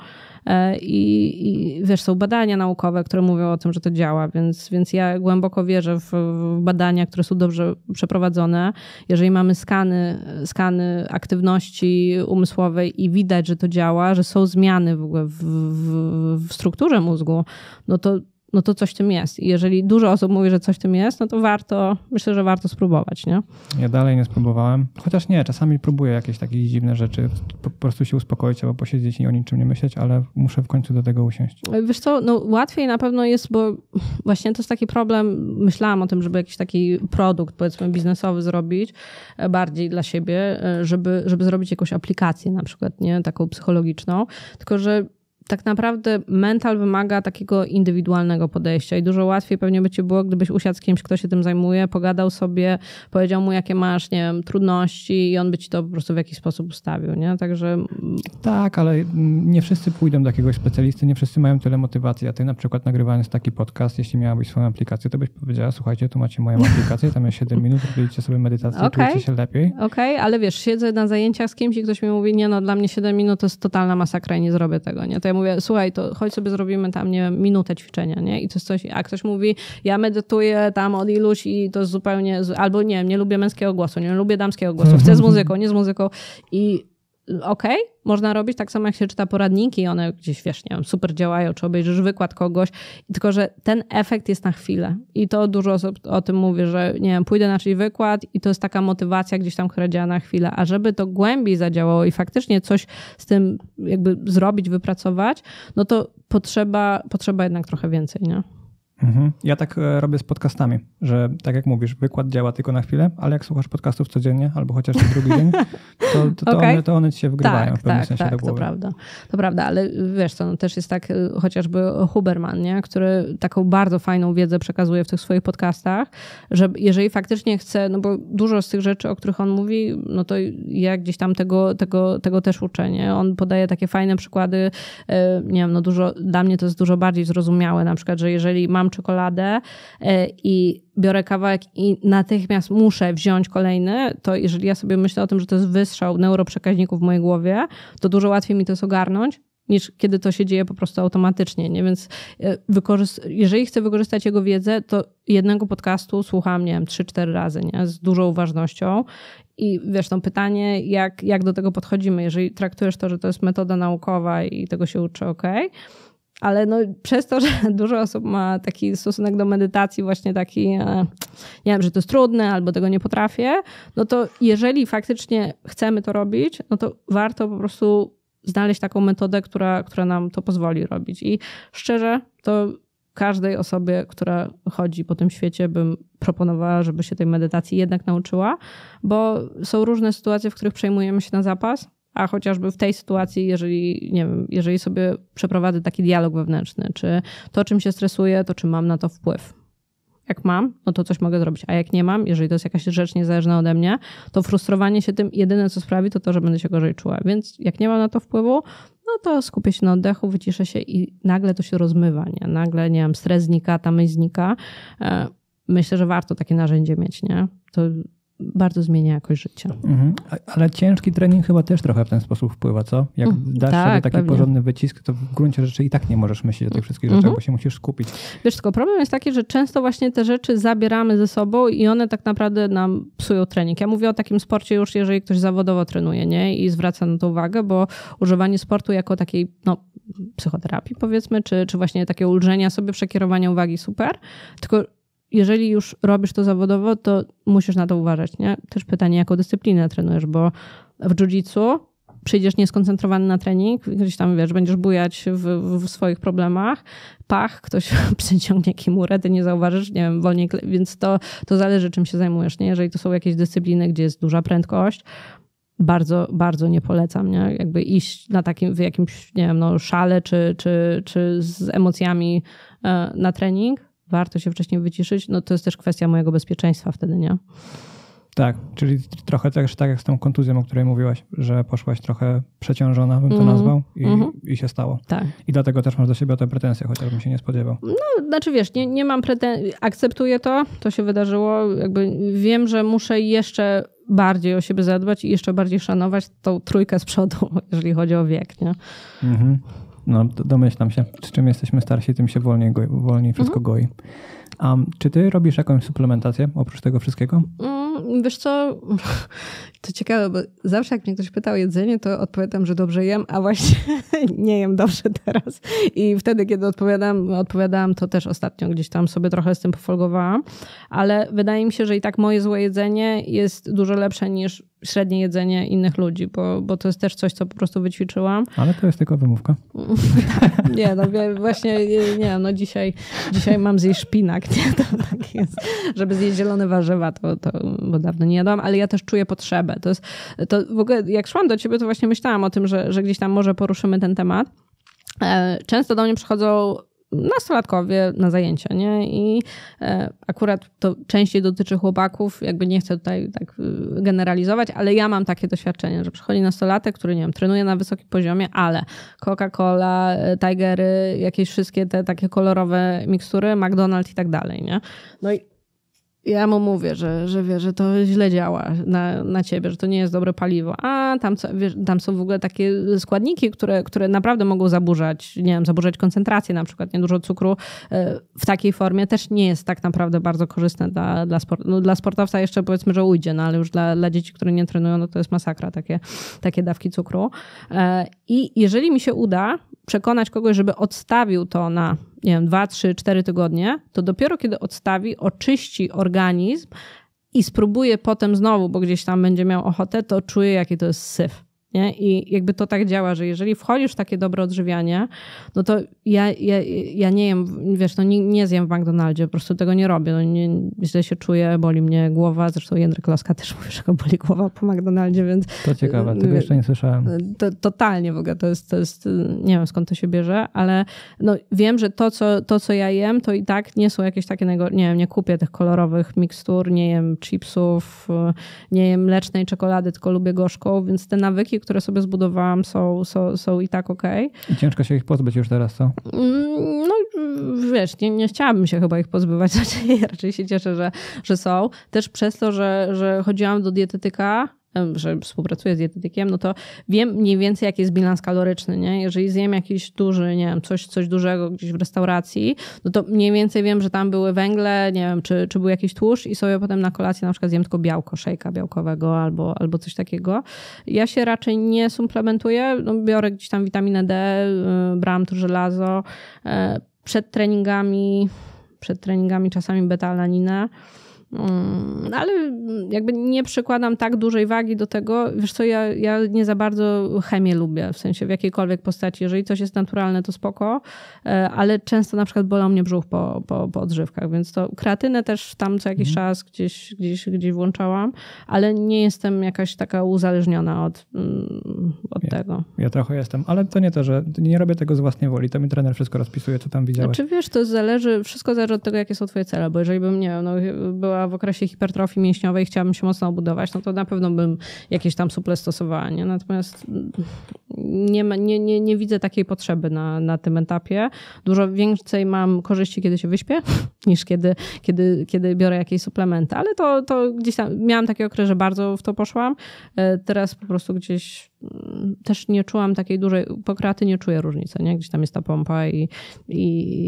S1: I, i wiesz, są badania naukowe, które mówią o tym, że to działa, więc, więc ja głęboko wierzę w, w badania, które są dobrze przeprowadzone. Jeżeli mamy skany, skany aktywności umysłowej i widać, że to działa, że są zmiany w ogóle w, w, w strukturze mózgu, no to no to coś w tym jest. I jeżeli dużo osób mówi, że coś w tym jest, no to warto, myślę, że warto spróbować, nie?
S2: Ja dalej nie spróbowałem. Chociaż nie, czasami próbuję jakieś takie dziwne rzeczy, po prostu się uspokoić albo posiedzieć i o niczym nie myśleć, ale muszę w końcu do tego usiąść.
S1: Wiesz co, no łatwiej na pewno jest, bo właśnie to jest taki problem, myślałam o tym, żeby jakiś taki produkt, powiedzmy, biznesowy zrobić, bardziej dla siebie, żeby, żeby zrobić jakąś aplikację na przykład, nie? Taką psychologiczną, tylko że tak naprawdę mental wymaga takiego indywidualnego podejścia i dużo łatwiej pewnie by ci było, gdybyś usiadł z kimś, kto się tym zajmuje, pogadał sobie, powiedział mu, jakie masz, nie wiem, trudności i on by ci to po prostu w jakiś sposób ustawił, nie? Także...
S2: Tak, ale nie wszyscy pójdą do jakiegoś specjalisty, nie wszyscy mają tyle motywacji, a ty na przykład nagrywając taki podcast, jeśli miałabyś swoją aplikację, to byś powiedziała, słuchajcie, tu macie moją aplikację, tam jest siedem minut, robicie sobie medytację, okay. Czujecie się lepiej.
S1: Okej, okay, ale wiesz, siedzę na zajęciach z kimś i ktoś mi mówi, nie no, dla mnie siedem minut to jest totalna masakra i nie zrobię tego, nie? To ja mówię, słuchaj, to chodź sobie zrobimy tam, nie wiem, minutę ćwiczenia, nie? I to jest coś, a ktoś mówi, ja medytuję tam od iluś i to jest zupełnie, albo nie wiem, nie lubię męskiego głosu, nie lubię damskiego głosu, chcę z muzyką, nie z muzyką i okej, okay, można robić tak samo, jak się czyta poradniki, one gdzieś, wiesz, nie wiem, super działają, czy obejrzysz wykład kogoś, tylko że ten efekt jest na chwilę i to dużo osób o tym mówi, że nie wiem, pójdę na czyjś wykład i to jest taka motywacja gdzieś tam, która działa na chwilę, a żeby to głębiej zadziałało i faktycznie coś z tym jakby zrobić, wypracować, no to potrzeba, potrzeba jednak trochę więcej, nie?
S2: Mhm. Ja tak robię z podcastami, że tak jak mówisz, wykład działa tylko na chwilę, ale jak słuchasz podcastów codziennie albo chociaż co drugi dzień, to, to, to, okay. one, to one ci się wgrywają
S1: tak,
S2: w pewnym
S1: tak,
S2: sensie
S1: tak,
S2: do głowy.
S1: To prawda, to prawda, ale wiesz co, no też jest tak chociażby Huberman, nie? Który taką bardzo fajną wiedzę przekazuje w tych swoich podcastach, że jeżeli faktycznie chce, no bo dużo z tych rzeczy, o których on mówi, no to ja gdzieś tam tego, tego, tego też uczę, nie? On podaje takie fajne przykłady, nie wiem, no dużo, dla mnie to jest dużo bardziej zrozumiałe, na przykład, że jeżeli mam czekoladę i biorę kawałek i natychmiast muszę wziąć kolejny, to jeżeli ja sobie myślę o tym, że to jest wystrzał neuroprzekaźników w mojej głowie, to dużo łatwiej mi to jest ogarnąć, niż kiedy to się dzieje po prostu automatycznie, nie? Więc wykorzyst- jeżeli chcę wykorzystać jego wiedzę, to jednego podcastu słucham, nie wiem, trzy cztery razy, nie? Z dużą uważnością. I wiesz, no pytanie, jak, jak do tego podchodzimy? Jeżeli traktujesz to, że to jest metoda naukowa i tego się uczy, okej, okay. Ale no, przez to, że dużo osób ma taki stosunek do medytacji właśnie taki, nie wiem, że to jest trudne albo tego nie potrafię, no to jeżeli faktycznie chcemy to robić, no to warto po prostu znaleźć taką metodę, która, która nam to pozwoli robić. I szczerze, to każdej osobie, która chodzi po tym świecie, bym proponowała, żeby się tej medytacji jednak nauczyła, bo są różne sytuacje, w których przejmujemy się na zapas, a chociażby w tej sytuacji, jeżeli, nie wiem, jeżeli sobie przeprowadzę taki dialog wewnętrzny, czy to, czym się stresuję, to czy mam na to wpływ. Jak mam, no to coś mogę zrobić, a jak nie mam, jeżeli to jest jakaś rzecz niezależna ode mnie, to frustrowanie się tym jedyne, co sprawi, to to, że będę się gorzej czuła. Więc jak nie mam na to wpływu, no to skupię się na oddechu, wyciszę się i nagle to się rozmywa, nie? Nagle, nie wiem, stres znika, ta myśl znika. Myślę, że warto takie narzędzie mieć, nie? To bardzo zmienia jakość życia. Mhm.
S2: Ale ciężki trening chyba też trochę w ten sposób wpływa, co? Jak mm, dasz tak, sobie taki pewnie. porządny wycisk, to w gruncie rzeczy i tak nie możesz myśleć o tych wszystkich rzeczach, mm-hmm. bo się musisz skupić.
S1: Wiesz, tylko problem jest taki, że często właśnie te rzeczy zabieramy ze sobą i one tak naprawdę nam psują trening. Ja mówię o takim sporcie już, jeżeli ktoś zawodowo trenuje, nie? I zwraca na to uwagę, bo używanie sportu jako takiej, no, psychoterapii powiedzmy, czy, czy właśnie takiego ulżenia sobie, przekierowania uwagi super, tylko jeżeli już robisz to zawodowo, to musisz na to uważać, nie? Też pytanie, jaką dyscyplinę trenujesz, bo w jiu-jitsu przyjdziesz nieskoncentrowany na trening, gdzieś tam, wiesz, będziesz bujać w, w swoich problemach, pach, ktoś przeciągnie kimurę, ty nie zauważysz, nie wiem, wolniej, więc to, to zależy, czym się zajmujesz, nie? Jeżeli to są jakieś dyscypliny, gdzie jest duża prędkość, bardzo, bardzo nie polecam, nie? Jakby iść na takim, w jakimś, nie wiem, no, szale, czy, czy, czy z emocjami na trening. Warto się wcześniej wyciszyć, no to jest też kwestia mojego bezpieczeństwa wtedy, nie?
S2: Tak, czyli trochę też tak jak z tą kontuzją, o której mówiłaś, że poszłaś trochę przeciążona, bym to mm-hmm. nazwał i, mm-hmm. i się stało.
S1: Tak.
S2: I dlatego też masz do siebie o te pretensje, chociażbym się nie spodziewał.
S1: No, znaczy wiesz, nie, nie mam pretensji, akceptuję to, to się wydarzyło, jakby wiem, że muszę jeszcze bardziej o siebie zadbać i jeszcze bardziej szanować tą trójkę z przodu, jeżeli chodzi o wiek, nie? Mhm.
S2: No, domyślam się. Z czym jesteśmy starsi, tym się wolniej, goi, wolniej wszystko mhm. goi. Um, czy ty robisz jakąś suplementację oprócz tego wszystkiego?
S1: Mm, wiesz co, to ciekawe, bo zawsze jak mnie ktoś pyta o jedzenie, to odpowiadam, że dobrze jem, a właśnie nie jem dobrze teraz. I wtedy, kiedy odpowiadam, odpowiadałam, to też ostatnio gdzieś tam sobie trochę z tym pofolgowałam. Ale wydaje mi się, że i tak moje złe jedzenie jest dużo lepsze niż średnie jedzenie innych ludzi, bo, bo to jest też coś, co po prostu wyćwiczyłam.
S2: Ale to jest tylko wymówka.
S1: Tak, nie, no właśnie, nie, no dzisiaj, dzisiaj mam zjeść szpinak, nie, to tak jest, żeby zjeść zielone warzywa, to, to bo dawno nie jadłam, ale ja też czuję potrzebę. To jest, to w ogóle jak szłam do ciebie, to właśnie myślałam o tym, że, że gdzieś tam może poruszymy ten temat. Często do mnie przychodzą nastolatkowie na zajęcia, nie? I e, akurat to częściej dotyczy chłopaków, jakby nie chcę tutaj tak generalizować, ale ja mam takie doświadczenie, że przychodzi nastolatek, który, nie wiem, trenuje na wysokim poziomie, ale Coca-Cola, Tigery, jakieś wszystkie te takie kolorowe mikstury, McDonald's i tak dalej, nie? No i ja mu mówię, że, że wie, że to źle działa na, na ciebie, że to nie jest dobre paliwo. A tam, wiesz, tam są w ogóle takie składniki, które, które naprawdę mogą zaburzać, nie wiem, zaburzać koncentrację na przykład. Niedużo cukru w takiej formie też nie jest tak naprawdę bardzo korzystne dla, dla, sport, no, dla sportowca jeszcze powiedzmy, że ujdzie, no ale już dla, dla dzieci, które nie trenują, no to jest masakra, takie, takie dawki cukru. I jeżeli mi się uda przekonać kogoś, żeby odstawił to na, nie wiem, dwa, trzy, cztery tygodnie, to dopiero kiedy odstawi, oczyści organizm i spróbuje potem znowu, bo gdzieś tam będzie miał ochotę, to czuje, jaki to jest syf. Nie? I jakby to tak działa, że jeżeli wchodzisz w takie dobre odżywianie, no to ja, ja, ja nie jem, wiesz, no nie, nie zjem w McDonaldzie, po prostu tego nie robię. No nie, źle się czuję, boli mnie głowa. Zresztą Jędrek Loska też mówi, że go boli głowa po McDonaldzie, więc...
S2: To ciekawe, tego jeszcze nie słyszałem.
S1: To, totalnie w ogóle, to jest, to jest, nie wiem skąd to się bierze, ale no wiem, że to co, to, co ja jem, to i tak nie są jakieś takie, nie wiem, nie kupię tych kolorowych mikstur, nie jem chipsów, nie jem mlecznej czekolady, tylko lubię gorzką, więc te nawyki, które sobie zbudowałam, są, są, są i tak okej. Okay.
S2: I ciężko się ich pozbyć już teraz, co?
S1: No wiesz, nie, nie chciałabym się chyba ich pozbywać, raczej, raczej się cieszę, że, że są. Też przez to, że, że chodziłam do dietetyka, że współpracuję z dietetykiem, no to wiem mniej więcej, jaki jest bilans kaloryczny, nie? Jeżeli zjem jakiś duży, nie wiem, coś, coś dużego gdzieś w restauracji, no to mniej więcej wiem, że tam były węgle, nie wiem, czy, czy był jakiś tłuszcz i sobie potem na kolację na przykład zjem tylko białko, szejka białkowego albo, albo coś takiego. Ja się raczej nie suplementuję, no biorę gdzieś tam witaminę D, brałam tu żelazo, przed treningami, przed treningami czasami beta-alaninę. Ale jakby nie przykładam tak dużej wagi do tego. Wiesz co, ja, ja nie za bardzo chemię lubię, w sensie w jakiejkolwiek postaci. Jeżeli coś jest naturalne, to spoko, ale często na przykład bolał mnie brzuch po, po, po odżywkach, więc to kreatynę też tam co jakiś mhm. czas gdzieś, gdzieś, gdzieś włączałam, ale nie jestem jakaś taka uzależniona od, od
S2: ja,
S1: tego.
S2: Ja trochę jestem, ale to nie to, że nie robię tego z własnej woli. To mi trener wszystko rozpisuje, co tam widziałeś.
S1: Znaczy wiesz, to zależy, wszystko zależy od tego, jakie są twoje cele, bo jeżeli bym, nie wiem, no, była w okresie hipertrofii mięśniowej i chciałabym się mocno obudować, no to na pewno bym jakieś tam suple stosowała, nie? Natomiast Nie, ma, nie, nie, nie widzę takiej potrzeby na, na tym etapie. Dużo więcej mam korzyści, kiedy się wyśpię, niż kiedy, kiedy, kiedy biorę jakieś suplementy. Ale to, to gdzieś tam miałam taki okres, że bardzo w to poszłam. Teraz po prostu gdzieś też nie czułam takiej dużej, po kreatynie czuję różnicę, nie? Gdzieś tam jest ta pompa i, i,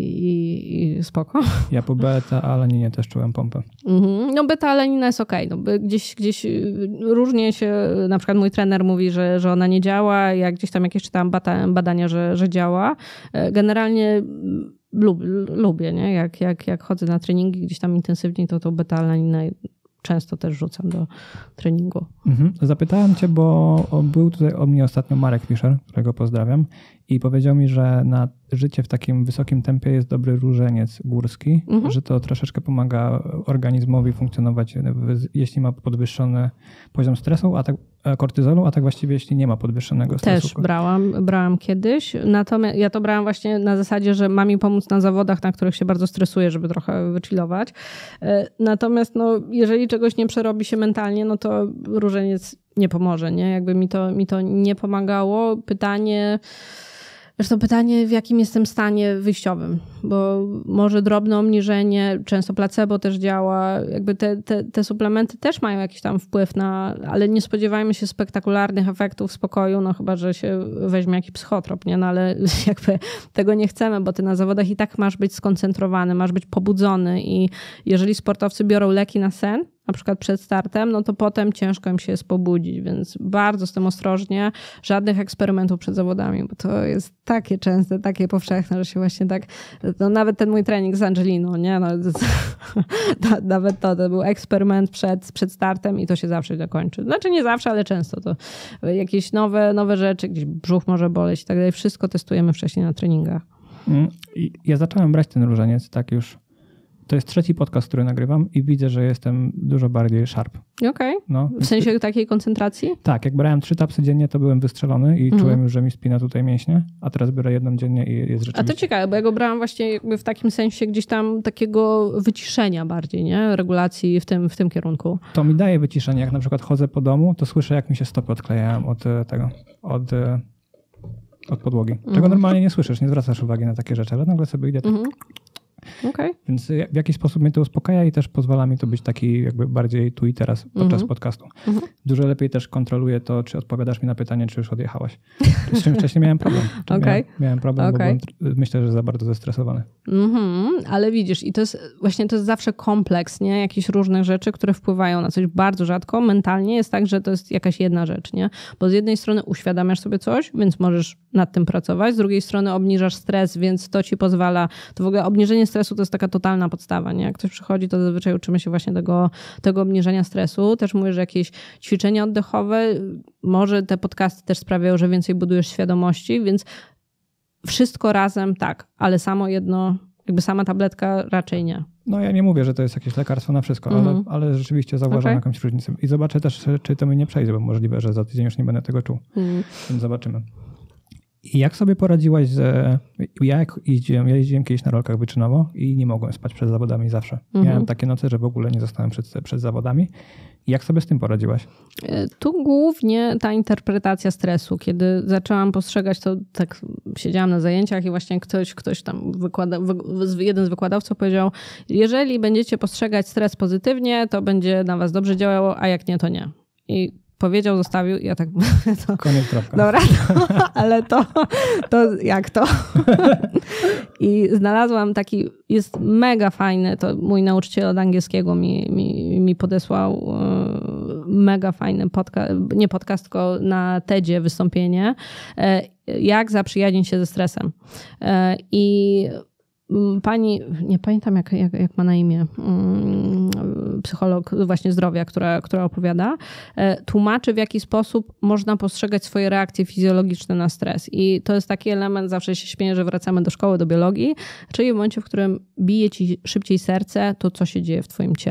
S1: i, i spoko.
S2: Ja po beta-alaninie też czułem pompę.
S1: Mhm. No beta-alanina jest okej. Okay. No, gdzieś, gdzieś różnie się, na przykład mój trener mówi, że, że ona nie działa. Ja gdzieś tam jakieś czytałam badania, że, że działa. Generalnie lub, lubię, nie? Jak, jak, jak chodzę na treningi gdzieś tam intensywniej, to to beta-alaninę często też rzucam do treningu.
S2: Mhm. Zapytałem cię, bo był tutaj o mnie ostatnio Marek Fischer, którego pozdrawiam, i powiedział mi, że na życie w takim wysokim tempie jest dobry różeniec górski, mhm. że to troszeczkę pomaga organizmowi funkcjonować, jeśli ma podwyższony poziom stresu, a tak kortyzolu, a tak właściwie jeśli nie ma podwyższonego stresu.
S1: Też brałam, brałam kiedyś, natomiast ja to brałam właśnie na zasadzie, że ma mi pomóc na zawodach, na których się bardzo stresuję, żeby trochę wychillować. Natomiast no, jeżeli czegoś nie przerobi się mentalnie, no to różeniec nie pomoże, nie? Jakby mi to, mi to nie pomagało. Pytanie... Zresztą pytanie, w jakim jestem stanie wyjściowym, bo może drobne obniżenie, często placebo też działa, jakby te, te, te suplementy też mają jakiś tam wpływ na, ale nie spodziewajmy się spektakularnych efektów spokoju, no chyba, że się weźmie jakiś psychotrop, nie? No ale jakby tego nie chcemy, bo ty na zawodach i tak masz być skoncentrowany, masz być pobudzony i jeżeli sportowcy biorą leki na sen, na przykład przed startem, no to potem ciężko im się jest pobudzić, więc bardzo z tym ostrożnie, żadnych eksperymentów przed zawodami, bo to jest takie częste, takie powszechne, że się właśnie tak, no nawet ten mój trening z Angeliną, nie, no, to, nawet to, to był eksperyment przed, przed startem i to się zawsze źle kończy. Znaczy nie zawsze, ale często to jakieś nowe, nowe rzeczy, gdzieś brzuch może boleć i tak dalej, wszystko testujemy wcześniej na treningach.
S2: Ja zacząłem brać ten różaniec, tak już. To jest trzeci podcast, który nagrywam i widzę, że jestem dużo bardziej sharp.
S1: Okej. Okay. No, w sensie takiej koncentracji?
S2: Tak, jak brałem trzy tapsy dziennie, to byłem wystrzelony i mm. czułem już, że mi spina tutaj mięśnie, a teraz biorę jedną dziennie i jest rzeczywiście...
S1: A to ciekawe, bo ja go brałam właśnie jakby w takim sensie gdzieś tam takiego wyciszenia bardziej, nie? Regulacji w tym, w tym kierunku.
S2: To mi daje wyciszenie. Jak na przykład chodzę po domu, to słyszę, jak mi się stopy odklejają od tego, od... od podłogi. Czego mm. normalnie nie słyszysz, nie zwracasz uwagi na takie rzeczy, ale nagle sobie idę tak... Mm.
S1: Okay.
S2: Więc w jakiś sposób mnie to uspokaja i też pozwala mi to być taki jakby bardziej tu i teraz podczas mm-hmm. podcastu. Mm-hmm. Dużo lepiej też kontroluję to, czy odpowiadasz mi na pytanie, czy już odjechałaś. Z czym wcześniej miałem problem. Okay. Miałem, miałem problem, okay. bo byłem, myślę, że za bardzo zestresowany.
S1: Mm-hmm. Ale widzisz, i to jest właśnie to jest zawsze kompleks, nie? Jakichś różnych rzeczy, które wpływają na coś bardzo rzadko. Mentalnie jest tak, że to jest jakaś jedna rzecz, nie? Bo z jednej strony uświadamiasz sobie coś, więc możesz nad tym pracować, z drugiej strony obniżasz stres, więc to ci pozwala, to w ogóle obniżenie stresu to jest taka totalna podstawa, nie? Jak ktoś przychodzi, to zazwyczaj uczymy się właśnie tego, tego obniżenia stresu. Też mówię, że jakieś ćwiczenia oddechowe, może te podcasty też sprawiają, że więcej budujesz świadomości, więc wszystko razem tak, ale samo jedno, jakby sama tabletka raczej nie.
S2: No ja nie mówię, że to jest jakieś lekarstwo na wszystko, mm. ale, ale rzeczywiście zauważam okay. jakąś różnicę. I zobaczę też, czy to mi nie przejdzie, bo możliwe, że za tydzień już nie będę tego czuł. Mm. Więc zobaczymy. I jak sobie poradziłaś, że ja jak jeździłem, ja jeździłem kiedyś na rolkach wyczynowo i nie mogłem spać przed zawodami zawsze. Mhm. Miałem takie noce, że w ogóle nie zostałem przed, przed zawodami. I jak sobie z tym poradziłaś?
S1: Tu głównie ta interpretacja stresu. Kiedy zaczęłam postrzegać to, tak siedziałam na zajęciach i właśnie ktoś, ktoś tam wykłada, jeden z wykładowców powiedział, jeżeli będziecie postrzegać stres pozytywnie, to będzie na was dobrze działało, a jak nie, to nie. I powiedział, zostawił i ja tak... To,
S2: koniec, kropka.
S1: Dobra, to, ale to, to jak to? I znalazłam taki, jest mega fajny, to mój nauczyciel od angielskiego mi, mi, mi podesłał mega fajny podcast, nie podcast, tylko na TEDzie wystąpienie, jak zaprzyjaźnić się ze stresem. I pani, nie pamiętam jak, jak, jak ma na imię, psycholog właśnie zdrowia, która, która opowiada, tłumaczy, w jaki sposób można postrzegać swoje reakcje fizjologiczne na stres. I to jest taki element, zawsze się śmieję, że wracamy do szkoły, do biologii, czyli w momencie, w którym bije ci szybciej serce, to co się dzieje w twoim ciele.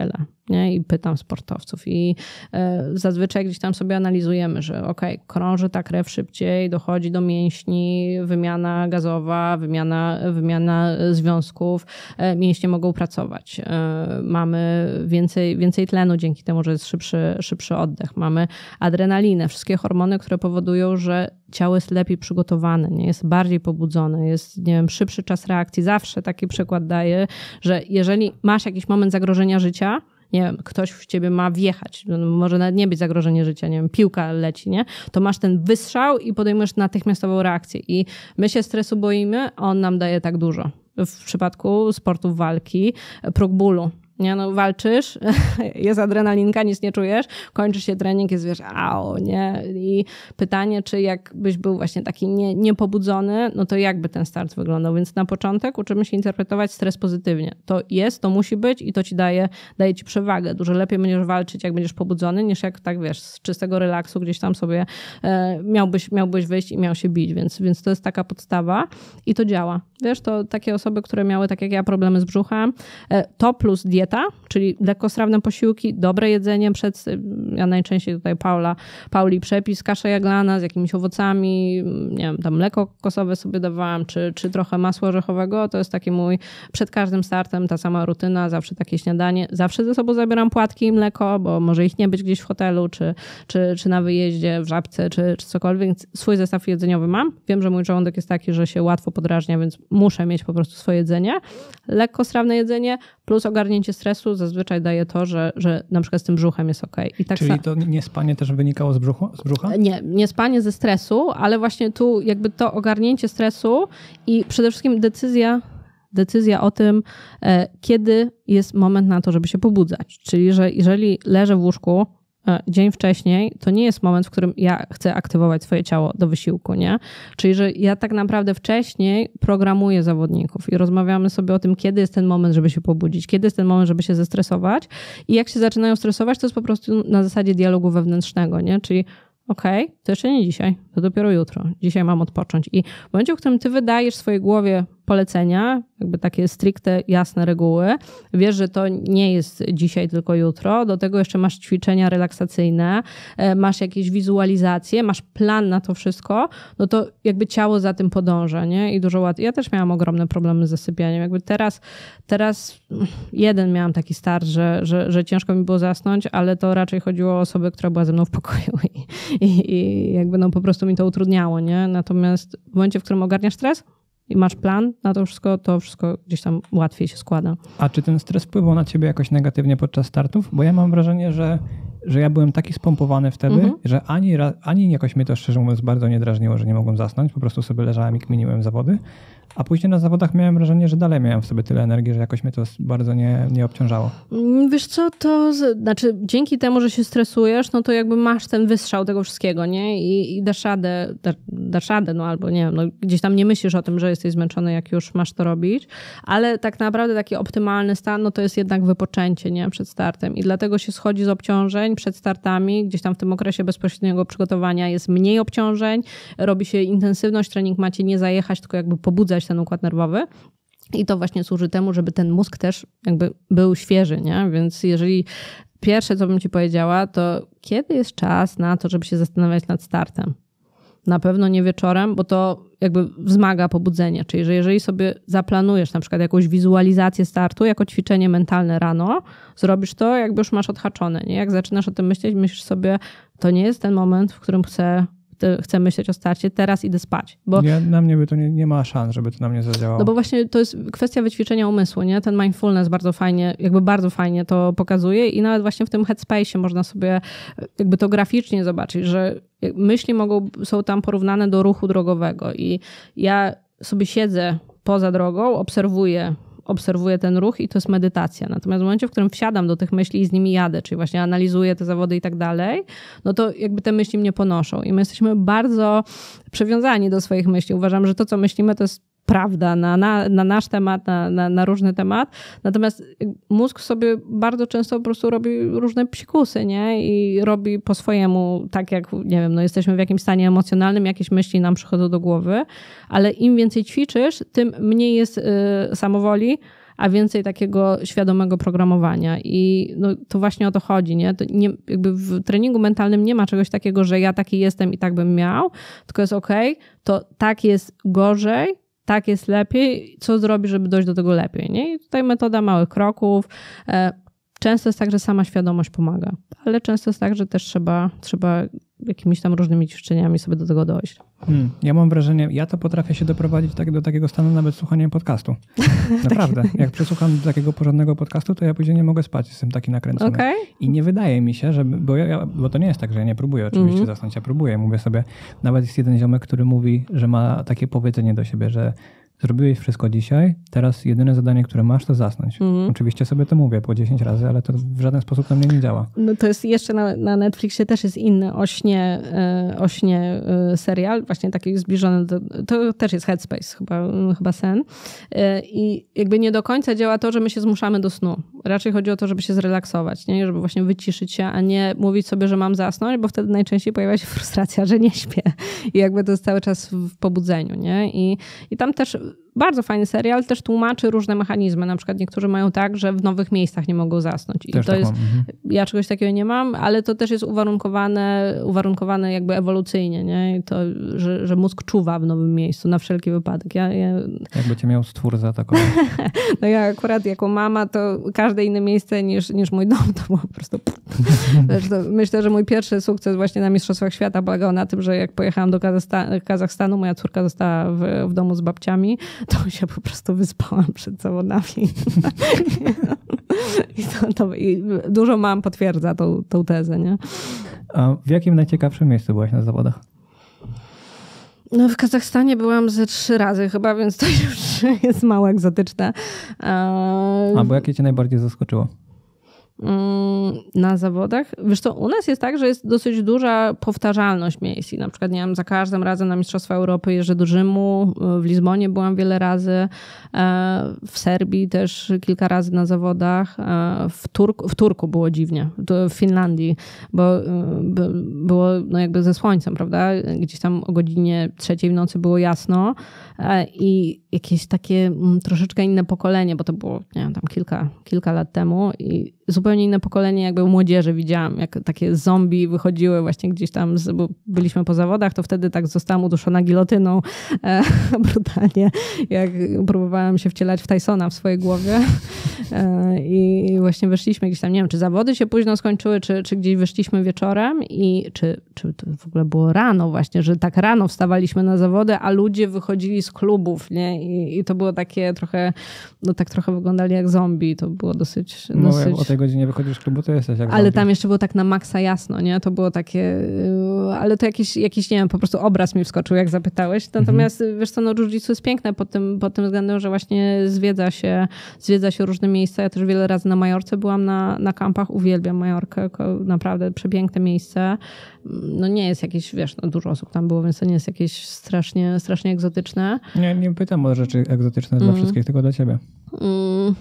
S1: Nie? I pytam sportowców i e, zazwyczaj gdzieś tam sobie analizujemy, że okej, okay, krąży ta krew szybciej, dochodzi do mięśni, wymiana gazowa, wymiana, wymiana związków, e, mięśnie mogą pracować. E, mamy więcej, więcej tlenu dzięki temu, że jest szybszy, szybszy oddech. Mamy adrenalinę, wszystkie hormony, które powodują, że ciało jest lepiej przygotowane, nie? Jest bardziej pobudzone, jest, nie wiem, szybszy czas reakcji. Zawsze taki przykład daję, że jeżeli masz jakiś moment zagrożenia życia, nie wiem, ktoś w ciebie ma wjechać, może nawet nie być zagrożenie życia, nie wiem, piłka leci, nie? To masz ten wystrzał i podejmujesz natychmiastową reakcję. I my się stresu boimy, a on nam daje tak dużo. W przypadku sportów walki, próg bólu. Nie, no walczysz, jest adrenalinka, nic nie czujesz, kończy się trening, jest wiesz, au, nie? I pytanie, czy jakbyś był właśnie taki nie, niepobudzony, no to jakby ten start wyglądał? Więc na początek uczymy się interpretować stres pozytywnie. To jest, to musi być i to ci daje, daje ci przewagę. Dużo lepiej będziesz walczyć, jak będziesz pobudzony, niż jak tak wiesz, z czystego relaksu gdzieś tam sobie e, miałbyś, miałbyś wyjść i miał się bić, więc, więc to jest taka podstawa i to działa. Wiesz, to takie osoby, które miały, tak jak ja, problemy z brzuchem, e, to plus dieta, czyli lekkostrawne posiłki, dobre jedzenie przed, ja najczęściej tutaj Paula, Pauli przepis, kasza jaglana z jakimiś owocami, nie wiem, tam mleko kokosowe sobie dawałam, czy, czy trochę masła orzechowego, to jest taki mój, przed każdym startem ta sama rutyna, zawsze takie śniadanie, zawsze ze sobą zabieram płatki i mleko, bo może ich nie być gdzieś w hotelu, czy, czy, czy na wyjeździe, w Żabce, czy, czy cokolwiek, swój zestaw jedzeniowy mam, wiem, że mój żołądek jest taki, że się łatwo podrażnia, więc muszę mieć po prostu swoje jedzenie, lekkostrawne jedzenie plus ogarnięcie stresu zazwyczaj daje to, że, że na przykład z tym brzuchem jest okej. I tak
S2: Czyli to niespanie też wynikało z, brzuchu, z brzucha?
S1: Nie, niespanie ze stresu, ale właśnie tu jakby to ogarnięcie stresu i przede wszystkim decyzja, decyzja o tym, e, kiedy jest moment na to, żeby się pobudzać. Czyli, że jeżeli leżę w łóżku dzień wcześniej, to nie jest moment, w którym ja chcę aktywować swoje ciało do wysiłku, nie? Czyli, że ja tak naprawdę wcześniej programuję zawodników i rozmawiamy sobie o tym, kiedy jest ten moment, żeby się pobudzić, kiedy jest ten moment, żeby się zestresować i jak się zaczynają stresować, to jest po prostu na zasadzie dialogu wewnętrznego, nie? Czyli okej, okay, to jeszcze nie dzisiaj, to dopiero jutro. Dzisiaj mam odpocząć. I w momencie, w którym ty wydajesz swojej głowie polecenia, jakby takie stricte, jasne reguły, wiesz, że to nie jest dzisiaj, tylko jutro, do tego jeszcze masz ćwiczenia relaksacyjne, masz jakieś wizualizacje, masz plan na to wszystko, no to jakby ciało za tym podąża, nie? I dużo łatwiej. Ja też miałam ogromne problemy z zasypianiem. Jakby teraz, teraz jeden miałam taki start, że, że, że ciężko mi było zasnąć, ale to raczej chodziło o osobę, która była ze mną w pokoju i, i, i jakby no po prostu mi to utrudniało, nie? Natomiast w momencie, w którym ogarniasz stres, i masz plan na to wszystko, to wszystko gdzieś tam łatwiej się składa.
S2: A czy ten stres wpływał na ciebie jakoś negatywnie podczas startów? Bo ja mam wrażenie, że, że ja byłem taki spompowany wtedy, mhm. że ani, ani jakoś mnie to szczerze mówiąc bardzo nie drażniło, że nie mogłem zasnąć. Po prostu sobie leżałem i kminiłem zawody. A później na zawodach miałem wrażenie, że dalej miałem w sobie tyle energii, że jakoś mnie to bardzo nie, nie obciążało.
S1: Wiesz co, to znaczy dzięki temu, że się stresujesz, no to jakby masz ten wystrzał tego wszystkiego, nie? I, i dasz radę, da, dasz radę, no albo nie wiem, no gdzieś tam nie myślisz o tym, że jesteś zmęczony, jak już masz to robić, ale tak naprawdę taki optymalny stan, no to jest jednak wypoczęcie, nie? Przed startem i dlatego się schodzi z obciążeń przed startami, gdzieś tam w tym okresie bezpośredniego przygotowania jest mniej obciążeń, robi się intensywność, trening macie nie zajechać, tylko jakby pobudzać ten układ nerwowy i to właśnie służy temu, żeby ten mózg też jakby był świeży, nie? Więc jeżeli pierwsze, co bym ci powiedziała, to kiedy jest czas na to, żeby się zastanawiać nad startem? Na pewno nie wieczorem, bo to jakby wzmaga pobudzenie. Czyli, że jeżeli sobie zaplanujesz na przykład jakąś wizualizację startu jako ćwiczenie mentalne rano, zrobisz to, jakby już masz odhaczone, nie? Jak zaczynasz o tym myśleć, myślisz sobie, to nie jest ten moment, w którym chcę chcę myśleć o starcie, teraz idę spać. Bo,
S2: nie, na mnie by to nie, nie ma szans, żeby to na mnie zadziałało.
S1: No bo właśnie to jest kwestia wyćwiczenia umysłu, nie? Ten mindfulness bardzo fajnie, jakby bardzo fajnie to pokazuje i nawet właśnie w tym headspace można sobie jakby to graficznie zobaczyć, że myśli mogą, są tam porównane do ruchu drogowego i ja sobie siedzę poza drogą, obserwuję obserwuję ten ruch i to jest medytacja. Natomiast w momencie, w którym wsiadam do tych myśli i z nimi jadę, czyli właśnie analizuję te zawody i tak dalej, no to jakby te myśli mnie ponoszą. I my jesteśmy bardzo przywiązani do swoich myśli. Uważam, że to, co myślimy, to jest prawda na, na, na nasz temat, na, na, na różny temat. Natomiast mózg sobie bardzo często po prostu robi różne psikusy, nie? I robi po swojemu, tak jak, nie wiem, no jesteśmy w jakimś stanie emocjonalnym, jakieś myśli nam przychodzą do głowy, ale im więcej ćwiczysz, tym mniej jest y, samowoli, a więcej takiego świadomego programowania. I no, to właśnie o to chodzi. Nie? To nie, jakby w treningu mentalnym nie ma czegoś takiego, że ja taki jestem i tak bym miał, tylko jest okej, okay, to tak jest gorzej, tak jest lepiej, co zrobić, żeby dojść do tego lepiej. Nie? I tutaj metoda małych kroków. Często jest tak, że sama świadomość pomaga, ale często jest tak, że też trzeba, trzeba jakimiś tam różnymi ćwiczeniami sobie do tego dojść. Hmm.
S2: Ja mam wrażenie, ja to potrafię się doprowadzić tak, do takiego stanu nawet słuchaniem podcastu. Naprawdę. Jak przesłucham takiego porządnego podcastu, to ja później nie mogę spać. Jestem taki nakręcony. Okay. I nie wydaje mi się, że, bo, ja, bo to nie jest tak, że ja nie próbuję oczywiście mm-hmm. zasnąć. Ja próbuję. Mówię sobie, nawet jest jeden ziomek, który mówi, że ma takie powiedzenie do siebie, że zrobiłeś wszystko dzisiaj, teraz jedyne zadanie, które masz, to zasnąć. Mm. Oczywiście sobie to mówię po dziesięć razy, ale to w żaden sposób na mnie nie działa.
S1: No to jest jeszcze na, na Netflixie też jest inny o śnie, o śnie serial, właśnie taki zbliżony do, to też jest Headspace, chyba, chyba sen. I jakby nie do końca działa to, że my się zmuszamy do snu. Raczej chodzi o to, żeby się zrelaksować, nie? Żeby właśnie wyciszyć się, a nie mówić sobie, że mam zasnąć, bo wtedy najczęściej pojawia się frustracja, że nie śpię. I jakby to jest cały czas w pobudzeniu, nie? I, i tam też bardzo fajny serial, też tłumaczy różne mechanizmy. Na przykład niektórzy mają tak, że w nowych miejscach nie mogą zasnąć. I
S2: też
S1: to
S2: tak
S1: jest,
S2: mam.
S1: ja czegoś takiego nie mam, ale to też jest uwarunkowane, uwarunkowane jakby ewolucyjnie, nie? I to, że, że mózg czuwa w nowym miejscu na wszelki wypadek. Ja, ja...
S2: Jakby cię miał stwór zaatakować.
S1: No ja akurat jako mama to każde inne miejsce niż, niż mój dom to było po prostu... Myślę, że mój pierwszy sukces właśnie na Mistrzostwach Świata polegał na tym, że jak pojechałam do Kazachstanu, moja córka została w, w domu z babciami, to się po prostu wyspałam przed zawodami. I, to, to, I dużo mam potwierdza tą, tą tezę, nie?
S2: A w jakim najciekawszym miejscu byłaś na zawodach?
S1: No w Kazachstanie byłam ze trzy razy chyba, więc to już jest mało egzotyczne.
S2: A bo jakie cię najbardziej zaskoczyło?
S1: Na zawodach. Wiesz co, u nas jest tak, że jest dosyć duża powtarzalność miejsc. I na przykład, nie wiem, za każdym razem na Mistrzostwa Europy jeżdżę do Rzymu, w Lizbonie byłam wiele razy, w Serbii też kilka razy na zawodach, w Turku, w Turku było dziwnie, w Finlandii, bo było no jakby ze słońcem, prawda? Gdzieś tam o godzinie trzeciej w nocy było jasno i jakieś takie troszeczkę inne pokolenie, bo to było, nie wiem, tam kilka, kilka lat temu i zupełnie inne pokolenie jakby u młodzieży widziałam, jak takie zombie wychodziły właśnie gdzieś tam, z, bo byliśmy po zawodach, to wtedy tak zostałam uduszona gilotyną e, brutalnie, jak próbowałam się wcielać w Tysona w swojej głowie e, i właśnie wyszliśmy gdzieś tam, nie wiem, czy zawody się późno skończyły, czy, czy gdzieś wyszliśmy wieczorem i czy, czy to w ogóle było rano właśnie, że tak rano wstawaliśmy na zawody, a ludzie wychodzili z klubów, nie? I, i to było takie trochę, no tak trochę wyglądali jak zombie, to było dosyć...
S2: No,
S1: dosyć...
S2: o tej godzinie wychodzisz z klubu, to jesteś jak
S1: Ale
S2: zombie.
S1: tam jeszcze było tak na maksa jasno, nie? To było takie... Ale to jakiś, jakiś, nie wiem, po prostu obraz mi wskoczył, jak zapytałeś. Natomiast, mhm. wiesz co, no jiu-jitsu jest piękne pod tym, pod tym względem, że właśnie zwiedza się, zwiedza się różne miejsca. Ja też wiele razy na Majorce byłam na, na kampach. Uwielbiam Majorkę. Naprawdę przepiękne miejsce. No nie jest jakieś, wiesz, no dużo osób tam było, więc to nie jest jakieś strasznie, strasznie egzotyczne.
S2: Nie, nie pytam o rzeczy egzotyczne mm. dla wszystkich, tylko dla ciebie. Mm.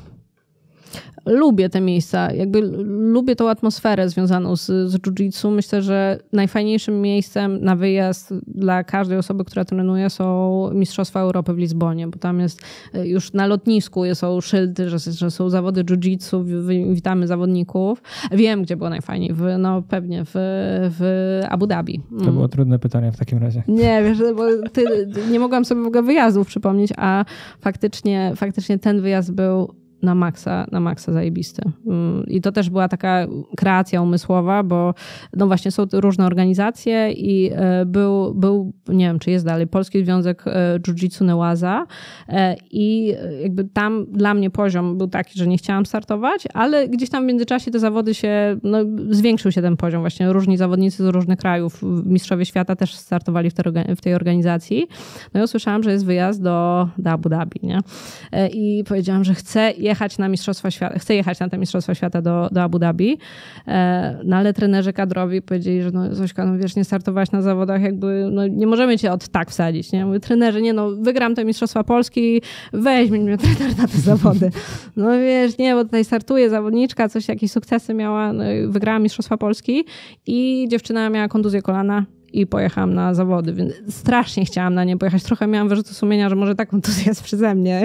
S1: Lubię te miejsca, jakby lubię tą atmosferę związaną z, z jiu-jitsu. Myślę, że najfajniejszym miejscem na wyjazd dla każdej osoby, która trenuje, są Mistrzostwa Europy w Lizbonie, bo tam jest już na lotnisku są szyldy, że, że są zawody jiu-jitsu, witamy zawodników. Wiem, gdzie było najfajniej, w, no pewnie w, w Abu Dhabi.
S2: To było trudne pytanie w takim razie.
S1: Nie, wiesz, bo ty, nie mogłam sobie w ogóle wyjazdów przypomnieć, a faktycznie, faktycznie ten wyjazd był na maksa, na maksa zajebisty. I to też była taka kreacja umysłowa, bo no właśnie są różne organizacje i był, był, nie wiem, czy jest dalej, Polski Związek Jiu-Jitsu Nełaza i jakby tam dla mnie poziom był taki, że nie chciałam startować, ale gdzieś tam w międzyczasie te zawody się, no zwiększył się ten poziom. Właśnie różni zawodnicy z różnych krajów, mistrzowie świata też startowali w, te, w tej organizacji. No i usłyszałam, że jest wyjazd do, do Abu Dhabi, nie? I powiedziałam, że chcę jechać na Mistrzostwa Świata, chcę jechać na te Mistrzostwa Świata do, do Abu Dhabi, no ale trenerzy kadrowi powiedzieli, że no Zośka, no wiesz, nie startowałaś na zawodach, jakby no nie możemy cię od tak wsadzić, nie? Mówię, trenerzy, nie no, wygram te Mistrzostwa Polski, weźmie mnie trener na te zawody. No wiesz, nie, bo tutaj startuje zawodniczka, coś, jakieś sukcesy miała, no, wygrała Mistrzostwa Polski i dziewczyna miała kontuzję kolana i pojechałam na zawody, więc strasznie chciałam na nie pojechać. Trochę miałam wyrzuty sumienia, że może tak kontuzja przeze mnie.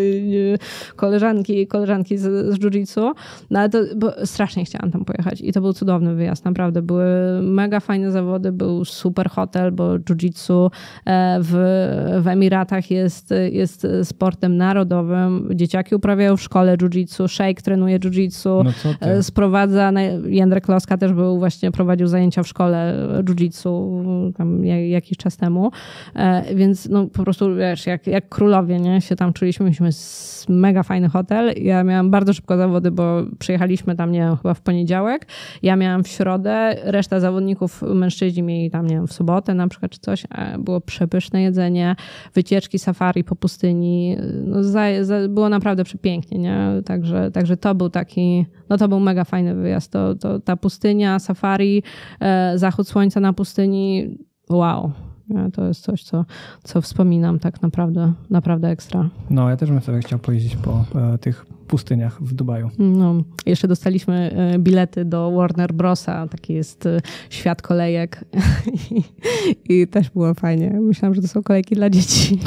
S1: Koleżanki, koleżanki z, z jiu-jitsu, no ale to, bo strasznie chciałam tam pojechać i to był cudowny wyjazd, naprawdę. Były mega fajne zawody, był super hotel, bo jiu-jitsu w, w Emiratach jest, jest sportem narodowym. Dzieciaki uprawiają w szkole jiu-jitsu, Sheikh trenuje jiu-jitsu, no sprowadza, Jędrek Kloska też był, właśnie prowadził zajęcia w szkole jiu-jitsu tam jakiś czas temu, więc no po prostu wiesz, jak, jak królowie, nie, się tam czuliśmy, mieliśmy mega fajny hotel. Ja miałam bardzo szybko zawody, bo przyjechaliśmy tam, nie wiem, chyba w poniedziałek. Ja miałam w środę, reszta zawodników, mężczyźni mieli tam, nie wiem, w sobotę na przykład czy coś. Było przepyszne jedzenie, wycieczki safari po pustyni. No, za, za, było naprawdę przepięknie, nie? Także, także to był taki, no to był mega fajny wyjazd. To, to, ta pustynia, safari, e, zachód słońca na pustyni, wow. To jest coś, co, co wspominam tak naprawdę, naprawdę ekstra.
S2: No, ja też bym sobie chciał pojeździć po e, tych pustyniach w Dubaju.
S1: No, jeszcze dostaliśmy bilety do Warner Brosa, taki jest świat kolejek i, i też było fajnie. Myślałam, że to są kolejki dla dzieci.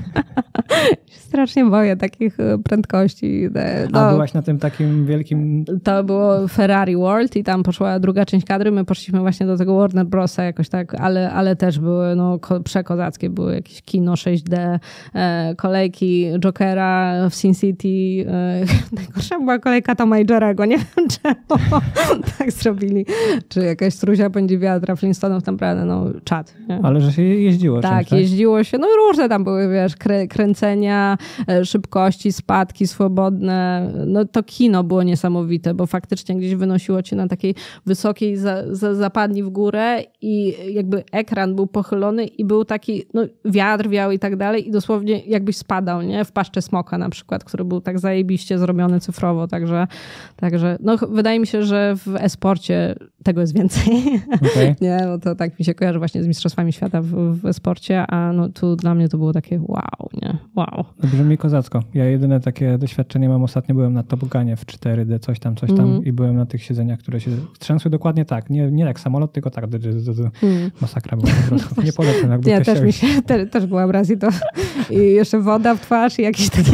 S1: Strasznie boję takich prędkości. No,
S2: a byłaś na tym takim wielkim...
S1: To było Ferrari World i tam poszła druga część kadry. My poszliśmy właśnie do tego Warner Brosa jakoś tak, ale, ale też były no, przekozackie. Były jakieś kino sześć D, e, kolejki Jokera w Sin City. E, najgorsza była kolejka Toma i Jerry'ego. Nie wiem czemu tak zrobili. Czy jakaś struzia pędzi wiatra, Flintstonów, tam prawda, no czad. Nie?
S2: Ale że się jeździło.
S1: Tak,
S2: czymś, tak,
S1: jeździło się. No różne tam były, wiesz, krę, kręcenia, szybkości, spadki swobodne. No to kino było niesamowite, bo faktycznie gdzieś wynosiło cię na takiej wysokiej za, za, zapadni w górę i jakby ekran był pochylony i był taki, no wiatr wiał i tak dalej i dosłownie jakbyś spadał, nie? W paszczę smoka na przykład, który był tak zajebiście zrobiony cyfrowo, także, także no wydaje mi się, że w e-sporcie tego jest więcej. Okay. Nie, no to tak mi się kojarzy właśnie z Mistrzostwami Świata w, w e-sporcie, a no tu dla mnie to było takie wow, nie? Wow.
S2: Brzmi kozacko. Ja jedyne takie doświadczenie mam, ostatnio byłem na Top Gunie w cztery D, coś tam, coś tam mm. i byłem na tych siedzeniach, które się trzęsły dokładnie tak. Nie, nie jak samolot, tylko tak. Mm. Masakra była po prostu. Nie polecam. Jakby
S1: ja też, mi się, te, też byłam raz i to i jeszcze woda w twarz i jakieś takie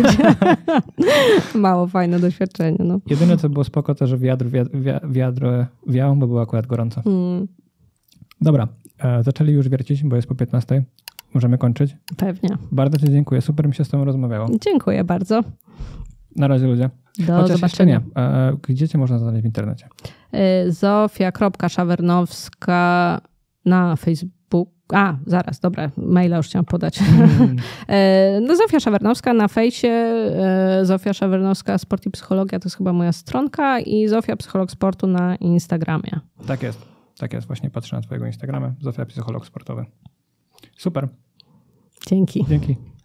S1: mało fajne doświadczenie. No.
S2: Jedyne, co było spoko, to, że wiatr, wiatr, wiatr wiał, bo było akurat gorąco. Mm. Dobra, e, zaczęli już wiercić, bo jest po piętnastej. Możemy kończyć?
S1: Pewnie.
S2: Bardzo ci dziękuję. Super mi się z tobą rozmawiało.
S1: Dziękuję bardzo.
S2: Na razie, ludzie.
S1: Do
S2: Chociaż
S1: zobaczenia.
S2: Nie. E, gdzie cię można znaleźć w internecie?
S1: Zofia kropka Szawernowska na Facebooku. A, zaraz, dobra, maila już chciałam podać. Mm. No, Zofia Szawernowska na fejsie, Zofia Szawernowska Sport i Psychologia to jest chyba moja stronka i Zofia Psycholog Sportu na Instagramie.
S2: Tak jest, tak jest. Właśnie patrzę na twojego Instagrama. Zofia Psycholog Sportowy. Super.
S1: Dzięki.
S2: Dzięki.